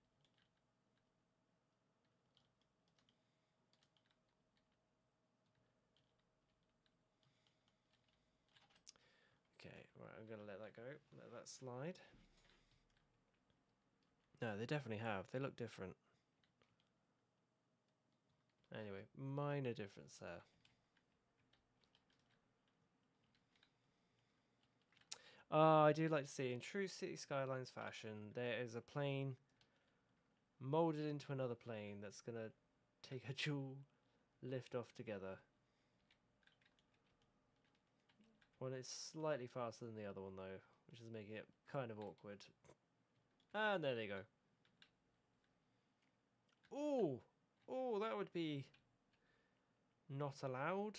Okay, right, I'm going to let that go. Let that slide. No, they definitely have. They look different. Anyway, minor difference there. I do like to see, in true Cities Skylines fashion, there is a plane molded into another plane that's going to take a dual lift off together. One is slightly faster than the other one, though, which is making it kind of awkward. And there they go. Ooh! Oh, that would be not allowed.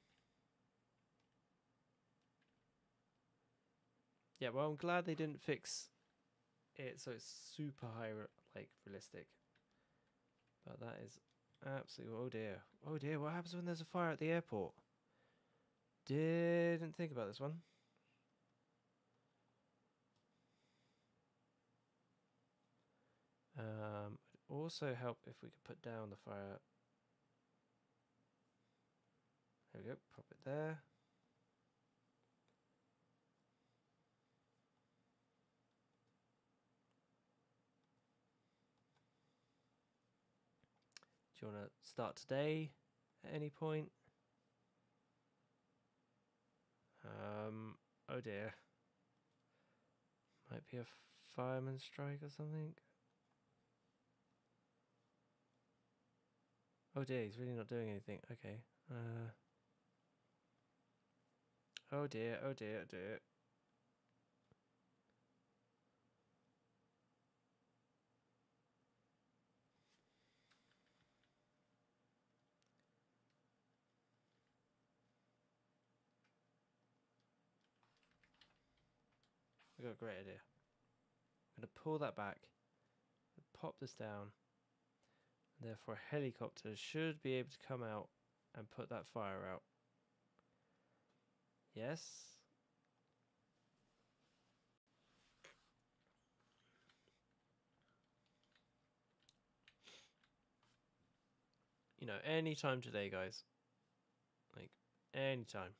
Yeah, well, I'm glad they didn't fix it so it's super high, like, realistic. But that is absolutely... Oh, dear. Oh, dear, what happens when there's a fire at the airport? Didn't think about this one. It'd also help if we could put down the fire. There we go, pop it there. Do you want to start today at any point? Oh dear. Might be a fireman strike or something. Oh dear, he's really not doing anything. Okay. Oh dear, oh dear, oh dear. I got a great idea. I'm going to pull that back, pop this down, and therefore a helicopter should be able to come out and put that fire out. Yes. You know, anytime today, guys. Like, anytime.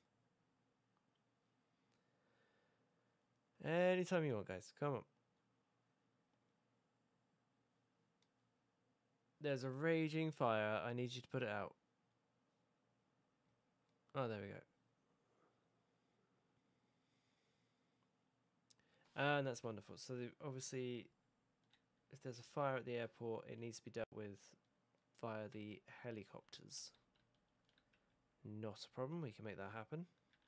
Anytime you want, guys. Come on. There's a raging fire. I need you to put it out. Oh, there we go. And that's wonderful. So obviously, if there's a fire at the airport, it needs to be dealt with via the helicopters. Not a problem. We can make that happen.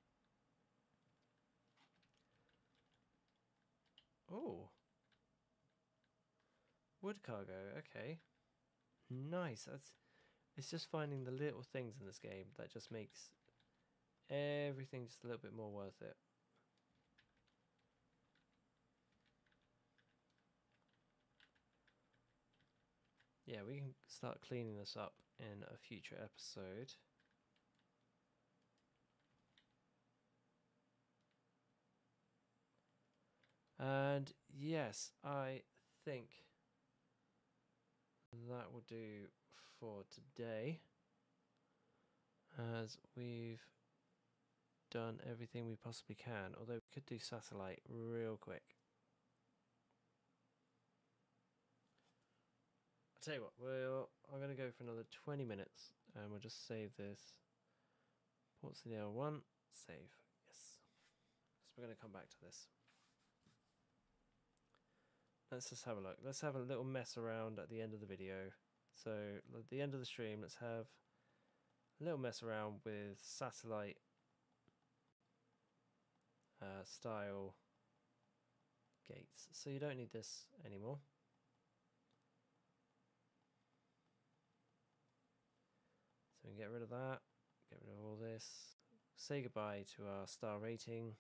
Oh. Wood cargo. Okay. Nice. It's just finding the little things in this game that just makes everything just a little bit more worth it. Yeah, we can start cleaning this up in a future episode. And yes, I think that will do for today, as we've done everything we possibly can, although we could do satellite real quick. I'll tell you what, I'm going to go for another 20 minutes and we'll just save this. Portsleydale 1, save, yes. So we're going to come back to this. Let's just have a look. Let's have a little mess around at the end of the video So at the end of the stream, let's have a little mess around with satellite style gates. So you don't need this anymore. So we can get rid of that, get rid of all this, say goodbye to our star rating.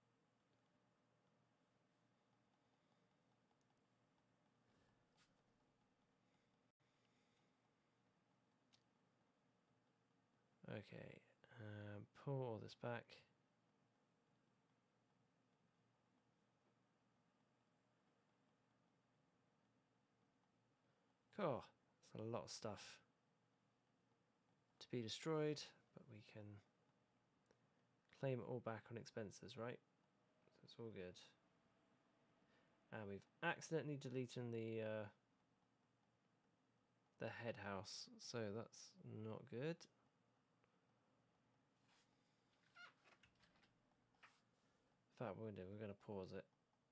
Okay, pull all this back. Cool, that's a lot of stuff to be destroyed, but we can claim it all back on expenses, right? So it's all good. And we've accidentally deleted the head house, so that's not good. In fact, we're going to pause it.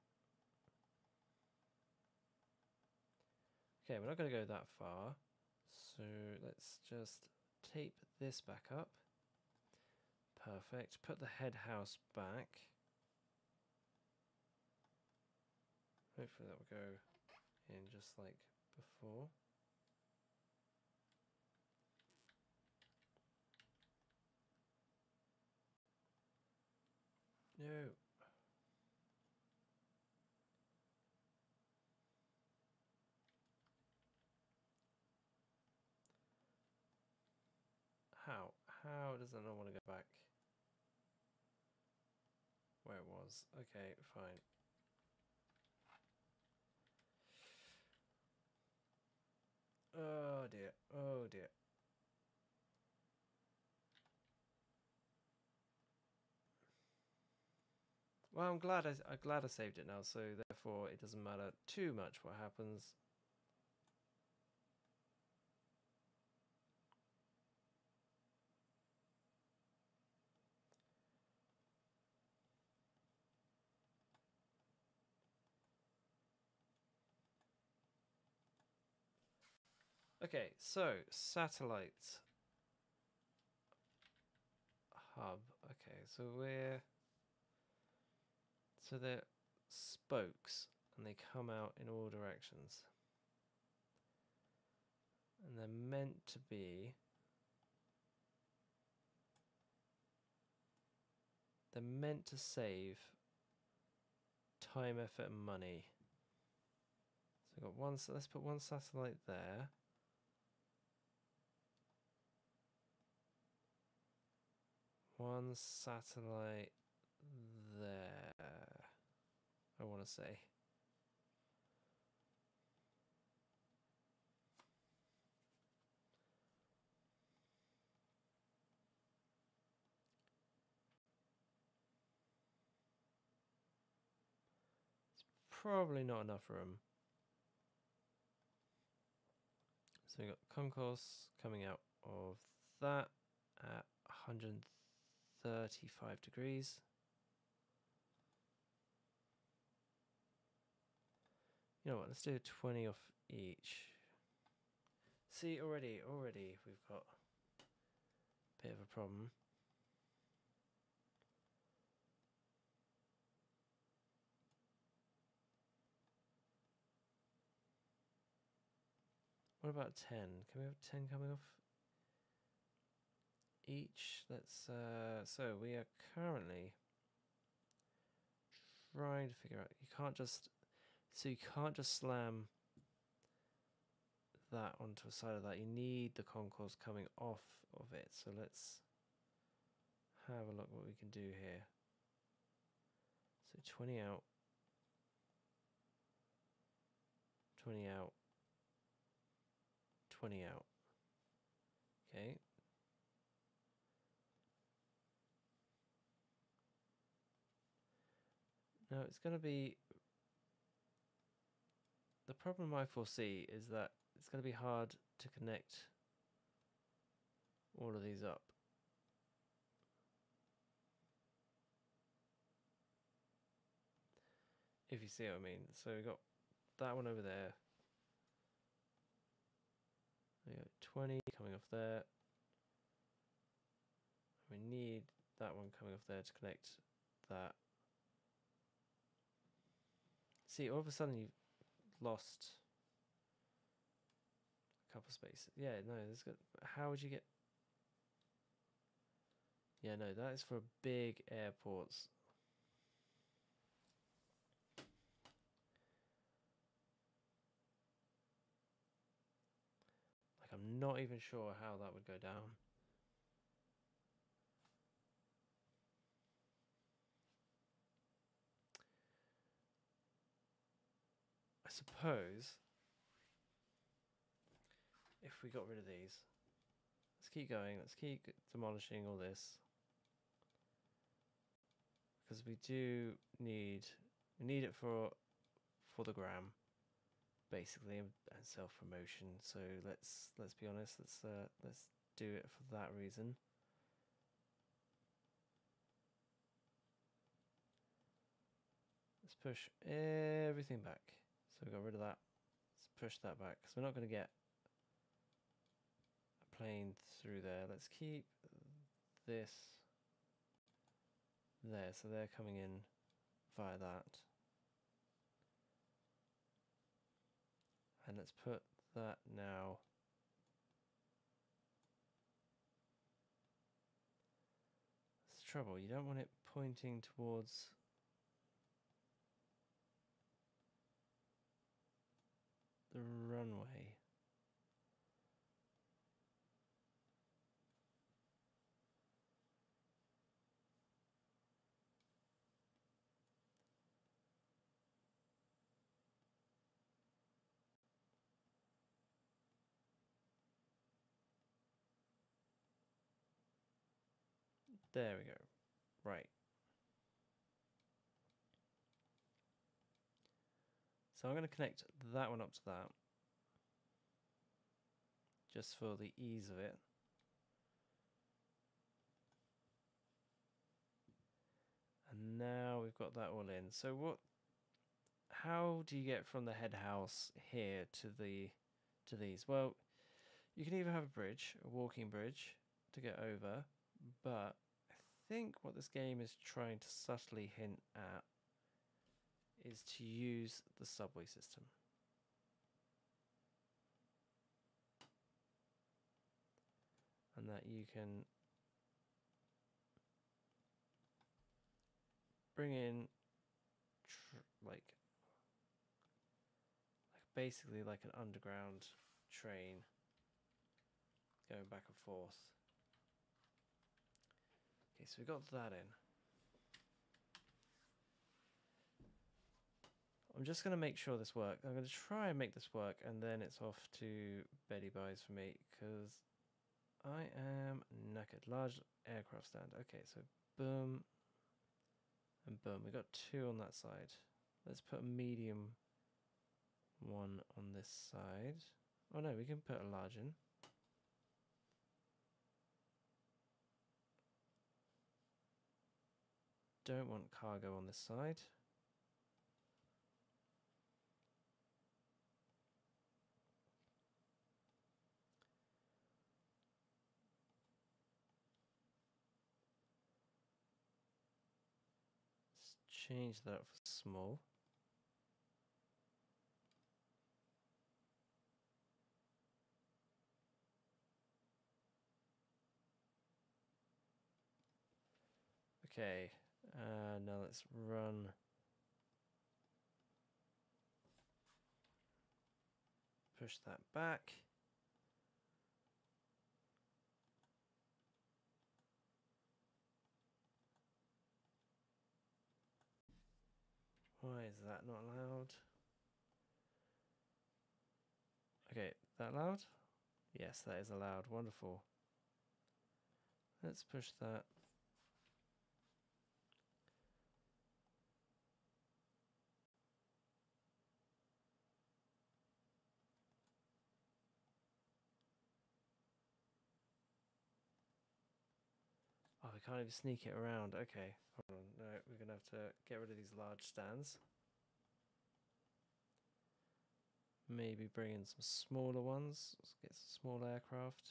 Okay, we're not going to go that far, so let's just tape this back up. Perfect. Put the head house back. Hopefully that will go in just like before. No. How? How does that not want to go back? Where it was. Okay, fine. Oh dear. Oh dear. Well, I'm glad I saved it now, so therefore it doesn't matter too much what happens. Okay, so satellite hub. Okay, so they're spokes and they come out in all directions. And they're meant to be save time, effort and money. So we've got one, so let's put one satellite there. One satellite there, I want to say. It's probably not enough room. So we've got concourse coming out of that at 135 degrees. You know what, let's do 20 off each. See, already we've got a bit of a problem. What about 10? Can we have 10 coming off each? Let's, so we are currently trying to figure out, you can't just slam that onto a side of that. You need the concourse coming off of it. So let's have a look what we can do here. So 20 out, 20 out, 20 out. Okay. Now it's going to be, the problem I foresee is that it's going to be hard to connect all of these up. If you see what I mean. So we've got that one over there. We got 20 coming off there. We need that one coming off there to connect that. See, all of a sudden you've lost a couple spaces. Yeah, no, there's good. How would you get? Yeah, no, that is for big airports. Like, I'm not even sure how that would go down. I suppose if we got rid of these, let's keep going. Let's keep demolishing all this, because we need it for the gram, basically, and self promotion. So let's be honest. Let's do it for that reason. Let's push everything back. So we got rid of that. Let's push that back, because we're not going to get a plane through there. Let's keep this there, so they're coming in via that. And let's put that now. It's trouble, you don't want it pointing towards the runway. There we go. Right. So I'm going to connect that one up to that, just for the ease of it. And now we've got that all in. So how do you get from the head house here to these? Well, you can either have a bridge, a walking bridge, to get over, but I think what this game is trying to subtly hint at is to use the subway system. And that you can bring in like basically like an underground train going back and forth. Okay, so we got that in. I'm just going to make sure this works. I'm going to try and make this work, and then it's off to Betty Buys for me, because I am knackered. Large aircraft stand. Okay, so boom and boom. We got 2 on that side. Let's put a medium one on this side. Oh no, we can put a large in. Don't want cargo on this side. Let's change that for small. Okay, now let's run. Push that back. Why is that not loud? Okay, that loud? Yes, that is allowed. Wonderful. Let's push that. Oh, we can't even sneak it around. Okay, hold on. No, we're going to have to get rid of these large stands. maybe bring in some smaller ones. Let's get some small aircraft.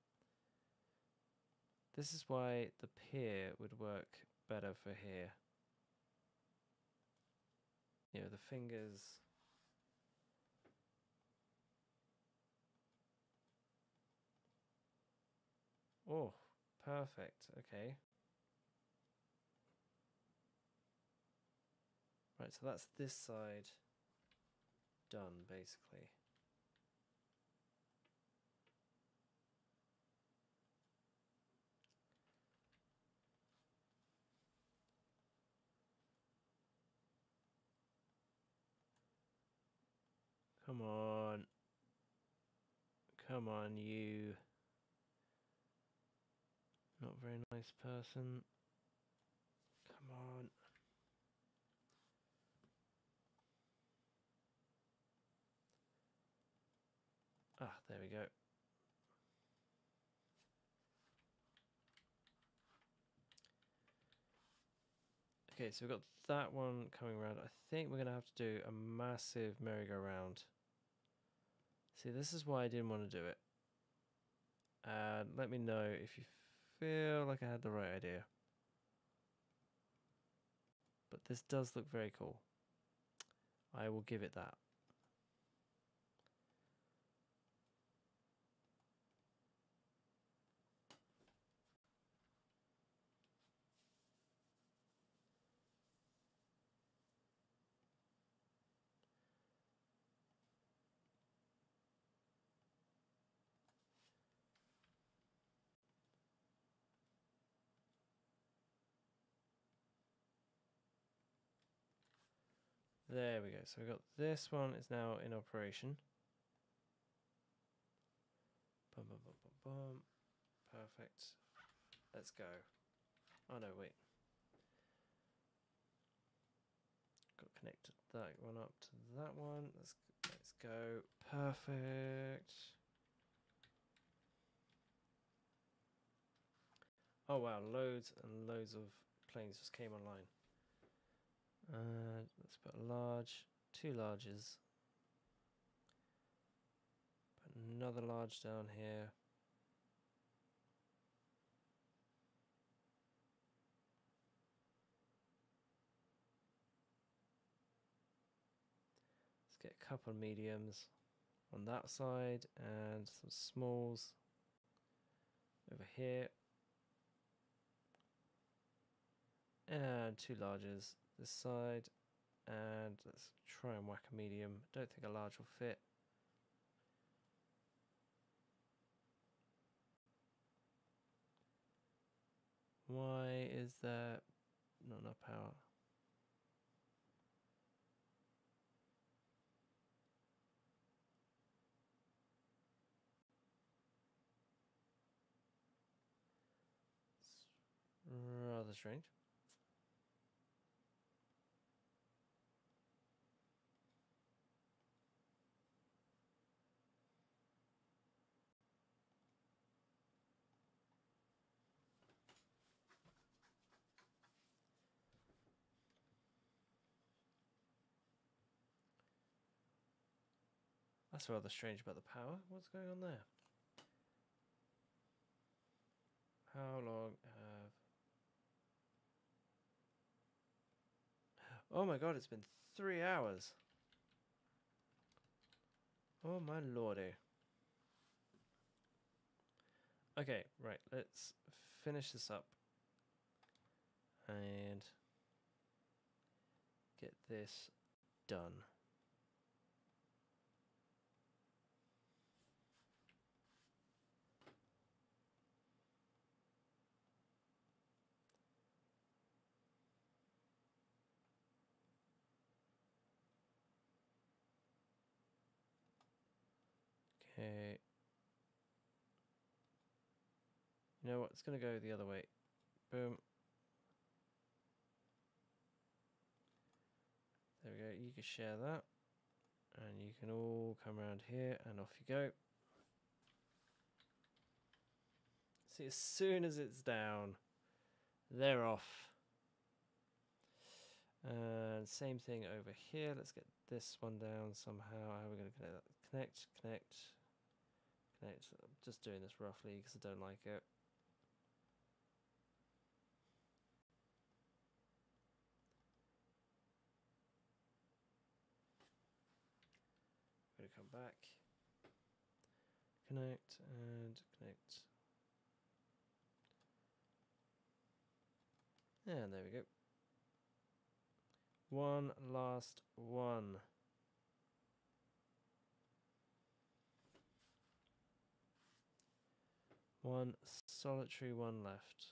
This is why the pier would work better for here. You know, the fingers. Oh, perfect. Okay. Right, so that's this side done, basically. Come on. Come on, you. Not very nice person. Come on. Ah, there we go. Okay, so we've got that one coming around. I think we're going to have to do a massive merry-go-round. See, this is why I didn't want to do it. And let me know if you feel like I had the right idea. But this does look very cool. I will give it that. There we go. So we've got this one is now in operation. Bum, bum, bum, bum, bum. Perfect. Let's go. Oh no, wait. Got connected that one up to that one. Let's go. Perfect. Oh wow, loads and loads of planes just came online. Let's put a large, 2 larges. Put another large down here. Let's get a couple of mediums on that side and some smalls over here. And 2 larges this side. And let's try and whack a medium. Don't think a large will fit. Why is there not enough power? It's rather strange. That's rather strange about the power. What's going on there? How long have... Oh my god, it's been 3 hours. Oh my lordy. Okay, right, let's finish this up. And get this done. Okay. You know what? It's going to go the other way. Boom. There we go. You can share that. And you can all come around here and off you go. See, as soon as it's down, they're off. And And same thing over here. Let's get this one down somehow. How are we going to connect that? Connect, connect, connect. I'm just doing this roughly because I don't like it. I'm going to come back. Connect and connect. And there we go. One last one. One solitary one left.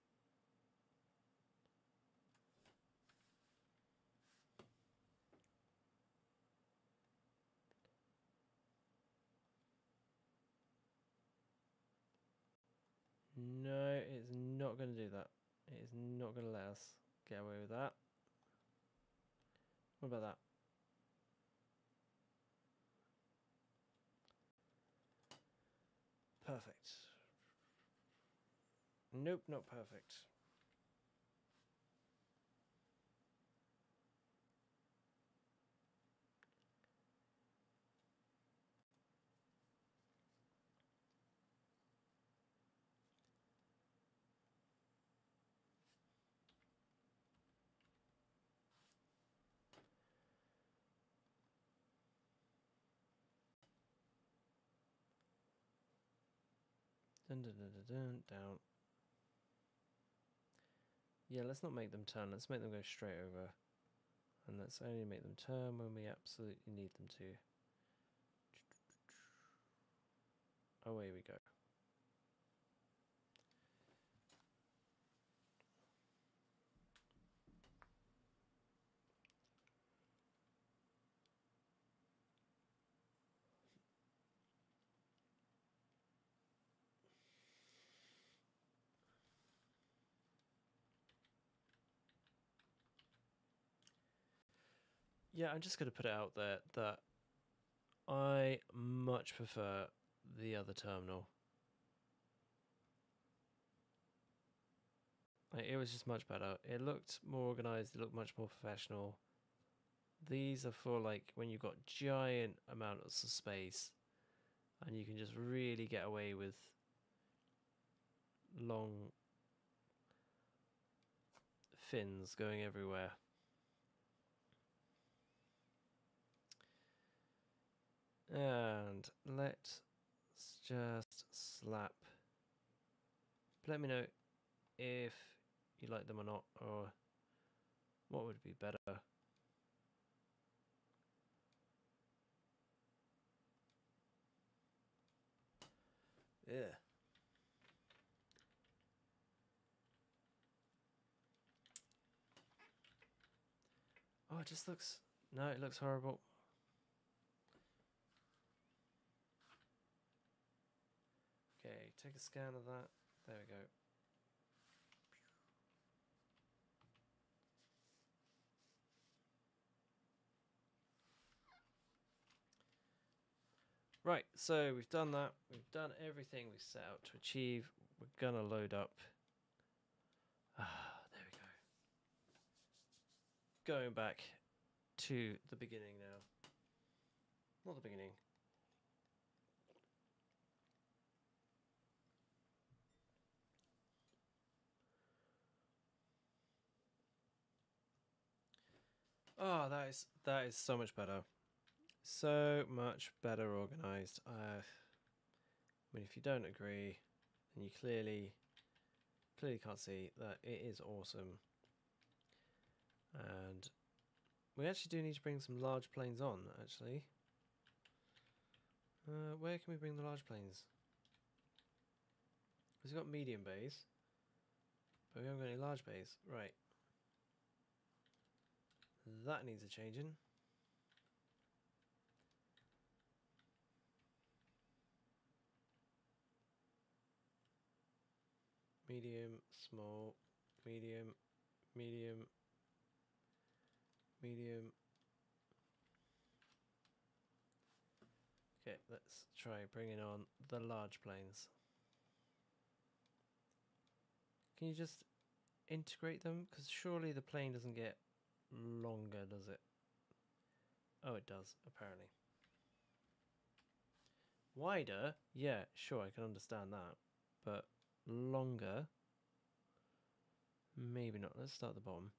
No, it's not going to do that. It is not going to let us get away with that. What about that? Perfect. Nope, not perfect. Dun, dun, dun, dun, dun, down. Yeah, let's not make them turn. Let's make them go straight over. And let's only make them turn when we absolutely need them to. Away we go. Yeah, I'm just going to put it out there that I much prefer the other terminal. Like, it was just much better. It looked more organized. It looked much more professional. These are for like when you've got giant amounts of space and you can just really get away with long fins going everywhere. And let's just slap. Let me know if you like them or not, or what would be better. Yeah. Oh, it just looks... No, it looks horrible. Okay, take a scan of that. There we go. Right, so we've done that. We've done everything we set out to achieve. We're gonna load up. Ah, there we go. Going back to the beginning now. Not the beginning. Oh, that is so much better. So much better organized. I mean, if you don't agree, then you clearly can't see that it is awesome. And we actually do need to bring some large planes on, actually. Where can we bring the large planes? Because we've got medium bays, but we haven't got any large bays. Right. That needs a changing. Medium, small, medium, medium, medium. Okay, let's try bringing on the large planes. Can you just integrate them? Because surely the plane doesn't get longer, does it? Oh, it does, apparently. Wider? Yeah, sure, I can understand that. But longer? Maybe not. Let's start at the bottom.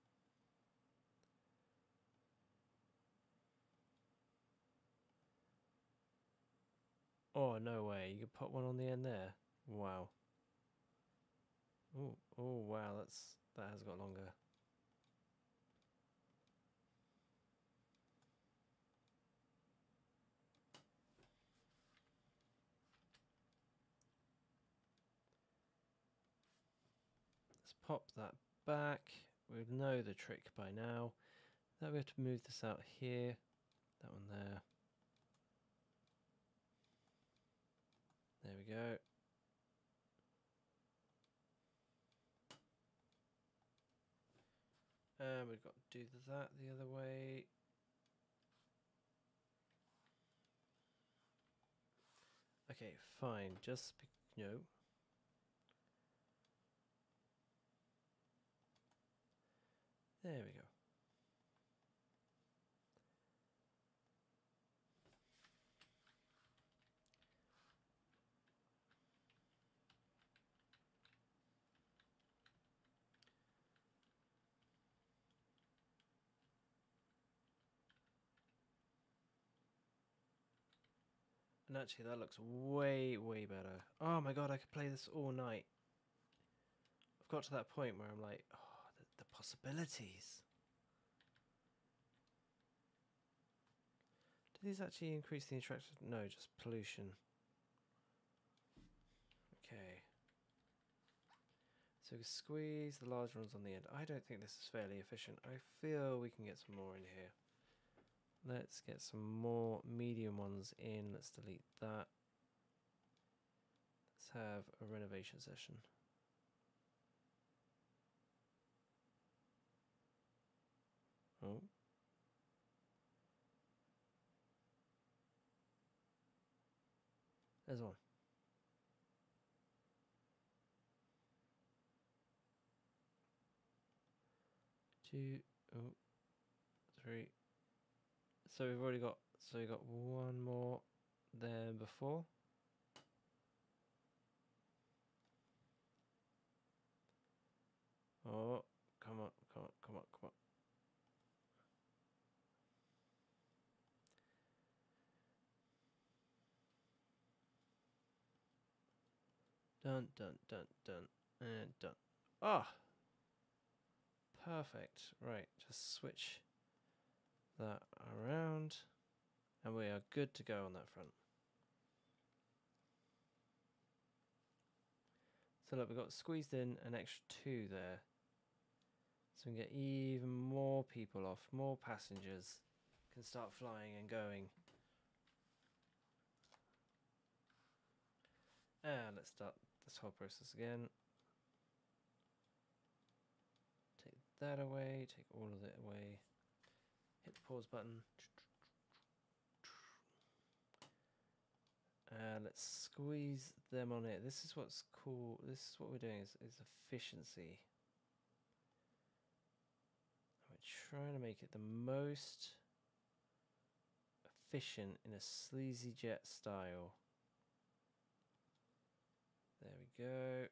Oh, no way. You could put one on the end there. Wow. Oh, wow. That has got longer. Let's pop that back. We know the trick by now. Now we have to move this out here. That one there. There we go. And we've got to do that the other way. Okay, fine. Just, no. There we go. And actually that looks way, way better. Oh my god, I could play this all night. I've got to that point where I'm like, oh, the possibilities. Do these actually increase the interaction? No, just pollution. Okay. So we squeeze the large ones on the end. I don't think this is fairly efficient. I feel we can get some more in here. Let's get some more medium ones in. Let's delete that. Let's have a renovation session. Oh. There's one. 2, 3. So we've already got, so we got one more there before. Oh, come on, come on, come on, come on. Dun, dun, dun, dun, and done. Ah! Perfect. Right, just switch that around. And we are good to go on that front. So look, we've got squeezed in an extra 2 there. So we can get even more people off, more passengers can start flying and going. And let's start this whole process again. Take that away, take all of it away. Hit the pause button. And let's squeeze them on it. This is what's cool. This is what we're doing is efficiency. We're trying to make it the most efficient in a sleazy jet style. There we go.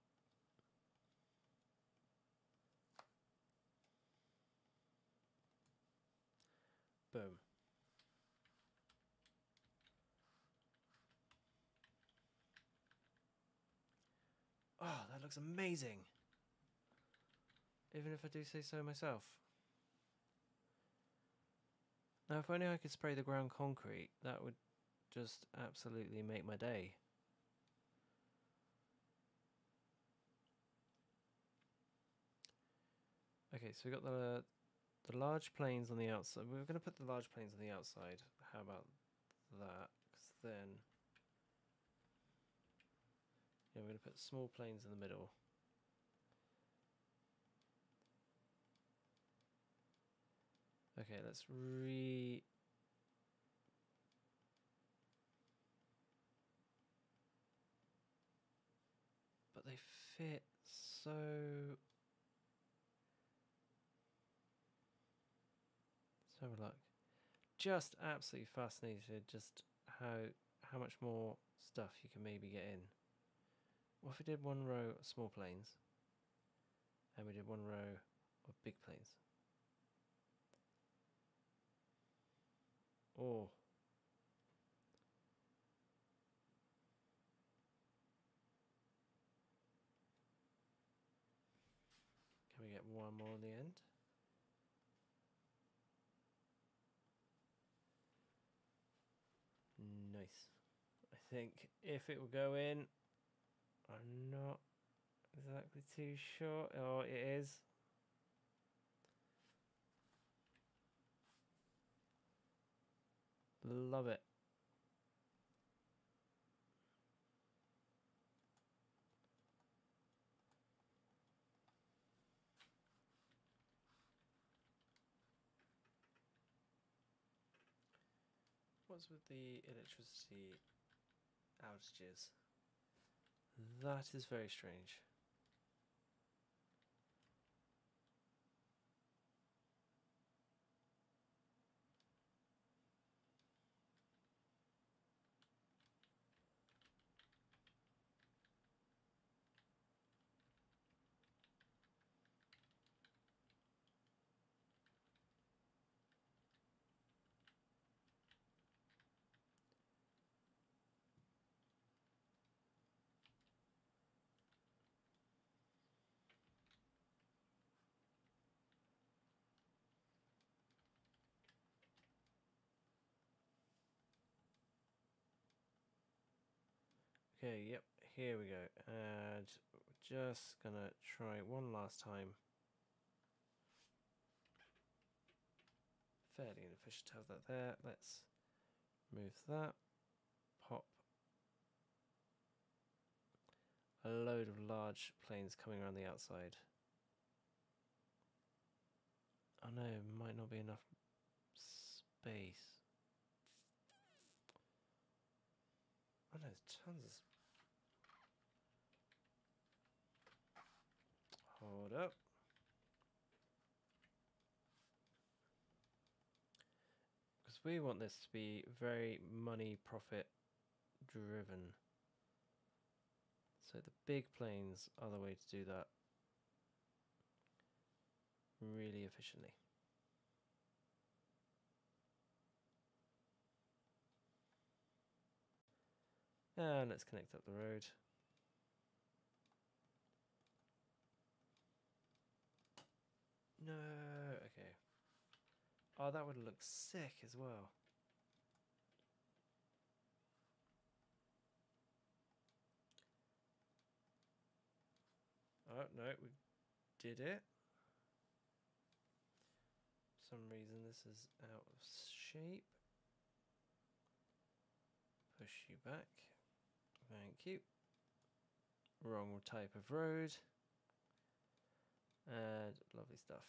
Boom. Oh, that looks amazing. Even if I do say so myself. Now, if only I could spray the ground concrete, that would just absolutely make my day. Okay, so we got the large planes on the outside. We're going to put the large planes on the outside. How about that? Because then, yeah, we're going to put small planes in the middle. Okay, let's but they fit so... Let's have a look. Just absolutely fascinated just how much more stuff you can maybe get in. What if we did one row of small planes and we did one row of big planes? Oh. Can we get one more in the end? Nice. I think if it will go in, I'm not exactly too sure. Oh, it is. Love it. What's with the electricity outages? That is very strange. Okay, yep, here we go. And just gonna try one last time. Fairly inefficient to have that there. Let's move that. Pop a load of large planes coming around the outside. Oh no, might not be enough space. Oh no, there's tons of... Hold up. Because we want this to be very money profit driven. So the big planes are the way to do that really efficiently. And let's connect up the road. No, okay. Oh, that would look sick as well. Oh, no, we did it. For some reason this is out of shape. Push you back. Thank you. Wrong type of road. And lovely stuff.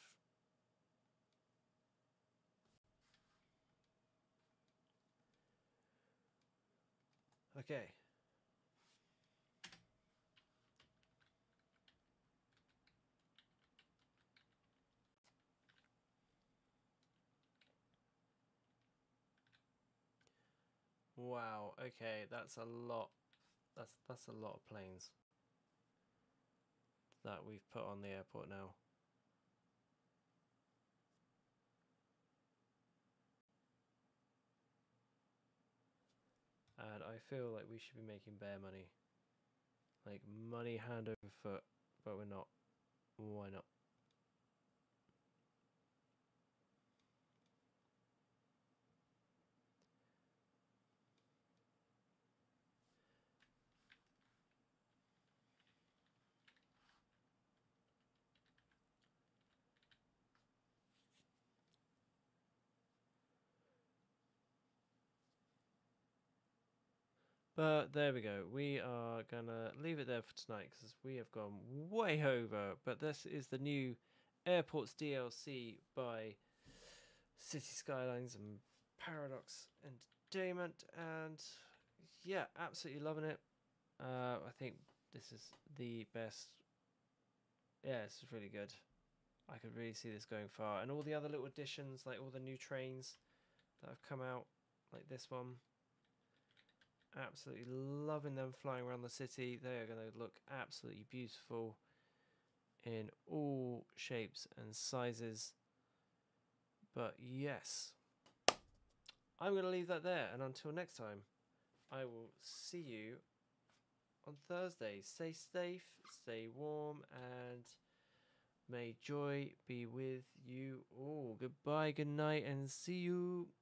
Okay. Wow, okay, that's a lot. That's a lot of planes that we've put on the airport now. And I feel like we should be making bare money. Like money hand over foot, but we're not. Why not? But there we go. We are gonna leave it there for tonight because we have gone way over. But this is the new Airports DLC by City Skylines and Paradox Entertainment, and yeah, absolutely loving it. I think this is the best. Yeah, this is really good. I could really see this going far. And all the other little additions, like all the new trains that have come out, like this one. Absolutely loving them flying around the city. They are going to look absolutely beautiful in all shapes and sizes. But yes, I'm going to leave that there. And until next time, I will see you on Thursday. Stay safe, stay warm, and may joy be with you all. Goodbye, good night, and see you.